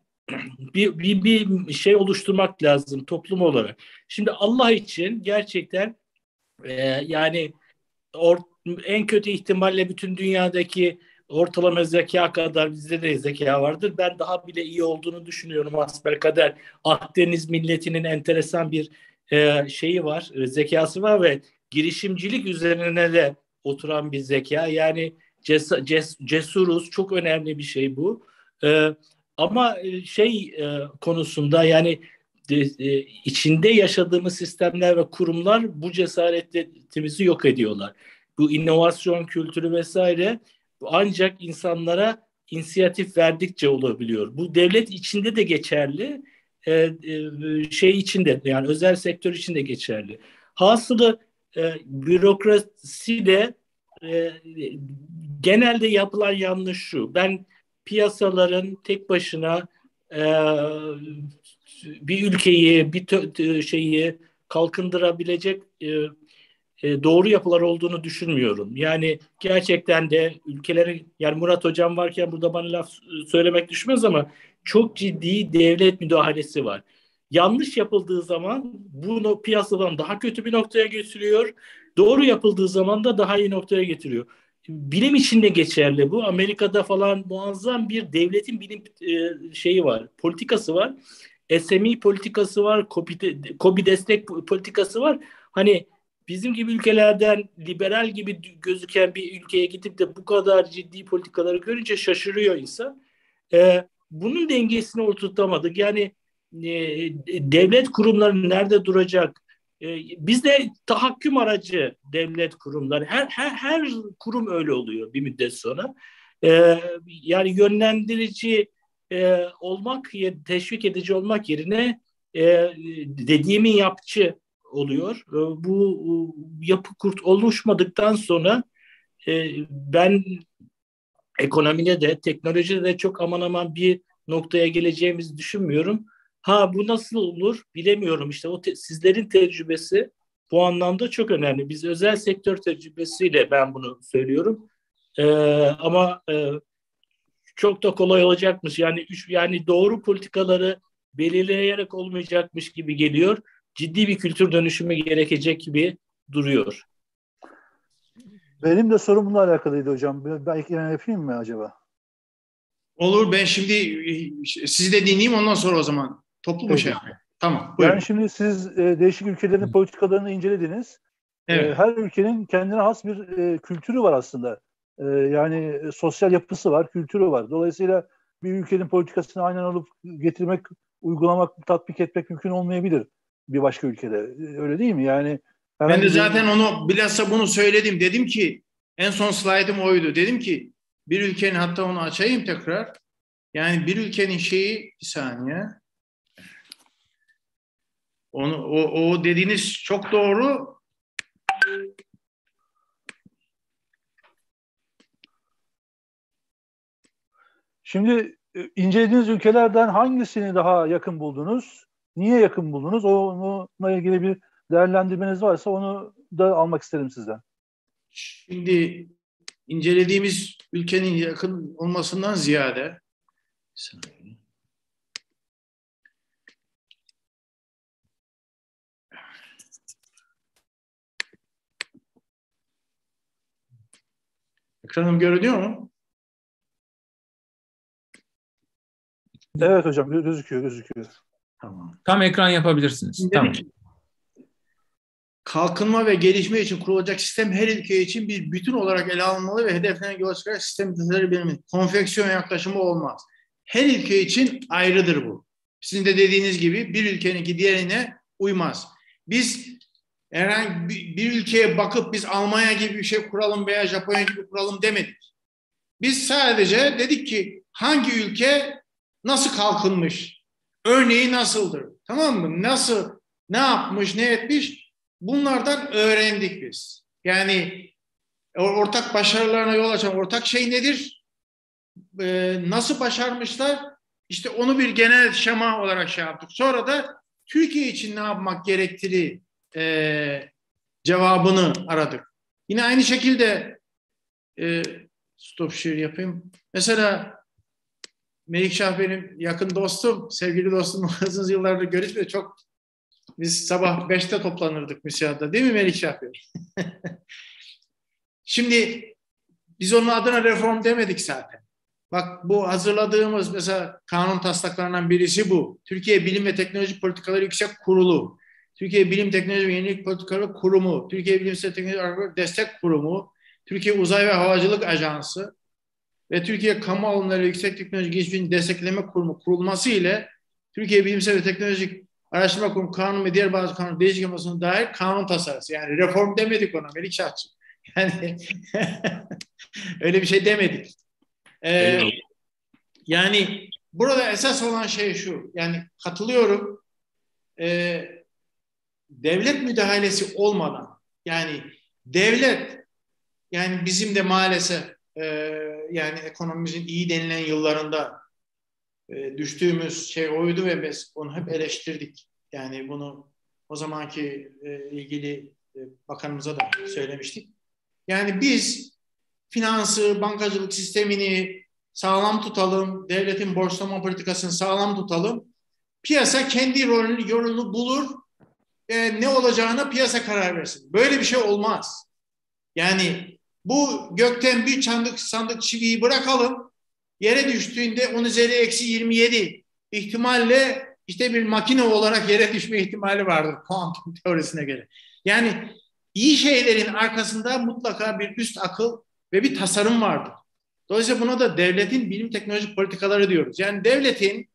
bir şey oluşturmak lazım toplum olarak. Şimdi Allah için gerçekten yani en kötü ihtimalle bütün dünyadaki ortalama zeka kadar bizde de zeka vardır. Ben daha bile iyi olduğunu düşünüyorum hasbelkader. Akdeniz milletinin enteresan bir şeyi var, zekası var ve girişimcilik üzerine de oturan bir zeka. Yani cesuruz, çok önemli bir şey bu. Ama konusunda yani içinde yaşadığımız sistemler ve kurumlar bu cesaretimizi yok ediyorlar. Bu inovasyon kültürü vesaire ancak insanlara inisiyatif verdikçe olabiliyor. Bu devlet içinde de geçerli, içinde, yani özel sektör için de geçerli. Hasılı bürokrasi de genelde yapılan yanlış şu: ben piyasaların tek başına e, bir ülkeyi, şeyi kalkındırabilecek doğru yapılar olduğunu düşünmüyorum. Yani gerçekten de ülkelerin, yani Murat Hocam varken burada bana laf söylemek düşmez ama çok ciddi devlet müdahalesi var. Yanlış yapıldığı zaman bunu piyasadan daha kötü bir noktaya getiriyor. Doğru yapıldığı zaman da daha iyi noktaya getiriyor. Bilim için de geçerli bu. Amerika'da falan muazzam bir devletin bilim şeyi var, politikası var. SME politikası var, KOBİ destek politikası var. Hani bizim gibi ülkelerden liberal gibi gözüken bir ülkeye gidip de bu kadar ciddi politikaları görünce şaşırıyor insan. Bunun dengesini oturtamadık. Yani devlet kurumları nerede duracak? Bizde tahakküm aracı devlet kurumları. Her kurum öyle oluyor bir müddet sonra. Yani yönlendirici olmak, teşvik edici olmak yerine dediğimi yapçı oluyor. Bu yapı oluşmadıktan sonra ben ekonomide de teknolojide de çok aman aman bir noktaya geleceğimizi düşünmüyorum. Bu nasıl olur bilemiyorum. İşte sizlerin tecrübesi bu anlamda çok önemli. Biz özel sektör tecrübesiyle ben bunu söylüyorum. Ama çok da kolay olacakmış. Yani doğru politikaları belirleyerek olmayacakmış gibi geliyor. Ciddi bir kültür dönüşümü gerekecek gibi duruyor. Benim de sorum bununla alakalıydı hocam. Belki yani yapayım mı acaba? Olur, ben şimdi sizi de dinleyeyim, ondan sonra o zaman toplu mu şey yapayım? Tamam, buyurun. Yani şimdi siz değişik ülkelerin politikalarını incelediniz. Evet. Her ülkenin kendine has bir kültürü var aslında. Yani sosyal yapısı var, kültürü var. Dolayısıyla bir ülkenin politikasını aynen alıp getirmek, uygulamak, tatbik etmek mümkün olmayabilir bir başka ülkede. Öyle değil mi? Yani Ben de zaten onu bilhassa bunu söyledim. Dedim ki en son slaydım oydu. Dedim ki bir ülkenin, hatta onu açayım tekrar. Yani bir ülkenin şeyi, bir saniye. O dediğiniz çok doğru. Şimdi incelediğiniz ülkelerden hangisini daha yakın buldunuz? Niye yakın buldunuz? Onunla ilgili bir değerlendirmeniz varsa onu da almak isterim sizden. Şimdi incelediğimiz ülkenin yakın olmasından ziyade ekranım görünüyor mu? Evet hocam, gözüküyor. Tamam. Tam ekran yapabilirsiniz. Tamam. Kalkınma ve gelişme için kurulacak sistem her ülke için bir bütün olarak ele alınmalı ve hedeflerine göre çıkarak sistem detayları belirlemeli. Konfeksiyon yaklaşımı olmaz. Her ülke için ayrıdır bu. Sizin de dediğiniz gibi bir ülkeninki diğerine uymaz. Biz herhangi bir ülkeye bakıp biz Almanya gibi bir şey kuralım veya Japonya gibi kuralım demedik. Biz sadece dedik ki hangi ülke nasıl kalkınmış? Örneği nasıldır? Tamam mı? Nasıl, ne yapmış, ne etmiş? Bunlardan öğrendik biz. Yani ortak başarılarına yol açan ortak şey nedir? Nasıl başarmışlar? İşte onu bir genel şema olarak şey yaptık. Sonra da Türkiye için ne yapmak gerektiği cevabını aradık. Yine aynı şekilde stop share yapayım. Mesela Melikşah benim yakın dostum, sevgili dostum, uzun yıllardır görüşmüyor. Biz sabah 5'te toplanırdık müsiyada, değil mi Melikşah Bey? Şimdi biz onun adına reform demedik zaten. Bak, bu hazırladığımız mesela kanun taslaklarından birisi bu. Türkiye Bilim ve Teknoloji Politikaları Yüksek Kurulu, Türkiye Bilim Teknoloji ve Yenilik Politikaları Kurumu, Türkiye Bilim ve Teknoloji Destek Kurumu, Türkiye Uzay ve Havacılık Ajansı ve Türkiye Kamu Alımları Yüksek Teknoloji Gelişimini Destekleme Kurumu kurulması ile Türkiye Bilimsel ve Teknolojik Araştırma Kurumu Kanunu ve diğer bazı kanun değişik yapmasına dair kanun tasarısı. Yani reform demedik ona Melikşah'cığım. Yani öyle bir şey demedik. Yani burada esas olan şey şu. Yani katılıyorum. Devlet müdahalesi olmadan, yani devlet, yani bizim de maalesef yani ekonomimizin iyi denilen yıllarında düştüğümüz şey oydu ve biz onu hep eleştirdik. Yani bunu o zamanki ilgili bakanımıza da söylemiştik. Yani biz finansı, bankacılık sistemini sağlam tutalım, devletin borçlama politikasını sağlam tutalım. Piyasa kendi yolunu bulur, ne olacağına piyasa karar versin. Böyle bir şey olmaz. Yani bu gökten bir sandık çiviyi bırakalım, yere düştüğünde 10 üzeri eksi 27 ihtimalle işte bir makine olarak yere düşme ihtimali vardır kuantum teorisine göre. Yani iyi şeylerin arkasında mutlaka bir üst akıl ve bir tasarım vardır. Dolayısıyla buna da devletin bilim teknoloji politikaları diyoruz. Yani devletin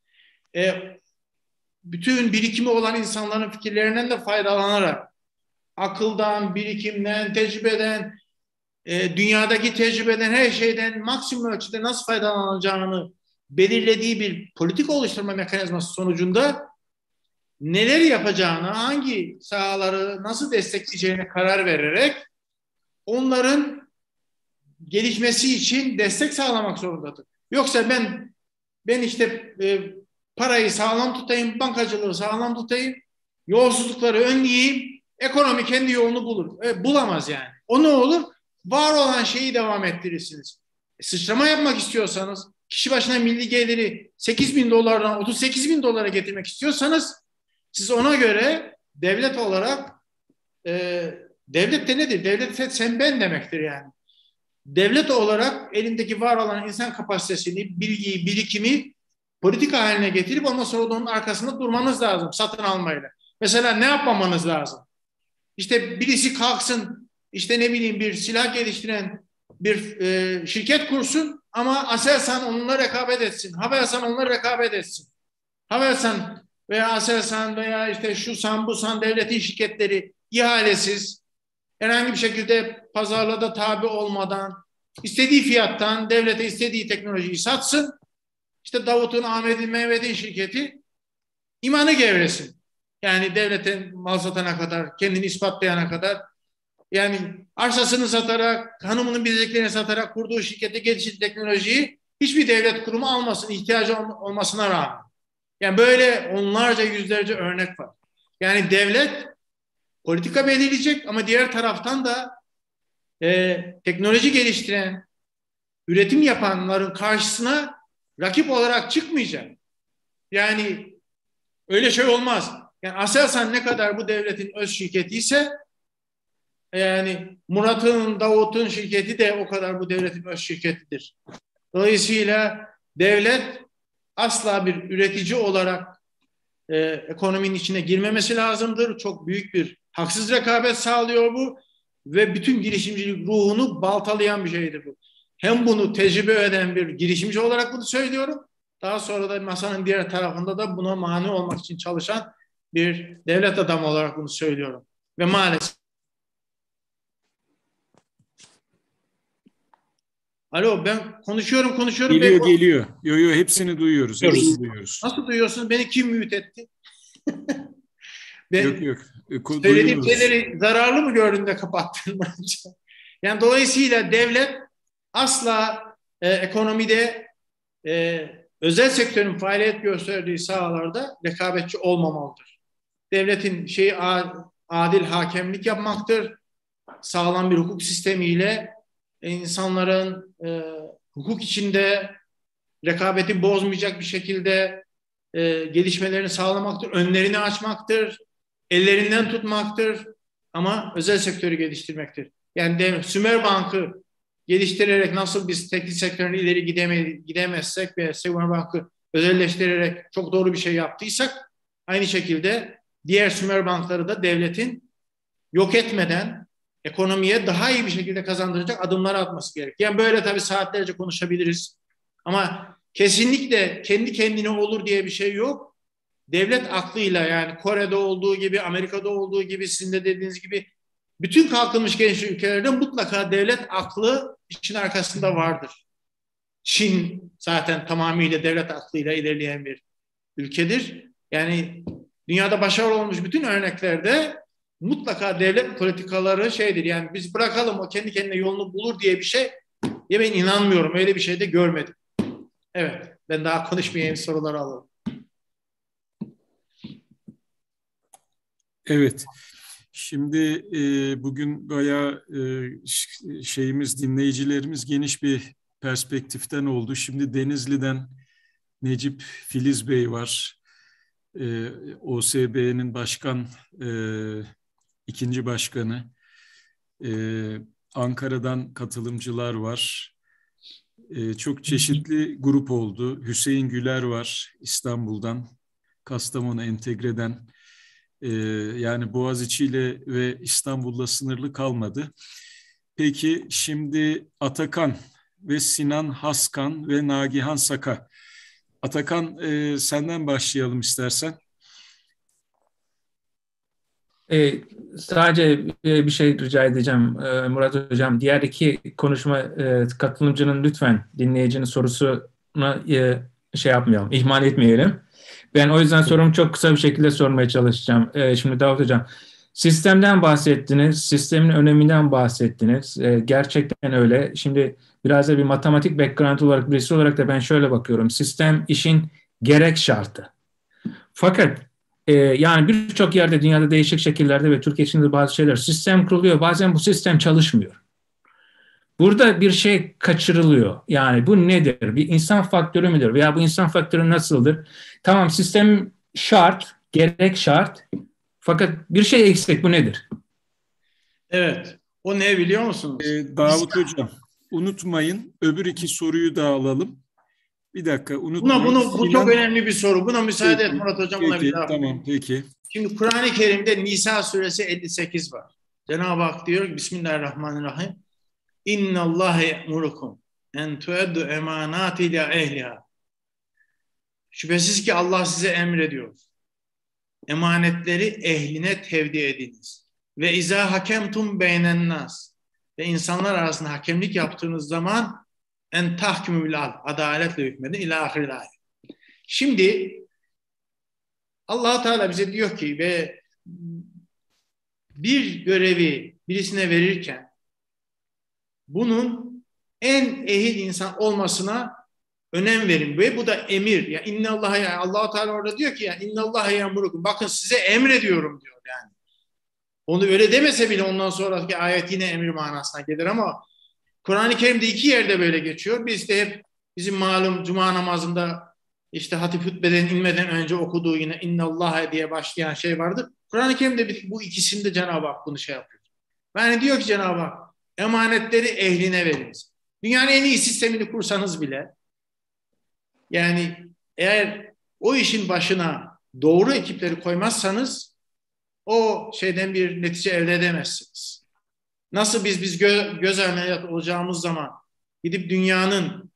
bütün birikimi olan insanların fikirlerinden de faydalanarak akıldan, birikimden, tecrübeden, dünyadaki tecrübeden, her şeyden maksimum ölçüde nasıl faydalanacağını belirlediği bir politika oluşturma mekanizması sonucunda neler yapacağını, hangi sahaları nasıl destekleyeceğine karar vererek onların gelişmesi için destek sağlamak zorundadır. Yoksa ben işte parayı sağlam tutayım, bankacılığı sağlam tutayım, yolsuzlukları önleyeyim, ekonomi kendi yolunu bulur. Bulamaz yani. O ne olur? Var olan şeyi devam ettirirsiniz. Sıçrama yapmak istiyorsanız, kişi başına milli geliri 8 bin dolardan 38 bin dolara getirmek istiyorsanız siz ona göre devlet olarak devlet de nedir? Devlet sen ben demektir yani. Devlet olarak elindeki var olan insan kapasitesini, bilgiyi, birikimi politika haline getirip ondan sonra da onun arkasında durmanız lazım satın almayla. Mesela ne yapmamanız lazım? İşte birisi kalksın, işte ne bileyim bir silah geliştiren bir şirket kursun ama Aselsan onunla rekabet etsin. Havelsan onunla rekabet etsin. Havelsan veya Aselsan veya işte Şusan, Busan devletin şirketleri ihalesiz, herhangi bir şekilde pazarlığa da tabi olmadan istediği fiyattan devlete istediği teknolojiyi satsın. İşte Davut'un, Ahmet'in, Mehmet'in şirketi imanı gevresin. Yani devlete mal satana kadar, kendini ispatlayana kadar, yani arsasını satarak, hanımının bileziklerini satarak kurduğu şirkette geliştirdiği teknolojiyi hiçbir devlet kurumu almasın, ihtiyacı olmasına rağmen. Yani böyle onlarca, yüzlerce örnek var. Yani devlet politika belirleyecek ama diğer taraftan da teknoloji geliştiren, üretim yapanların karşısına rakip olarak çıkmayacak. Yani öyle şey olmaz. Yani Aselsan ne kadar bu devletin öz şirketi ise yani Murat'ın, Davut'un şirketi de o kadar bu devletin öz şirketidir. Dolayısıyla devlet asla bir üretici olarak ekonominin içine girmemesi lazımdır. Çok büyük bir haksız rekabet sağlıyor bu ve bütün girişimcilik ruhunu baltalayan bir şeydir bu. Hem bunu tecrübe eden bir girişimci olarak bunu söylüyorum. Daha sonra da masanın diğer tarafında da buna mani olmak için çalışan bir devlet adamı olarak bunu söylüyorum. Ve maalesef. Alo, ben konuşuyorum. Geliyor. Yo, hepsini duyuyoruz. Nasıl duyuyorsunuz? Beni kim mute etti? Yok. Söylediğim şeyleri zararlı mı gördün de kapattın? Yani dolayısıyla devlet asla ekonomide özel sektörün faaliyet gösterdiği sahalarda rekabetçi olmamalıdır. Devletin şeyi adil hakemlik yapmaktır. Sağlam bir hukuk sistemiyle insanların hukuk içinde rekabeti bozmayacak bir şekilde gelişmelerini sağlamaktır. Önlerini açmaktır. Ellerinden tutmaktır. Ama özel sektörü geliştirmektir. Yani Sümer Bank'ı geliştirerek nasıl biz teknik sektörün ileri gidemezsek ve Sümer Bank'ı özelleştirerek çok doğru bir şey yaptıysak aynı şekilde diğer Sümer Bankları da devletin yok etmeden ekonomiye daha iyi bir şekilde kazandıracak adımlar atması gerek. Yani böyle tabii saatlerce konuşabiliriz. Ama kesinlikle kendi kendine olur diye bir şey yok. Devlet aklıyla yani Kore'de olduğu gibi, Amerika'da olduğu gibi, sizin de dediğiniz gibi bütün kalkınmış gelişmiş ülkelerde mutlaka devlet aklı işin arkasında vardır. Çin zaten tamamıyla devlet aklıyla ilerleyen bir ülkedir. Yani dünyada başarılı olmuş bütün örneklerde mutlaka devlet politikaları şeydir. Yani biz bırakalım o kendi kendine yolunu bulur diye bir şey. Ya ben inanmıyorum. Öyle bir şey de görmedim. Evet. Ben daha konuşmayayım. Soruları alalım. Evet. Şimdi bugün bayağı dinleyicilerimiz geniş bir perspektiften oldu. Şimdi Denizli'den Necip Filiz Bey var. OSB'nin ikinci başkanı. Ankara'dan katılımcılar var. Çok çeşitli grup oldu. Hüseyin Güler var İstanbul'dan, Kastamonu Entegre'den. Yani Boğaziçi ile ve İstanbul'la sınırlı kalmadı. Peki şimdi Atakan ve Sinan Haskan ve Nagihan Saka. Atakan senden başlayalım istersen. Sadece bir şey rica edeceğim Murat Hocam. Diğer iki konuşma katılımcının lütfen dinleyicinin sorusuna şey yapmayalım, ihmal etmeyelim. Ben o yüzden sorumu çok kısa bir şekilde sormaya çalışacağım. Şimdi Davut Hocam, sistemden bahsettiniz, sistemin öneminden bahsettiniz. Gerçekten öyle. Şimdi biraz da bir matematik background olarak, birisi olarak da ben şöyle bakıyorum. Sistem işin gerek şartı. Fakat yani birçok yerde dünyada değişik şekillerde ve Türkiye içinde bazı şeyler sistem kuruluyor. Bazen bu sistem çalışmıyor. Burada bir şey kaçırılıyor. Yani bu nedir? Bir insan faktörü müdür? Veya bu insan faktörü nasıldır? Tamam, sistem şart, gerek şart. Fakat bir şey eksik. Bu nedir? Evet. O ne biliyor musunuz? Davut Hocam, unutmayın, öbür iki soruyu da alalım. Bir dakika, unutmayın. Bu çok önemli bir soru. Buna müsaade et Peki, Murat Hocam. Buna bir peki, cevap tamam, vereyim. peki. Şimdi Kur'an-ı Kerim'de Nisa suresi 58 var. Cenab-ı Hak diyor ki Bismillahirrahmanirrahim. İnna Allahe ye'murukum en tuaddu emanati ila ehliha. Şüphesiz ki Allah size emrediyor. Emanetleri ehline tevdi ediniz. Ve izâ hakemtum beynen nas. Ve insanlar arasında hakemlik yaptığınız zaman en tahkümü bil adl. Adaletle hükmedin ila ahiril ayet. Şimdi Allah Teala bize diyor ki ve bir görevi birisine verirken bunun en ehil insan olmasına önem verin. Ve bu da emir. Ya innallaha, Allah Teala orada diyor ki ya innallaha ya'murukum. Bakın size emrediyorum diyor yani. Onu öyle demese bile ondan sonraki ayet yine emir manasına gelir ama Kur'an-ı Kerim'de iki yerde böyle geçiyor. Biz de hep bizim malum cuma namazında işte hatip hutbeden inmeden önce okuduğu yine innallaha diye başlayan şey vardır. Kur'an-ı Kerim'de bu ikisinde Cenab-ı Hak bunu şey yapıyor. Yani diyor ki Cenab-ı Hak emanetleri ehline veriniz. Dünyanın en iyi sistemini kursanız bile yani eğer o işin başına doğru ekipleri koymazsanız o şeyden bir netice elde edemezsiniz. Nasıl biz göz ameliyatı olacağımız zaman gidip dünyanın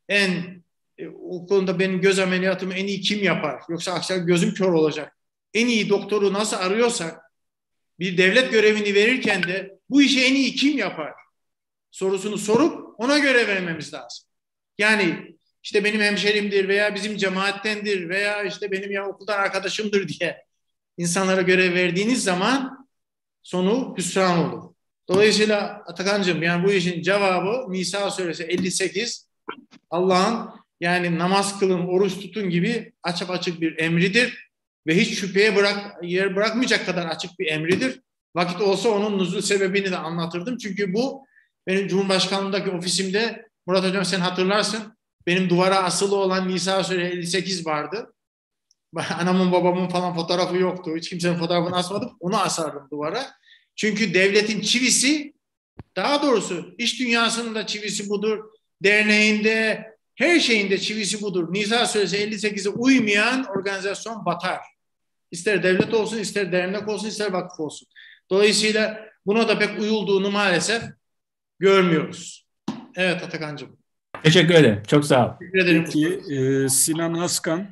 o konuda benim göz ameliyatımı en iyi kim yapar? Yoksa akşam gözüm kör olacak. En iyi doktoru nasıl arıyorsak bir devlet görevini verirken de bu işi en iyi kim yapar? Sorusunu sorup ona göre vermemiz lazım. Yani işte benim hemşerimdir veya bizim cemaattendir veya işte benim ya okuldan arkadaşımdır diye insanlara görev verdiğiniz zaman sonu hüsran olur. Dolayısıyla Atakan'cığım yani bu işin cevabı Nisa suresi 58 Allah'ın yani namaz kılın, oruç tutun gibi açık açık bir emridir ve hiç şüpheye yer bırakmayacak kadar açık bir emridir. Vakit olsa onun nuzul sebebini de anlatırdım. Çünkü bu benim Cumhurbaşkanlığındaki ofisimde Murat Hocam sen hatırlarsın benim duvara asılı olan Nisa suresi 58 vardı. Anamın babamın falan fotoğrafı yoktu. Hiç kimsenin fotoğrafını asmadım. Onu asardım duvara. Çünkü devletin çivisi daha doğrusu iş dünyasının da çivisi budur. Derneğinde her şeyinde çivisi budur. Nisa suresi 58'e uymayan organizasyon batar. İster devlet olsun, ister dernek olsun, ister vakıf olsun. Dolayısıyla buna da pek uyulduğunu maalesef görmüyoruz. Evet Atakan'cığım. Teşekkür ederim. Çok sağ ol. Teşekkür ederim. Peki, Sinan Askan.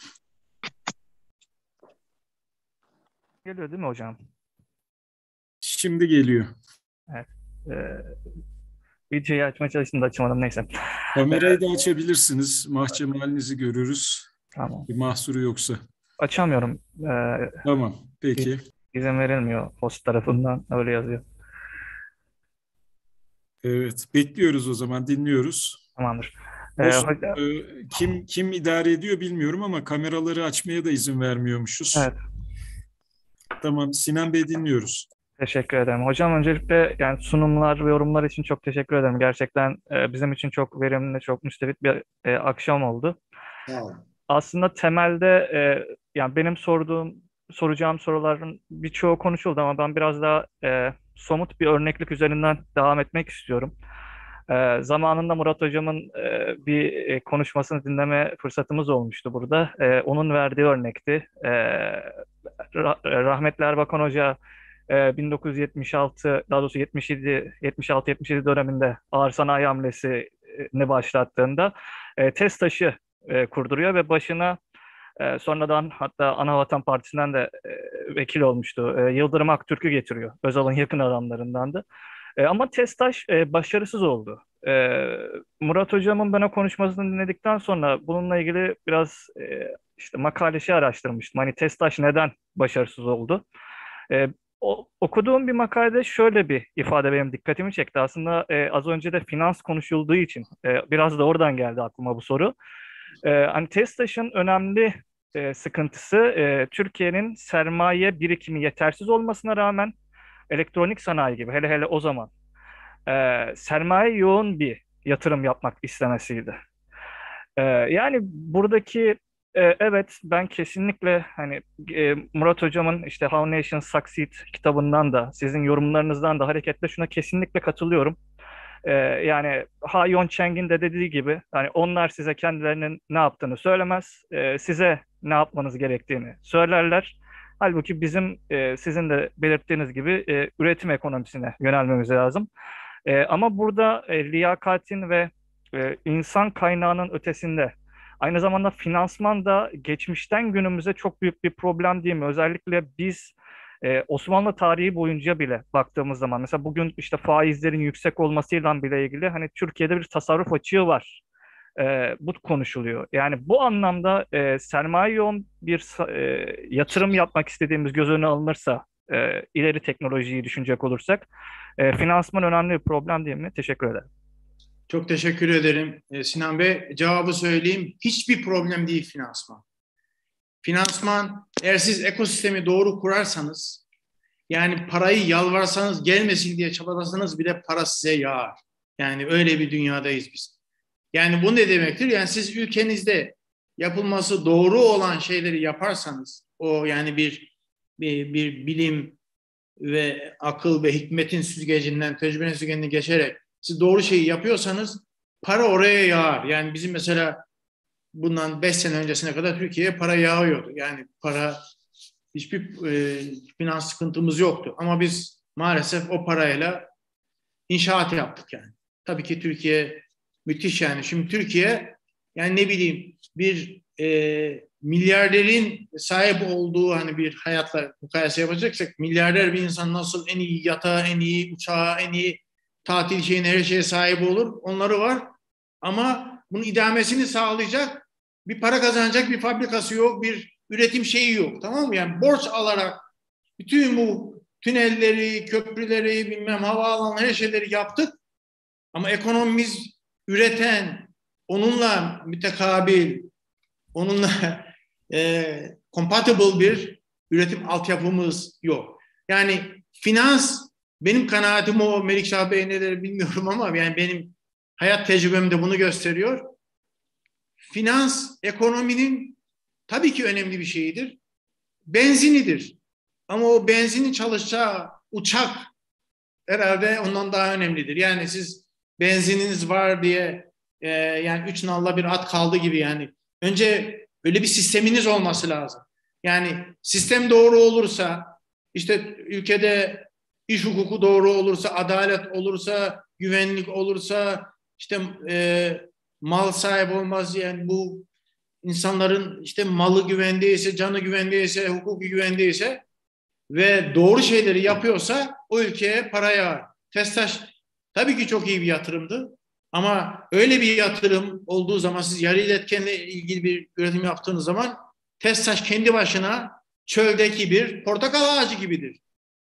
Geliyor değil mi hocam? Şimdi geliyor. Evet. Videoyu açmaya çalıştım da açamadım. Neyse. Kamerayı da açabilirsiniz. Mahcem halinizi görürüz. Tamam. Bir mahsuru yoksa. Açamıyorum. Tamam. Peki. İzin verilmiyor host tarafından. Öyle yazıyor. Evet. Bekliyoruz o zaman. Dinliyoruz. Tamamdır. Host, kim idare ediyor bilmiyorum ama kameraları açmaya da izin vermiyormuşuz. Evet. Tamam. Sinan Bey dinliyoruz. Teşekkür ederim. Hocam öncelikle yani sunumlar ve yorumlar için çok teşekkür ederim. Gerçekten bizim için çok verimli, çok müstefit bir akşam oldu. Wow. Aslında temelde yani benim soracağım soruların birçoğu konuşuldu ama ben biraz daha somut bir örneklik üzerinden devam etmek istiyorum. Zamanında Murat Hocam'ın bir konuşmasını dinleme fırsatımız olmuştu burada. Onun verdiği örnekti. Rahmetli Erbakan Hoca 1976, daha doğrusu 76-77 döneminde ağır sanayi hamlesini başlattığında TESTAŞ'ı kurduruyor ve başına sonradan hatta Anavatan Partisi'nden de vekil olmuştu. Yıldırım Aktürk'ü getiriyor. Özal'ın yakın adamlarındandı. Ama TESTAŞ başarısız oldu. Murat Hocam'ın bana konuşmasını dinledikten sonra bununla ilgili biraz işte makalesi araştırmıştım. Hani TESTAŞ neden başarısız oldu? Okuduğum bir makalede şöyle bir ifade benim dikkatimi çekti. Aslında az önce de finans konuşulduğu için biraz da oradan geldi aklıma bu soru. Hani TESTAŞ'ın önemli sıkıntısı Türkiye'nin sermaye birikimi yetersiz olmasına rağmen elektronik sanayi gibi hele hele o zaman sermaye yoğun bir yatırım yapmak istemesiydi. Yani buradaki evet, ben kesinlikle hani Murat Hocam'ın işte How Nations Succeed kitabından da sizin yorumlarınızdan da hareketle şuna kesinlikle katılıyorum. Yani Ha Yoncheng'in de dediği gibi hani onlar size kendilerinin ne yaptığını söylemez, size ne yapmanız gerektiğini söylerler. Halbuki bizim sizin de belirttiğiniz gibi üretim ekonomisine yönelmemiz lazım. Ama burada liyakatin ve insan kaynağının ötesinde aynı zamanda finansman da geçmişten günümüze çok büyük bir problem değil mi? Özellikle biz Osmanlı tarihi boyunca bile baktığımız zaman mesela bugün işte faizlerin yüksek olmasıyla bile ilgili hani Türkiye'de bir tasarruf açığı var. Bu konuşuluyor. Yani bu anlamda sermaye yoğun bir yatırım yapmak istediğimiz göz önüne alınırsa ileri teknolojiyi düşünecek olursak finansman önemli bir problem değil mi? Teşekkür ederim. Çok teşekkür ederim Sinan Bey. Cevabı söyleyeyim. Hiçbir problem değil finansman. Finansman, eğer siz ekosistemi doğru kurarsanız, yani parayı yalvarsanız gelmesin diye çabalasanız bile para size yağar. Yani öyle bir dünyadayız biz. Yani bu ne demektir? Yani siz ülkenizde yapılması doğru olan şeyleri yaparsanız, o yani bir bilim ve akıl ve hikmetin süzgecinden, tecrübenin süzgecinden geçerek siz doğru şeyi yapıyorsanız para oraya yağar. Yani bizim mesela bundan 5 sene öncesine kadar Türkiye'ye para yağıyordu. Yani para, hiçbir finans sıkıntımız yoktu. Ama biz maalesef o parayla inşaat yaptık yani. Tabii ki Türkiye müthiş yani. Şimdi Türkiye yani ne bileyim bir milyarderin sahip olduğu hani bir hayatla mukayese yapacaksak milyarder bir insan nasıl en iyi yatağa, en iyi uçağa, en iyi tatil şeyine, her şeye sahip olur. Onları var. Ama bunun idamesini sağlayacak bir para kazanacak bir fabrikası yok, bir üretim şeyi yok. Tamam mı? Yani borç alarak bütün bu tünelleri, köprüleri, bilmem havaalanları, her şeyleri yaptık. Ama ekonomimiz üreten, onunla mütekabil, onunla compatible bir üretim altyapımız yok. Yani finans, benim kanaatim o, Melikşah Bey ne der bilmiyorum ama yani benim hayat tecrübem de bunu gösteriyor. Finans, ekonominin tabii ki önemli bir şeyidir. Benzinidir. Ama o benzinin çalışacağı uçak herhalde ondan daha önemlidir. Yani siz benzininiz var diye yani 3 nalla bir at kaldı gibi yani. Önce öyle bir sisteminiz olması lazım. Yani sistem doğru olursa, işte ülkede iş hukuku doğru olursa, adalet olursa, güvenlik olursa, işte mal sahibi olmaz yani bu insanların işte malı güvendeyse, canı güvendeyse, hukuku güvendeyse ve doğru şeyleri yapıyorsa o ülkeye paraya. TESTAŞ tabii ki çok iyi bir yatırımdı. Ama öyle bir yatırım olduğu zaman siz yarı iletkenle ilgili bir üretim yaptığınız zaman TESTAŞ kendi başına çöldeki bir portakal ağacı gibidir.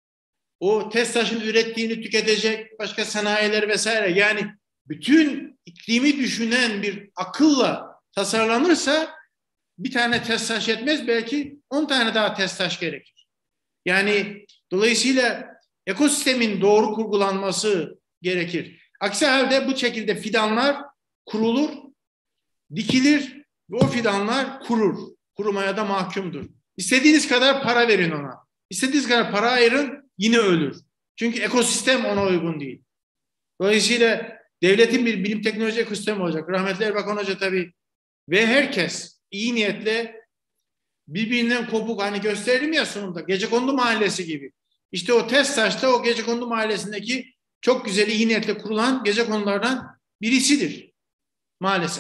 O TESTAŞ'ın ürettiğini tüketecek başka sanayiler vesaire. Yani bütün iklimi düşünen bir akılla tasarlanırsa bir tane TESTAŞ yetmez, belki 10 tane daha TESTAŞ gerekir. Yani dolayısıyla ekosistemin doğru kurgulanması gerekir. Aksi halde bu şekilde fidanlar kurulur, dikilir ve o fidanlar kurur. Kurumaya da mahkumdur. İstediğiniz kadar para verin ona. İstediğiniz kadar para ayırın, yine ölür. Çünkü ekosistem ona uygun değil. Dolayısıyla devletin bir bilim teknoloji ekosistemi olacak. Rahmetli Erbakan Hoca tabii ve herkes iyi niyetle birbirinden kopuk, hani gösterelim ya sonunda Gecekondu Mahallesi gibi. İşte o TESTAŞ'ta o Gecekondu Mahallesi'ndeki çok güzel iyi niyetle kurulan gecekondulardan birisidir maalesef.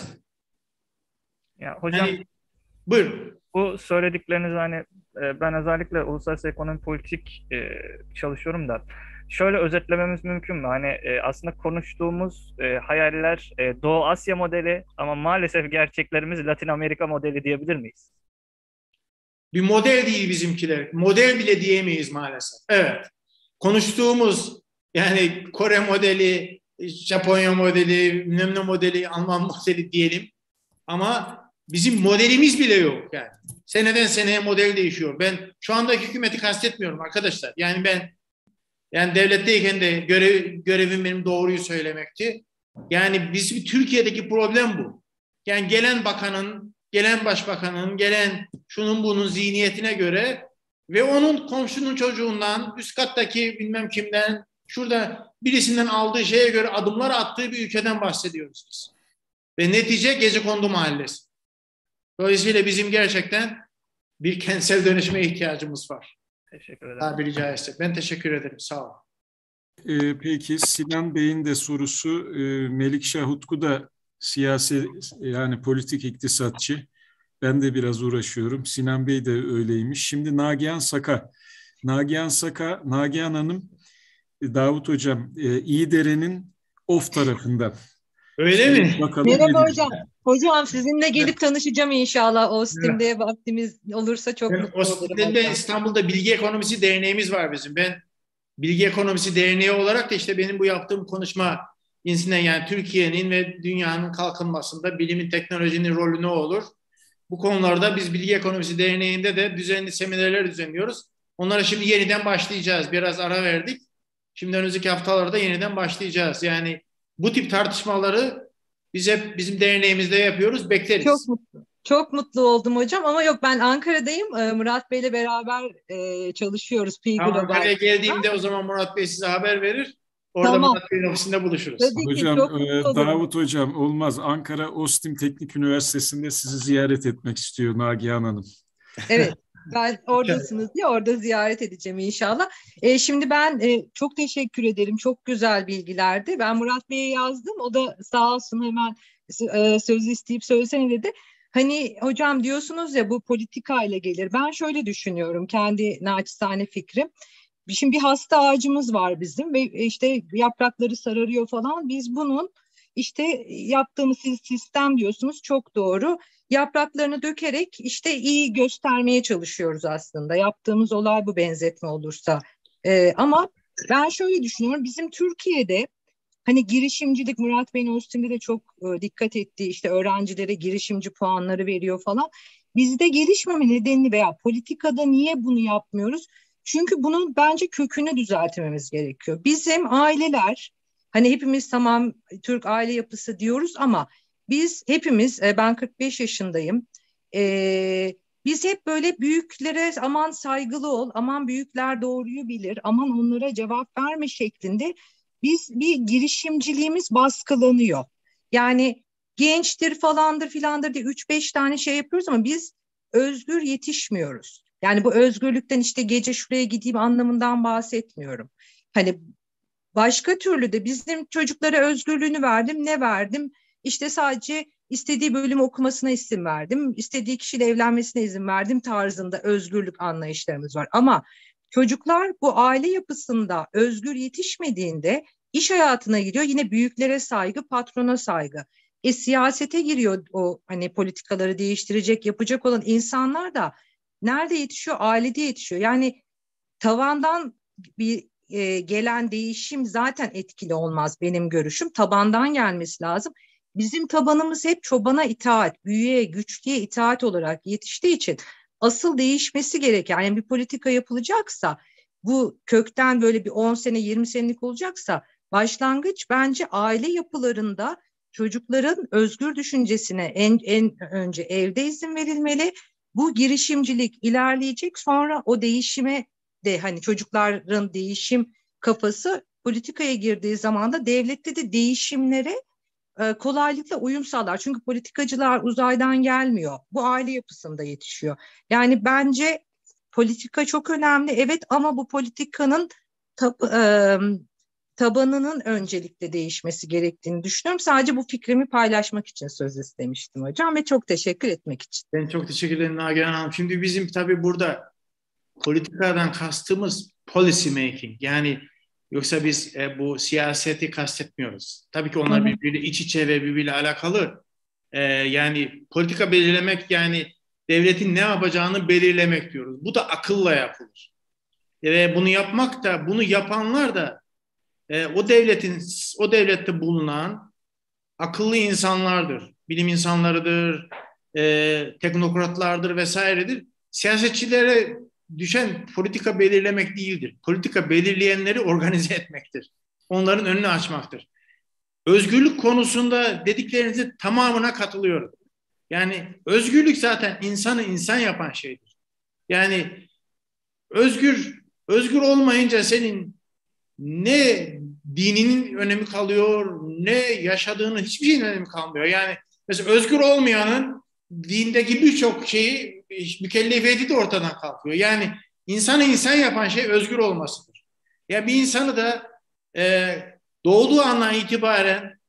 Ya hocam, yani, buyurun. Bu söyledikleriniz hani ben özellikle uluslararası ekonomi politik çalışıyorum da şöyle özetlememiz mümkün mü? Hani aslında konuştuğumuz hayaller Doğu Asya modeli ama maalesef gerçeklerimiz Latin Amerika modeli diyebilir miyiz? Bir model değil bizimkiler. Model bile diyemeyiz maalesef. Evet. Konuştuğumuz yani Kore modeli, Japonya modeli, Nemne modeli, Alman modeli diyelim. Ama bizim modelimiz bile yok yani. Seneden seneye model değişiyor. Ben şu andaki hükümeti kastetmiyorum arkadaşlar. Yani ben Yani devletteyken de görevim benim doğruyu söylemekti. Yani bizim Türkiye'deki problem bu. Yani gelen bakanın, gelen başbakanın, gelen şunun bunun zihniyetine göre ve onun komşunun çocuğundan, üst kattaki bilmem kimden, şurada birisinden aldığı şeye göre adımlar attığı bir ülkeden bahsediyoruz biz. Ve netice Gecekondu Mahallesi. Dolayısıyla bizim gerçekten bir kentsel dönüşüme ihtiyacımız var. Teşekkür ederim. Tabiri caizse. Ben teşekkür ederim. Sağ olun. Peki Sinan Bey'in de sorusu, Melikşah Utku da siyasi yani politik iktisatçı. Ben de biraz uğraşıyorum. Sinan Bey de öyleymiş. Şimdi Nagihan Saka. Nagihan Hanım, Davut Hocam, İyidere'nin of tarafından. Öyle mi? Bakalım Merhaba ne hocam. Hocam sizinle gelip tanışacağım inşallah. Ostim'de vaktimiz olursa çok mutlu olurum. Ostim'de İstanbul'da Bilgi Ekonomisi Derneğimiz var bizim. Ben Bilgi Ekonomisi Derneği olarak da işte benim bu yaptığım konuşma cinsinden, yani Türkiye'nin ve dünyanın kalkınmasında bilimin, teknolojinin rolü ne olur? Bu konularda biz Bilgi Ekonomisi Derneği'nde de düzenli seminerler düzenliyoruz. Onlara şimdi yeniden başlayacağız. Biraz ara verdik. Şimdi önümüzdeki haftalarda yeniden başlayacağız. Yani bu tip tartışmaları biz hep bizim derneğimizde yapıyoruz. Bekleriz. Çok mutlu. Çok mutlu oldum hocam ama yok, ben Ankara'dayım. Murat Bey'le beraber çalışıyoruz. Tamam, Ankara'ya geldiğimde o zaman Murat Bey size haber verir. Orada tamam. Murat Bey'in ofisinde buluşuruz. Tabii ki, Hocam, çok mutlu Davut Hocam olmaz. Ankara Ostim Teknik Üniversitesi'nde sizi ziyaret etmek istiyor Nagihan Hanım. Evet. Ben oradasınız diye orada ziyaret edeceğim inşallah. Şimdi ben çok teşekkür ederim. Çok güzel bilgilerdi. Ben Murat Bey'e yazdım. O da sağ olsun hemen sözü isteyip söylesene dedi. Hani hocam diyorsunuz ya, bu politikayla gelir. Ben şöyle düşünüyorum, kendi naçizane fikrim. Şimdi bir hasta ağacımız var bizim ve işte yaprakları sararıyor falan. Biz bunun işte yaptığımız sistem diyorsunuz, çok doğru. Yapraklarını dökerek işte iyi göstermeye çalışıyoruz aslında. Yaptığımız olay bu, benzetme olursa. Ama ben şöyle düşünüyorum. Bizim Türkiye'de hani girişimcilik, Murat Bey'in Ostim'de de çok dikkat ettiği, işte öğrencilere girişimci puanları veriyor falan. Bizde gelişmeme nedeni veya politikada niye bunu yapmıyoruz? Çünkü bunun bence kökünü düzeltmemiz gerekiyor. Bizim aileler, hani hepimiz tamam Türk aile yapısı diyoruz ama biz hepimiz, ben 45 yaşındayım. Biz hep böyle büyüklere aman saygılı ol, aman büyükler doğruyu bilir, aman onlara cevap verme şeklinde biz bir girişimciliğimiz baskılanıyor. Yani gençtir falandır filandır diye 3-5 tane şey yapıyoruz ama biz özgür yetişmiyoruz. Yani bu özgürlükten işte gece şuraya gideyim anlamından bahsetmiyorum. Hani başka türlü de bizim çocuklara özgürlüğünü verdim. Ne verdim? İşte sadece istediği bölümü okumasına izin verdim. İstediği kişiyle evlenmesine izin verdim tarzında özgürlük anlayışlarımız var. Ama çocuklar bu aile yapısında özgür yetişmediğinde iş hayatına giriyor. Yine büyüklere saygı, patrona saygı. Siyasete giriyor, o hani politikaları değiştirecek, yapacak olan insanlar da nerede yetişiyor? Ailede yetişiyor. Yani tavandan bir gelen değişim zaten etkili olmaz benim görüşüm. Tabandan gelmesi lazım. Bizim tabanımız hep çobana itaat, büyüğe, güçlüye itaat olarak yetiştiği için asıl değişmesi gereken, yani bir politika yapılacaksa, bu kökten böyle bir 10 sene 20 senelik olacaksa, başlangıç bence aile yapılarında çocukların özgür düşüncesine en önce evde izin verilmeli. Bu girişimcilik ilerleyecek, sonra o değişime de, hani çocukların değişim kafası politikaya girdiği zaman da devlette de değişimlere kolaylıkla uyum sağlar. Çünkü politikacılar uzaydan gelmiyor. Bu aile yapısında yetişiyor. Yani bence politika çok önemli. Evet, ama bu politikanın tabanının öncelikle değişmesi gerektiğini düşünüyorum. Sadece bu fikrimi paylaşmak için söz istemiştim hocam ve çok teşekkür etmek için. Ben çok teşekkür ederim Nagihan Hanım. Şimdi bizim tabii burada politikadan kastımız policy making. Yani yoksa biz bu siyaseti kastetmiyoruz. Tabii ki onlar birbiriyle iç içe ve birbiriyle alakalı. Yani politika belirlemek, yani devletin ne yapacağını belirlemek diyoruz. Bu da akılla yapılır. Ve bunu yapmak da, bunu yapanlar da o devlette bulunan akıllı insanlardır. Bilim insanlarıdır, teknokratlardır vesairedir. Siyasetçilere düşen politika belirlemek değildir. Politika belirleyenleri organize etmektir. Onların önünü açmaktır. Özgürlük konusunda dediklerinizin tamamına katılıyorum. Yani özgürlük zaten insanı insan yapan şeydir. Yani özgür olmayınca senin ne dininin önemi kalıyor, ne yaşadığının hiçbir şeyin önemi kalmıyor. Yani mesela özgür olmayanın dindeki birçok şeyi, mükellefiyeti de ortadan kalkıyor. Yani insanı insan yapan şey özgür olmasıdır. Ya bir insanı da doğduğu andan itibaren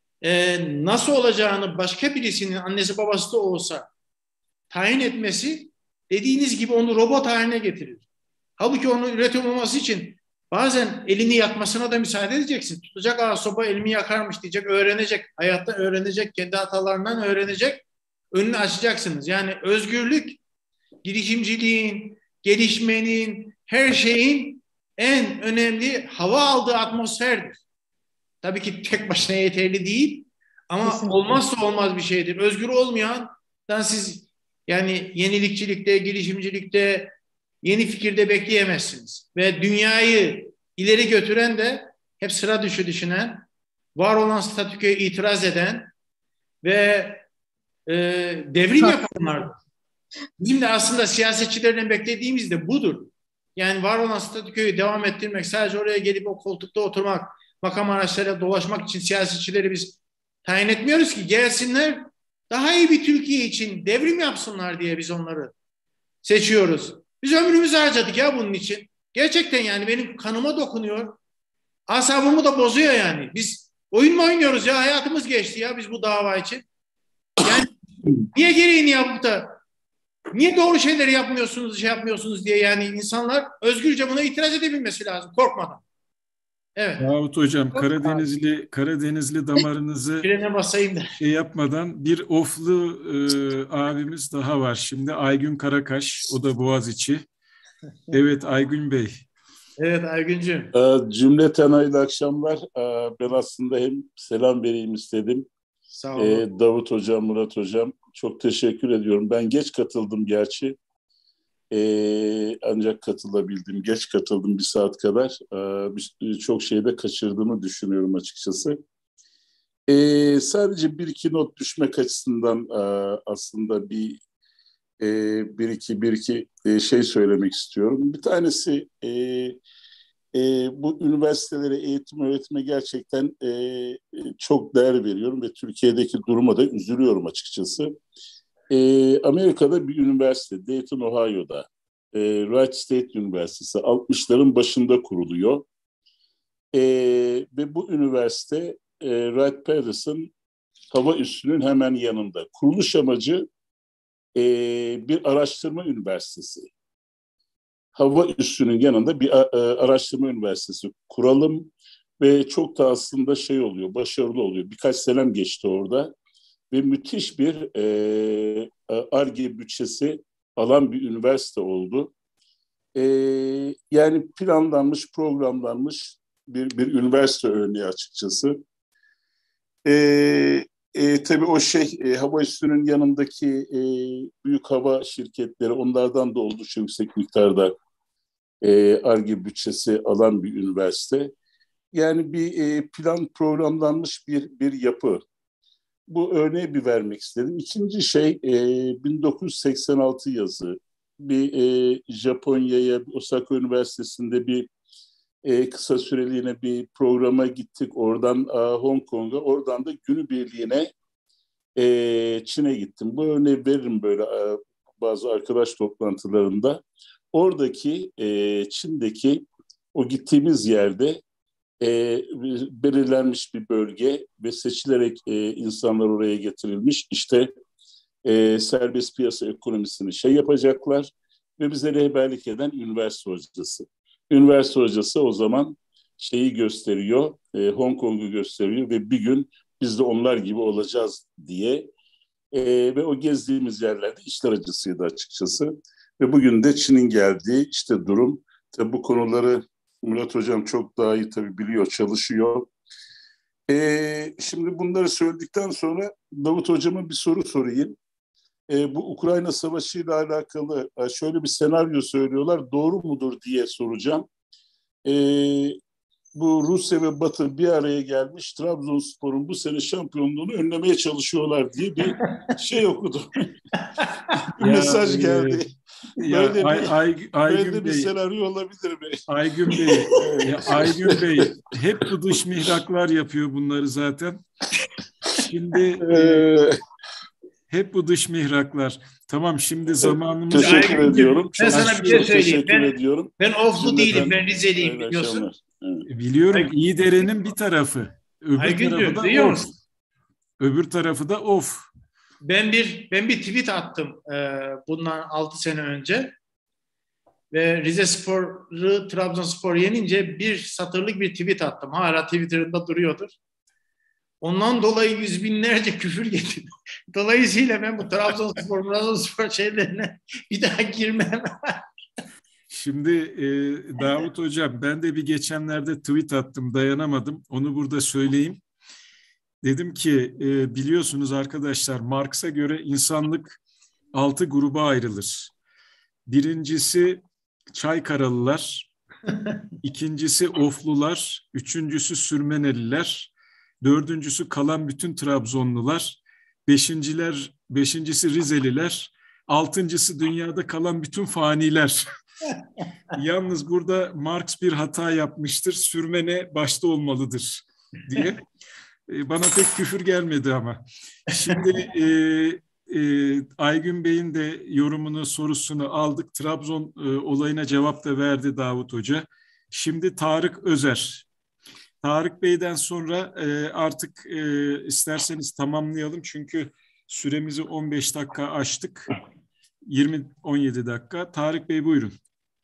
nasıl olacağını başka birisinin annesi babası da olsa tayin etmesi dediğiniz gibi onu robot haline getirir. Halbuki onun üretim olması için bazen elini yakmasına da müsaade edeceksin. Tutacak sopa elimi yakarmış diyecek, öğrenecek. Hayatta öğrenecek, kendi hatalarından öğrenecek. Önünü açacaksınız. Yani özgürlük, girişimciliğin, gelişmenin, her şeyin en önemli hava aldığı atmosferdir. Tabii ki tek başına yeterli değil ama kesinlikle olmazsa olmaz bir şeydir. Özgür olmayandan siz yani yenilikçilikte, girişimcilikte, yeni fikirde bekleyemezsiniz. Ve dünyayı ileri götüren de hep sıra dışı düşünen, var olan statükoya itiraz eden ve devrim yapanlardır. Bizim de aslında siyasetçilerden beklediğimiz de budur. Yani var olan statükoyu devam ettirmek, sadece oraya gelip o koltukta oturmak, makam araçlarıyla dolaşmak için siyasetçileri biz tayin etmiyoruz ki. Gelsinler, daha iyi bir Türkiye için devrim yapsınlar diye biz onları seçiyoruz. Biz ömrümüzü harcadık ya bunun için. Gerçekten yani benim kanıma dokunuyor. Asabımı da bozuyor yani. Biz oyun mu oynuyoruz ya? Hayatımız geçti ya biz bu dava için. Yani niye gereğini yapıp da niye doğru şeyleri yapmıyorsunuz diye yani insanlar özgürce buna itiraz edebilmesi lazım korkmadan. Evet. Davut Hocam, Karadenizli damarınızı şey yapmadan bir Oflu abimiz daha var. Şimdi Aygün Karakaş, o da Boğaziçi. Evet Aygün Bey. Evet Aygüncüğüm. Cümleten hayırlı akşamlar. Ben aslında hem selam vereyim istedim. Sağ olun. Davut Hocam, Murat Hocam çok teşekkür ediyorum. Ben geç katıldım gerçi. Ancak katılabildim. Geç katıldım bir saat kadar. Çok şeyde kaçırdığımı düşünüyorum açıkçası. Sadece bir iki not düşmek açısından aslında bir iki şey söylemek istiyorum. Bir tanesi bu üniversitelere, eğitim öğretime gerçekten çok değer veriyorum ve Türkiye'deki duruma da üzülüyorum açıkçası. Amerika'da bir üniversite, Dayton, Ohio'da, Wright State Üniversitesi 60'ların başında kuruluyor. Ve bu üniversite Wright-Patterson hava üssünün hemen yanında. Kuruluş amacı bir araştırma üniversitesi. Hava üssünün yanında bir araştırma üniversitesi kuralım ve çok da aslında şey oluyor, başarılı oluyor. Birkaç senem geçti orada. Ve müthiş bir Ar-Ge bütçesi alan bir üniversite oldu. Yani planlanmış, programlanmış bir üniversite örneği açıkçası. Tabii o hava üssünün yanındaki büyük hava şirketleri, onlardan da oldukça yüksek miktarda Ar-Ge bütçesi alan bir üniversite. Yani bir plan programlanmış bir yapı. Bu örneği bir vermek istedim. İkinci 1986 yazı. Bir Japonya'ya, Osaka Üniversitesi'nde bir kısa süreliğine bir programa gittik. Oradan Hong Kong'a, oradan da günübirliğine Çin'e gittim. Bu örneği veririm böyle bazı arkadaş toplantılarında. Oradaki Çin'deki o gittiğimiz yerde belirlenmiş bir bölge ve seçilerek insanlar oraya getirilmiş. İşte serbest piyasa ekonomisini yapacaklar ve bize rehberlik eden üniversite hocası. Üniversite hocası o zaman gösteriyor, Hong Kong'u gösteriyor ve bir gün biz de onlar gibi olacağız diye. Ve o gezdiğimiz yerlerde işler acısıydı açıkçası. Ve bugün de Çin'in geldiği durum. Tabii bu konuları Murat Hocam çok daha iyi tabii biliyor, çalışıyor. Şimdi bunları söyledikten sonra Davut Hocam'a bir soru sorayım. bu Ukrayna Savaşı ile alakalı şöyle bir senaryo söylüyorlar. Doğru mudur diye soracağım. Bu Rusya ve Batı bir araya gelmiş, Trabzonspor'un bu sene şampiyonluğunu önlemeye çalışıyorlar diye bir şey okudum. Bir mesaj geldi. Böyle bir senaryo olabilir mi? Aygün Bey, Aygün Bey hep bu dış mihraklar yapıyor bunları zaten. Şimdi hep bu dış mihraklar. Tamam, şimdi zamanımız... Teşekkür ediyorum. Ben sana bir şey söyleyeyim. Ben Oflu değilim, ben Rizeliyim, Evet, biliyorsun. Biliyorum, İyidere'nin bir tarafı. Öbür tarafı da duyuyor of. musun? Öbür tarafı da of. Ben bir tweet attım bundan 6 sene önce ve Rizespor'u Trabzonspor yenince bir satırlık bir tweet attım. Hala Twitter'ında duruyordur. Ondan dolayı yüz binlerce küfür yedim. Dolayısıyla ben bu Trabzonspor şeylerine bir daha girmem. Şimdi Davut Hocam, ben de bir geçenlerde tweet attım, dayanamadım. Onu burada söyleyeyim. Dedim ki biliyorsunuz arkadaşlar, Marx'a göre insanlık 6 gruba ayrılır. Birincisi Çaykaralılar, ikincisi Oflular, üçüncüsü Sürmeneliler, dördüncüsü kalan bütün Trabzonlular, beşincisi Rizeliler, altıncısı dünyada kalan bütün faniler. Yalnız burada Marx bir hata yapmıştır, sürmene başta olmalıdır diye. Bana pek küfür gelmedi ama. Şimdi Aygün Bey'in de yorumunu, sorusunu aldık. Trabzon olayına cevap da verdi Davut Hoca. Şimdi Tarık Özer. Tarık Bey'den sonra artık isterseniz tamamlayalım. Çünkü süremizi 15 dakika aştık. 20-17 dakika. Tarık Bey buyurun.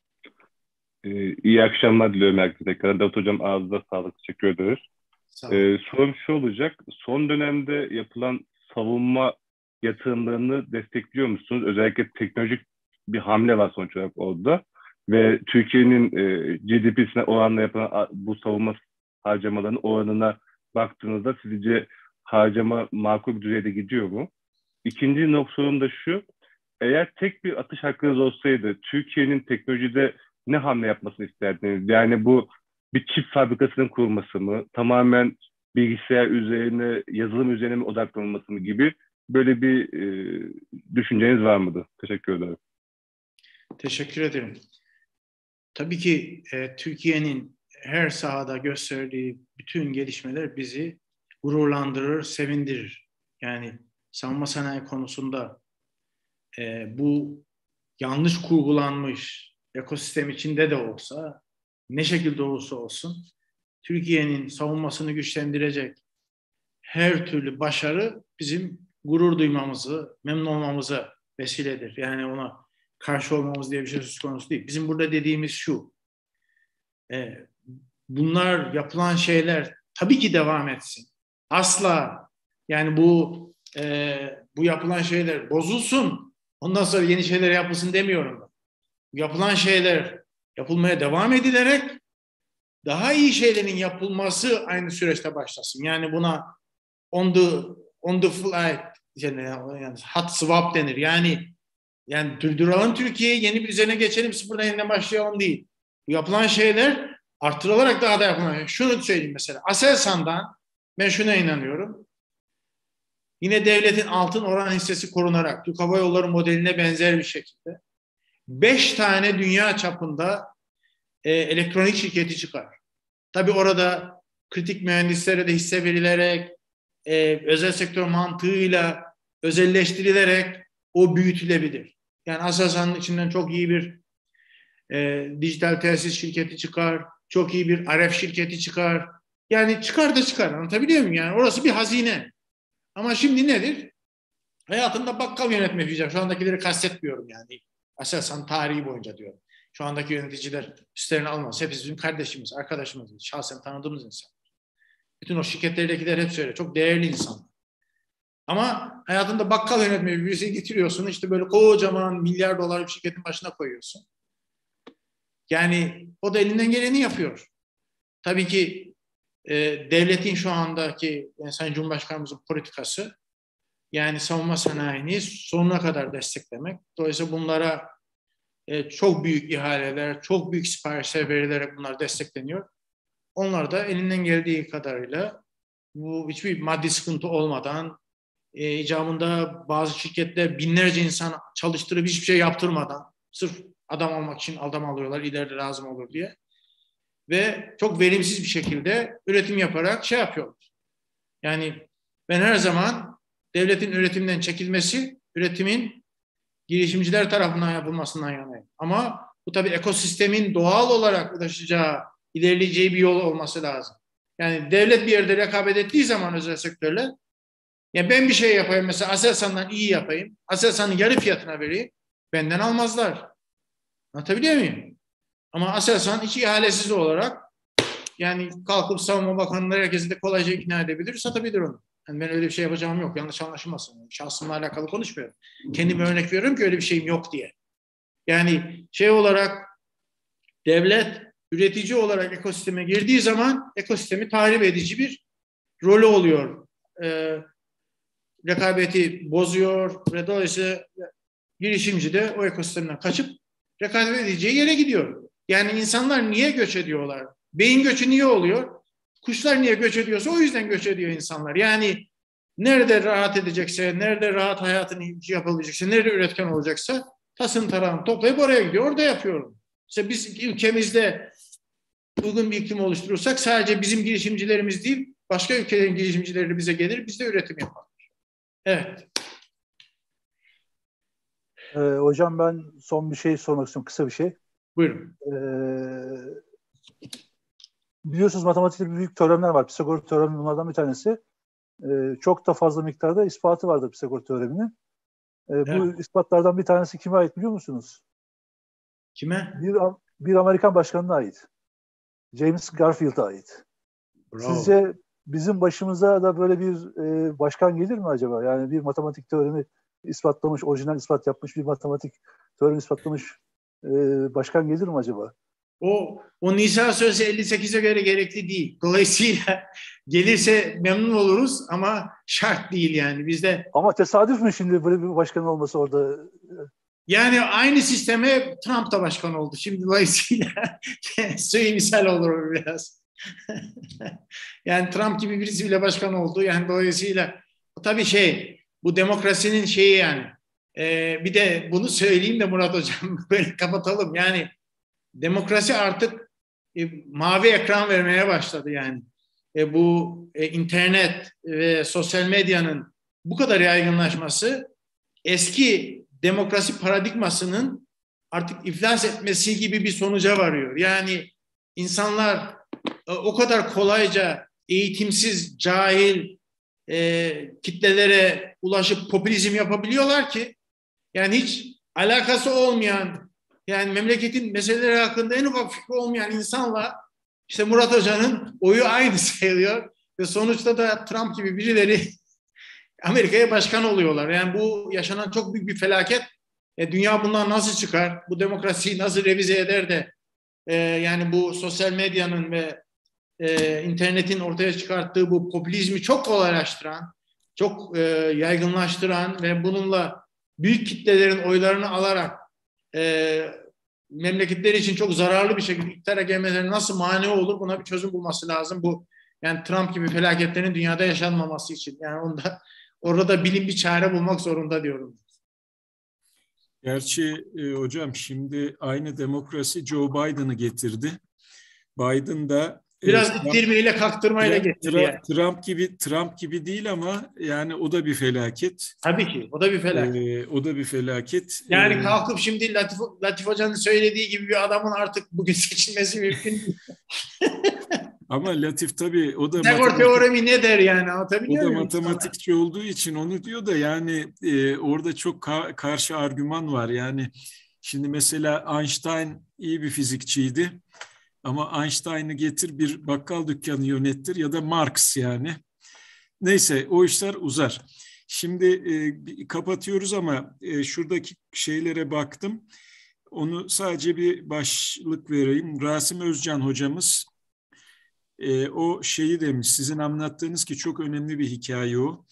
İyi akşamlar diliyorum herkese. Tekrar Davut Hocam, ağzınıza sağlık. Teşekkür ederiz. Sorum şu olacak. Son dönemde yapılan savunma yatırımlarını destekliyor musunuz? Özellikle teknolojik bir hamle var sonuç olarak orada. Ve Türkiye'nin GDP'sine oranla yapılan bu savunma harcamalarının oranına baktığınızda sizce harcama makul bir düzeyde gidiyor mu? İkinci sorum da şu. Eğer tek bir atış hakkınız olsaydı Türkiye'nin teknolojide ne hamle yapmasını isterdiniz? Yani bu bir çip fabrikasının kurulması mı? Tamamen bilgisayar üzerine, yazılım üzerine mi odaklanılması mı gibi böyle bir düşünceniz var mıdır? Teşekkür ederim. Teşekkür ederim. Tabii ki Türkiye'nin her sahada gösterdiği bütün gelişmeler bizi gururlandırır, sevindirir. Yani savunma sanayi konusunda bu yanlış kurgulanmış ekosistem içinde de olsa, ne şekilde olursa olsun, Türkiye'nin savunmasını güçlendirecek her türlü başarı bizim gurur duymamızı, memnun olmamıza vesiledir. Yani ona karşı olmamız diye bir şey söz konusu değil. Bizim burada dediğimiz şu, bunlar, yapılan şeyler tabii ki devam etsin. Asla yani bu yapılan şeyler bozulsun, ondan sonra yeni şeyler yapılsın demiyorum ben. Yapılan şeyler yapılmaya devam edilerek daha iyi şeylerin yapılması aynı süreçte başlasın. Yani buna on the fly, yani hot swap denir. Yani durduralım Türkiye'yi, yeni bir üzerine geçelim, sıfırdan yeniden başlayalım değil. Bu yapılan şeyler artırılarak daha da yapılan. Şunu söyleyeyim mesela. Aselsan'dan ben şuna inanıyorum. Yine devletin altın oran hissesi korunarak Türk Hava Yolları modeline benzer bir şekilde 5 tane dünya çapında elektronik şirketi çıkar. Tabii orada kritik mühendislere de hisse verilerek, özel sektör mantığıyla özelleştirilerek o büyütülebilir. Yani Aselsan'ın içinden çok iyi bir dijital tesis şirketi çıkar, çok iyi bir RF şirketi çıkar. Yani çıkar da çıkar. Anlatabiliyor muyum? Yani orası bir hazine. Ama şimdi nedir? Hayatında bakkal yönetmeyecek. Şu andakileri kastetmiyorum yani. Aselsan tarihi boyunca diyorum. Şu andaki yöneticiler üstlerine almaz. Hepsi bizim kardeşimiz, arkadaşımız, şahsen tanıdığımız insan. Bütün o şirketlerdekiler hep öyle. Çok değerli insanlar. Ama hayatında bakkal yönetmeyi birisi getiriyorsun. İşte böyle kocaman milyar dolar bir şirketin başına koyuyorsun. Yani o da elinden geleni yapıyor. Tabii ki devletin şu andaki Sayın Cumhurbaşkanımızın politikası Yani savunma sanayini sonuna kadar desteklemek. Dolayısıyla bunlara çok büyük ihaleler, çok büyük siparişler verilerek bunlar destekleniyor. Onlar da elinden geldiği kadarıyla bu hiçbir maddi sıkıntı olmadan, icabında bazı şirketler binlerce insan çalıştırıp hiçbir şey yaptırmadan, sırf adam almak için adam alıyorlar, ileride lazım olur diye. Ve çok verimsiz bir şekilde üretim yaparak şey yapıyorlar. Yani ben her zaman devletin üretimden çekilmesi, üretimin girişimciler tarafından yapılmasından yanayım. Ama bu tabii ekosistemin doğal olarak ulaşacağı, ilerleyeceği bir yol olması lazım. Yani devlet bir yerde rekabet ettiği zaman özel sektörle, ya ben bir şey yapayım mesela Aselsan'dan iyi yapayım, Aselsan'ın yarı fiyatına vereyim, benden almazlar. Anlatabiliyor muyum? Ama Aselsan hiç ihalesiz olarak yani kalkıp Savunma Bakanı'nın herkesi de kolayca ikna edebilir, satabilir onu. Yani ben öyle bir şey yapacağım yok. Yanlış anlaşılmasın. Şahsımla alakalı konuşmuyorum. Kendime örnek veriyorum ki öyle bir şeyim yok diye. Yani şey olarak devlet üretici olarak ekosisteme girdiği zaman ekosistemi tahrip edici bir rolü oluyor. Rekabeti bozuyor ve dolayısıyla girişimci de o ekosistemden kaçıp rekabet edeceği yere gidiyor. Yani insanlar niye göç ediyorlar? Beyin göçü niye oluyor? Kuşlar niye göç ediyorsa o yüzden göç ediyor insanlar. Yani nerede rahat edecekse, nerede rahat hayatını yapabilecekse, nerede üretken olacaksa tasın tarağını toplayıp oraya gidiyor. Orada yapıyorum. İşte biz ülkemizde uygun bir iklim oluşturursak sadece bizim girişimcilerimiz değil, başka ülkelerin girişimcileri bize gelir, biz de üretim yaparız. Evet. Hocam ben son bir şey sormak istiyorum, kısa bir şey. Buyurun. Biliyorsunuz matematikte büyük teoremler var. Pisagor teoremi bunlardan bir tanesi. Çok da fazla miktarda ispatı vardır Pisagor teoreminin. Evet. Bu ispatlardan bir tanesi kime ait biliyor musunuz? Kime? Bir Amerikan başkanına ait. James Garfield'a ait. Bravo. Sizce bizim başımıza da böyle bir başkan gelir mi acaba? Yani bir matematik teoremi ispatlamış, orijinal ispat yapmış bir matematik teoremi ispatlamış başkan gelir mi acaba? O Nisa Sözü 58'e göre gerekli değil. Dolayısıyla gelirse memnun oluruz ama şart değil yani. Bizde. Ama tesadüf mü şimdi böyle bir başkan olması orada? Yani aynı sisteme Trump da başkan oldu. Şimdi dolayısıyla misal olur biraz. Yani Trump gibi birisi bile başkan oldu. Yani dolayısıyla tabii bu demokrasinin şeyi yani. Bir de bunu söyleyeyim de Murat Hocam böyle kapatalım. Yani demokrasi artık mavi ekran vermeye başladı yani. Bu internet ve sosyal medyanın bu kadar yaygınlaşması eski demokrasi paradigmasının artık iflas etmesi gibi bir sonuca varıyor. Yani insanlar o kadar kolayca eğitimsiz, cahil kitlelere ulaşıp popülizm yapabiliyorlar ki yani hiç alakası olmayan yani memleketin meseleleri hakkında en ufak fikri olmayan insanla işte Murat Hoca'nın oyu aynı sayılıyor ve sonuçta da Trump gibi birileri Amerika'ya başkan oluyorlar. Yani bu yaşanan çok büyük bir felaket. Dünya bundan nasıl çıkar? Bu demokrasiyi nasıl revize eder de yani bu sosyal medyanın ve internetin ortaya çıkarttığı bu popülizmi çok kolaylaştıran, çok yaygınlaştıran ve bununla büyük kitlelerin oylarını alarak memleketleri için çok zararlı bir şekilde iktidara gelmelerine nasıl mani olur? Buna bir çözüm bulması lazım. Bu yani Trump gibi felaketlerin dünyada yaşanmaması için. Yani orada bilim bir çare bulmak zorunda diyorum. Gerçi hocam şimdi aynı demokrasi Joe Biden'ı getirdi. Biden da biraz ittirmeyle kaktırmayla getirdi. Yani. Trump gibi değil ama yani o da bir felaket. Tabii ki o da bir felaket. O da bir felaket. Yani kalkıp şimdi Latif Hoca'nın söylediği gibi bir adamın artık bugün seçilmesi mümkün değil. Ama Latif tabii o da Pisagor teoremi ne der yani? O da matematikçi olduğu için onu diyor da yani orada çok karşı argüman var. Yani şimdi mesela Einstein iyi bir fizikçiydi. Ama Einstein'ı getir bir bakkal dükkanı yönettir ya da Marx yani. Neyse o işler uzar. Şimdi kapatıyoruz ama şuradaki şeylere baktım. Onu sadece bir başlık vereyim. Rasim Özcan hocamız o şeyi demiş, sizin anlattığınız ki çok önemli bir hikaye o.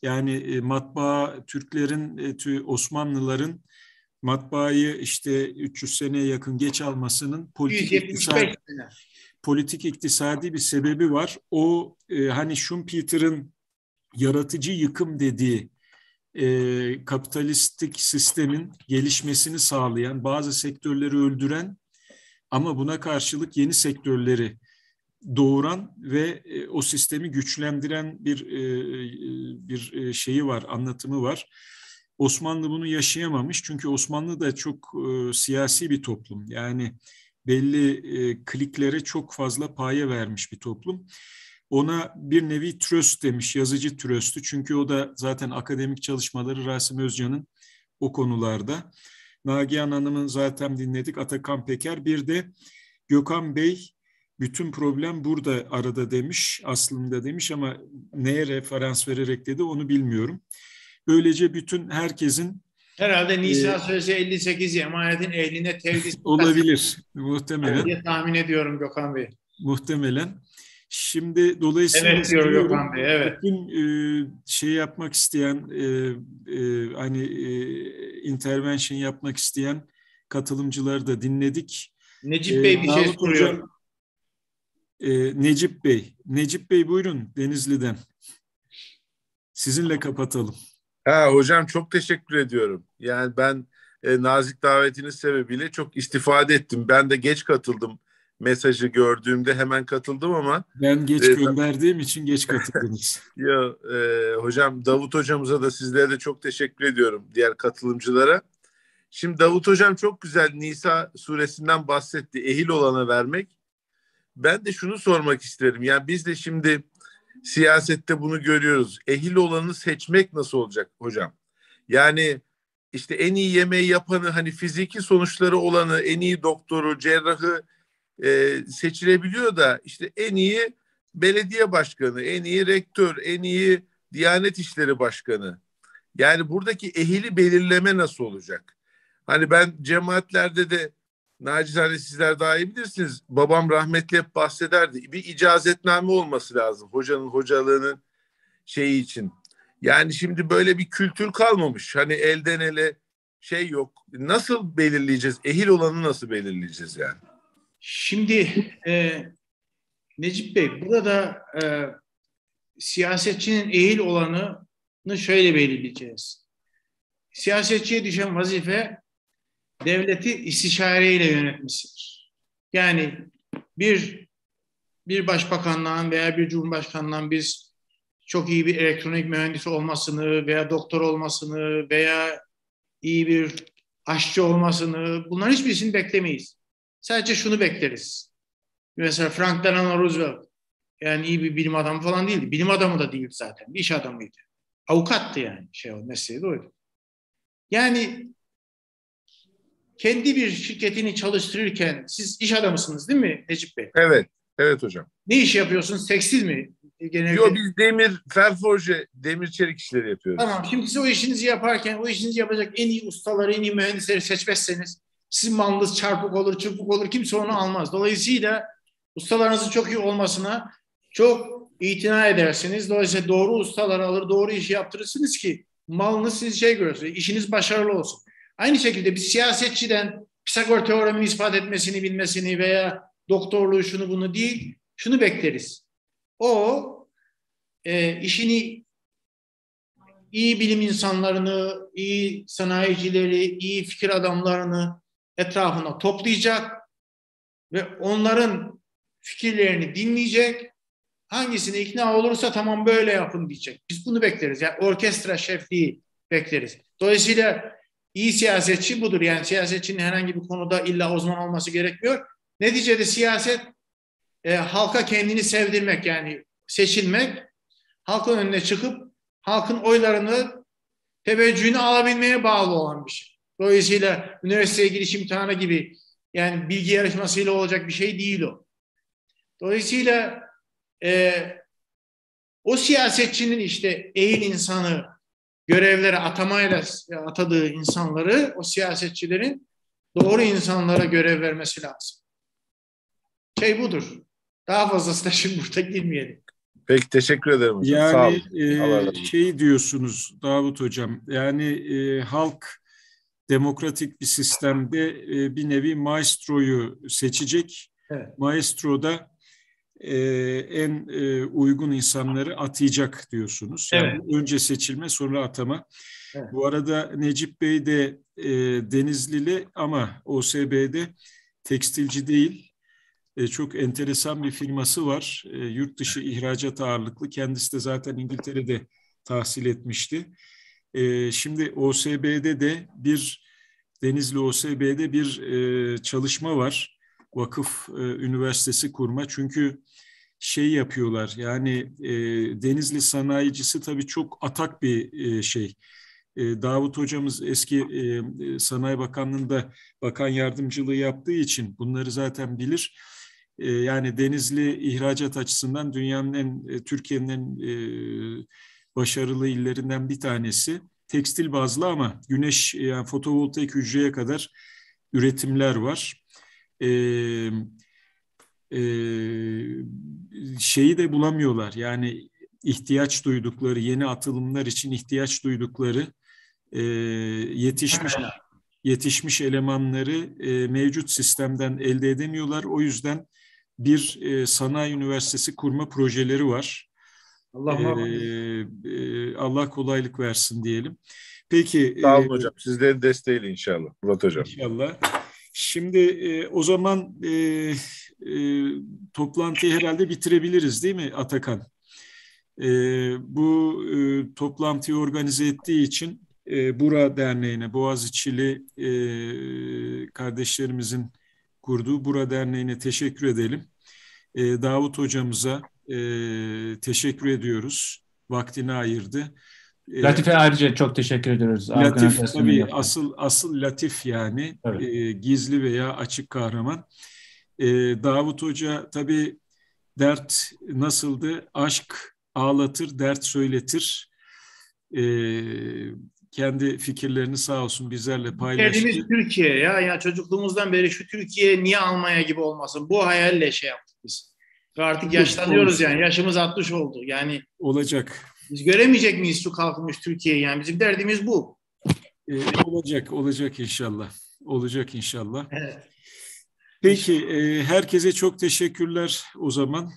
Yani matbaa, Türklerin, Osmanlıların matbaayı işte 300 seneye yakın geç almasının politik iktisadi bir sebebi var. O hani Schumpeter'ın yaratıcı yıkım dediği kapitalistik sistemin gelişmesini sağlayan, bazı sektörleri öldüren ama buna karşılık yeni sektörleri doğuran ve o sistemi güçlendiren bir şeyi var, anlatımı var. Osmanlı bunu yaşayamamış çünkü Osmanlı da çok siyasi bir toplum. Yani belli kliklere çok fazla paye vermiş bir toplum. Ona bir nevi tröst demiş, yazıcı tröstü. Çünkü o da zaten akademik çalışmaları Rasim Özcan'ın o konularda. Nagihan Hanım'ın zaten dinledik, Atakan Peker. Bir de Gökhan Bey, bütün problem burada arada demiş, aslında demiş ama neye referans vererek dedi onu bilmiyorum. Böylece bütün herkesin... Herhalde Nisa Sözü 58 emanetin ehline tevdis olabilir muhtemelen. diye tahmin ediyorum Gökhan Bey. Muhtemelen. Şimdi dolayısıyla evet diyor Gökhan Bey, evet. Bütün şey yapmak isteyen, hani intervention yapmak isteyen katılımcıları da dinledik. Necip Bey bir şey soruyor. Necip Bey buyurun Denizli'den. Sizinle kapatalım. Hocam çok teşekkür ediyorum. Yani ben nazik davetiniz sebebiyle çok istifade ettim. Ben de geç katıldım. Mesajı gördüğümde hemen katıldım ama... Ben geç gönderdiğim için geç katıldınız. Hocam Davut hocamıza da sizlere de çok teşekkür ediyorum. Diğer katılımcılara. Şimdi Davut hocam çok güzel Nisa suresinden bahsetti. Ehil olana vermek. Ben de şunu sormak isterim. Yani biz de şimdi siyasette bunu görüyoruz. Ehil olanı seçmek nasıl olacak hocam? Yani işte en iyi yemeği yapanı, hani fiziki sonuçları olanı, en iyi doktoru, cerrahı seçilebiliyor da işte en iyi belediye başkanı, en iyi rektör, en iyi Diyanet İşleri Başkanı. Yani buradaki ehili belirleme nasıl olacak? Hani ben cemaatlerde de nacizane sizler daha iyi bilirsiniz. Babam rahmetli hep bahsederdi. Bir icazetname olması lazım hocanın hocalığının şeyi için. Yani şimdi böyle bir kültür kalmamış. Hani elden ele şey yok. Nasıl belirleyeceğiz? Ehil olanı nasıl belirleyeceğiz yani? Şimdi Necip Bey, burada siyasetçinin ehil olanını şöyle belirleyeceğiz. Siyasetçiye düşen vazife devleti istişareyle yönetmesidir. Yani bir başbakandan veya bir cumhurbaşkanından biz çok iyi bir elektronik mühendisi olmasını veya doktor olmasını veya iyi bir aşçı olmasını, bunların hiçbirisini beklemeyiz. Sadece şunu bekleriz. Mesela Franklin Delano Roosevelt, yani iyi bir bilim adamı falan değildi. Bilim adamı da değildi zaten. Bir iş adamıydı. Avukattı yani. Mesleği de oydu. Yani kendi bir şirketini çalıştırırken, siz iş adamısınız değil mi Necip Bey? Evet. Evet hocam. Ne iş yapıyorsunuz? Tekstil mi? Yok, biz demir çelik işleri yapıyoruz. Tamam. Şimdi siz o işinizi yaparken, o işinizi yapacak en iyi ustaları, en iyi mühendisleri seçmezseniz sizin malınız çarpık olur, çırpık olur. Kimse onu almaz. Dolayısıyla ustalarınızın çok iyi olmasına çok itina edersiniz. Dolayısıyla doğru ustaları alır, doğru işi yaptırırsınız ki malınız siz görsün, işiniz başarılı olsun. Aynı şekilde bir siyasetçiden Pisagor teoremini ispat etmesini bilmesini veya doktorluğu şunu bunu değil, şunu bekleriz. O işini iyi bilim insanlarını, iyi sanayicileri, iyi fikir adamlarını etrafına toplayacak ve onların fikirlerini dinleyecek. Hangisine ikna olursa tamam böyle yapın diyecek. Biz bunu bekleriz. Yani orkestra şefliği bekleriz. Dolayısıyla iyi siyasetçi budur. Yani siyasetçinin herhangi bir konuda illa uzman olması gerekmiyor. Neticede siyaset halka kendini sevdirmek, yani seçilmek, halkın önüne çıkıp halkın oylarını, teveccühünü alabilmeye bağlı olan bir şey. Dolayısıyla üniversiteye giriş imtihanı gibi, yani bilgi yarışmasıyla olacak bir şey değil o. Dolayısıyla o siyasetçinin işte ehil insanı görevlere atamayla atadığı insanları, o siyasetçilerin doğru insanlara görev vermesi lazım. Budur. Daha fazlası da şimdi burada girmeyelim. Peki teşekkür ederim hocam. Yani sağ olun. Allah razı olsun. şey diyorsunuz Davut Hocam, yani halk demokratik bir sistemde bir nevi maestroyu seçecek. Evet. Maestro da en uygun insanları atayacak diyorsunuz. Yani Evet. önce seçilme sonra atama. Evet. Bu arada Necip Bey de Denizlili ama OSB'de tekstilci değil. Çok enteresan bir firması var. Yurt dışı ihracat ağırlıklı. Kendisi de zaten İngiltere'de tahsil etmişti. Şimdi OSB'de de Denizli OSB'de bir çalışma var. Vakıf üniversitesi kurma. Çünkü şey yapıyorlar, yani Denizli sanayicisi tabii çok atak bir şey. Davut hocamız eski Sanayi Bakanlığı'nda bakan yardımcılığı yaptığı için bunları zaten bilir. Yani Denizli ihracat açısından dünyanın Türkiye'nin en başarılı illerinden bir tanesi. Tekstil bazlı ama güneş, yani fotovoltaik hücreye kadar üretimler var. Şeyi de bulamıyorlar. Yani ihtiyaç duydukları, yeni atılımlar için ihtiyaç duydukları yetişmiş elemanları mevcut sistemden elde edemiyorlar. O yüzden bir sanayi üniversitesi kurma projeleri var. Allah kolaylık versin diyelim. Peki. Sağ olun hocam. Sizlerin desteğiyle inşallah. Murat hocam. İnşallah. Şimdi o zaman toplantıyı herhalde bitirebiliriz değil mi Atakan? Bu toplantıyı organize ettiği için Bura Derneği'ne, Boğaziçi'li kardeşlerimizin kurduğu Bura Derneği'ne teşekkür edelim. Davut hocamıza teşekkür ediyoruz. Vaktini ayırdı. Latif'e ayrıca çok teşekkür ediyoruz. Latif tabii asıl Latif yani. Evet. Gizli veya açık kahraman. Davut Hoca tabii dert nasıldı? Aşk ağlatır, dert söyletir. Kendi fikirlerini sağ olsun bizlerle paylaştı. Kendimiz Türkiye ya çocukluğumuzdan beri şu Türkiye niye Almanya gibi olmasın? Bu hayalle şey yaptık biz. Ve artık yaşlanıyoruz yani. Yaşımız 60 oldu. Yani olacak. Biz göremeyecek miyiz şu kalkınmış Türkiye'yi? Yani bizim derdimiz bu. Olacak inşallah. Olacak inşallah. Evet. Peki, herkese çok teşekkürler o zaman.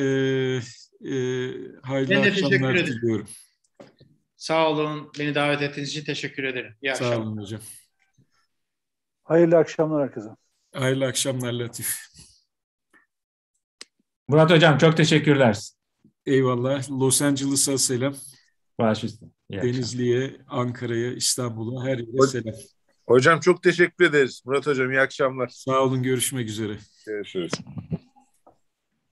Hayırlı akşamlar diliyorum. Sağ olun. Beni davet ettiğiniz için teşekkür ederim. İyi akşamlar. Sağ olun hocam. Hayırlı akşamlar herkese. Hayırlı akşamlar Latif. Murat hocam çok teşekkürler. Eyvallah. Los Angeles'a selam. Başüstü. Denizli'ye, Ankara'ya, İstanbul'a, her yere selam. Hocam çok teşekkür ederiz. Murat hocam iyi akşamlar. Sağ olun, görüşmek üzere. Görüşürüz.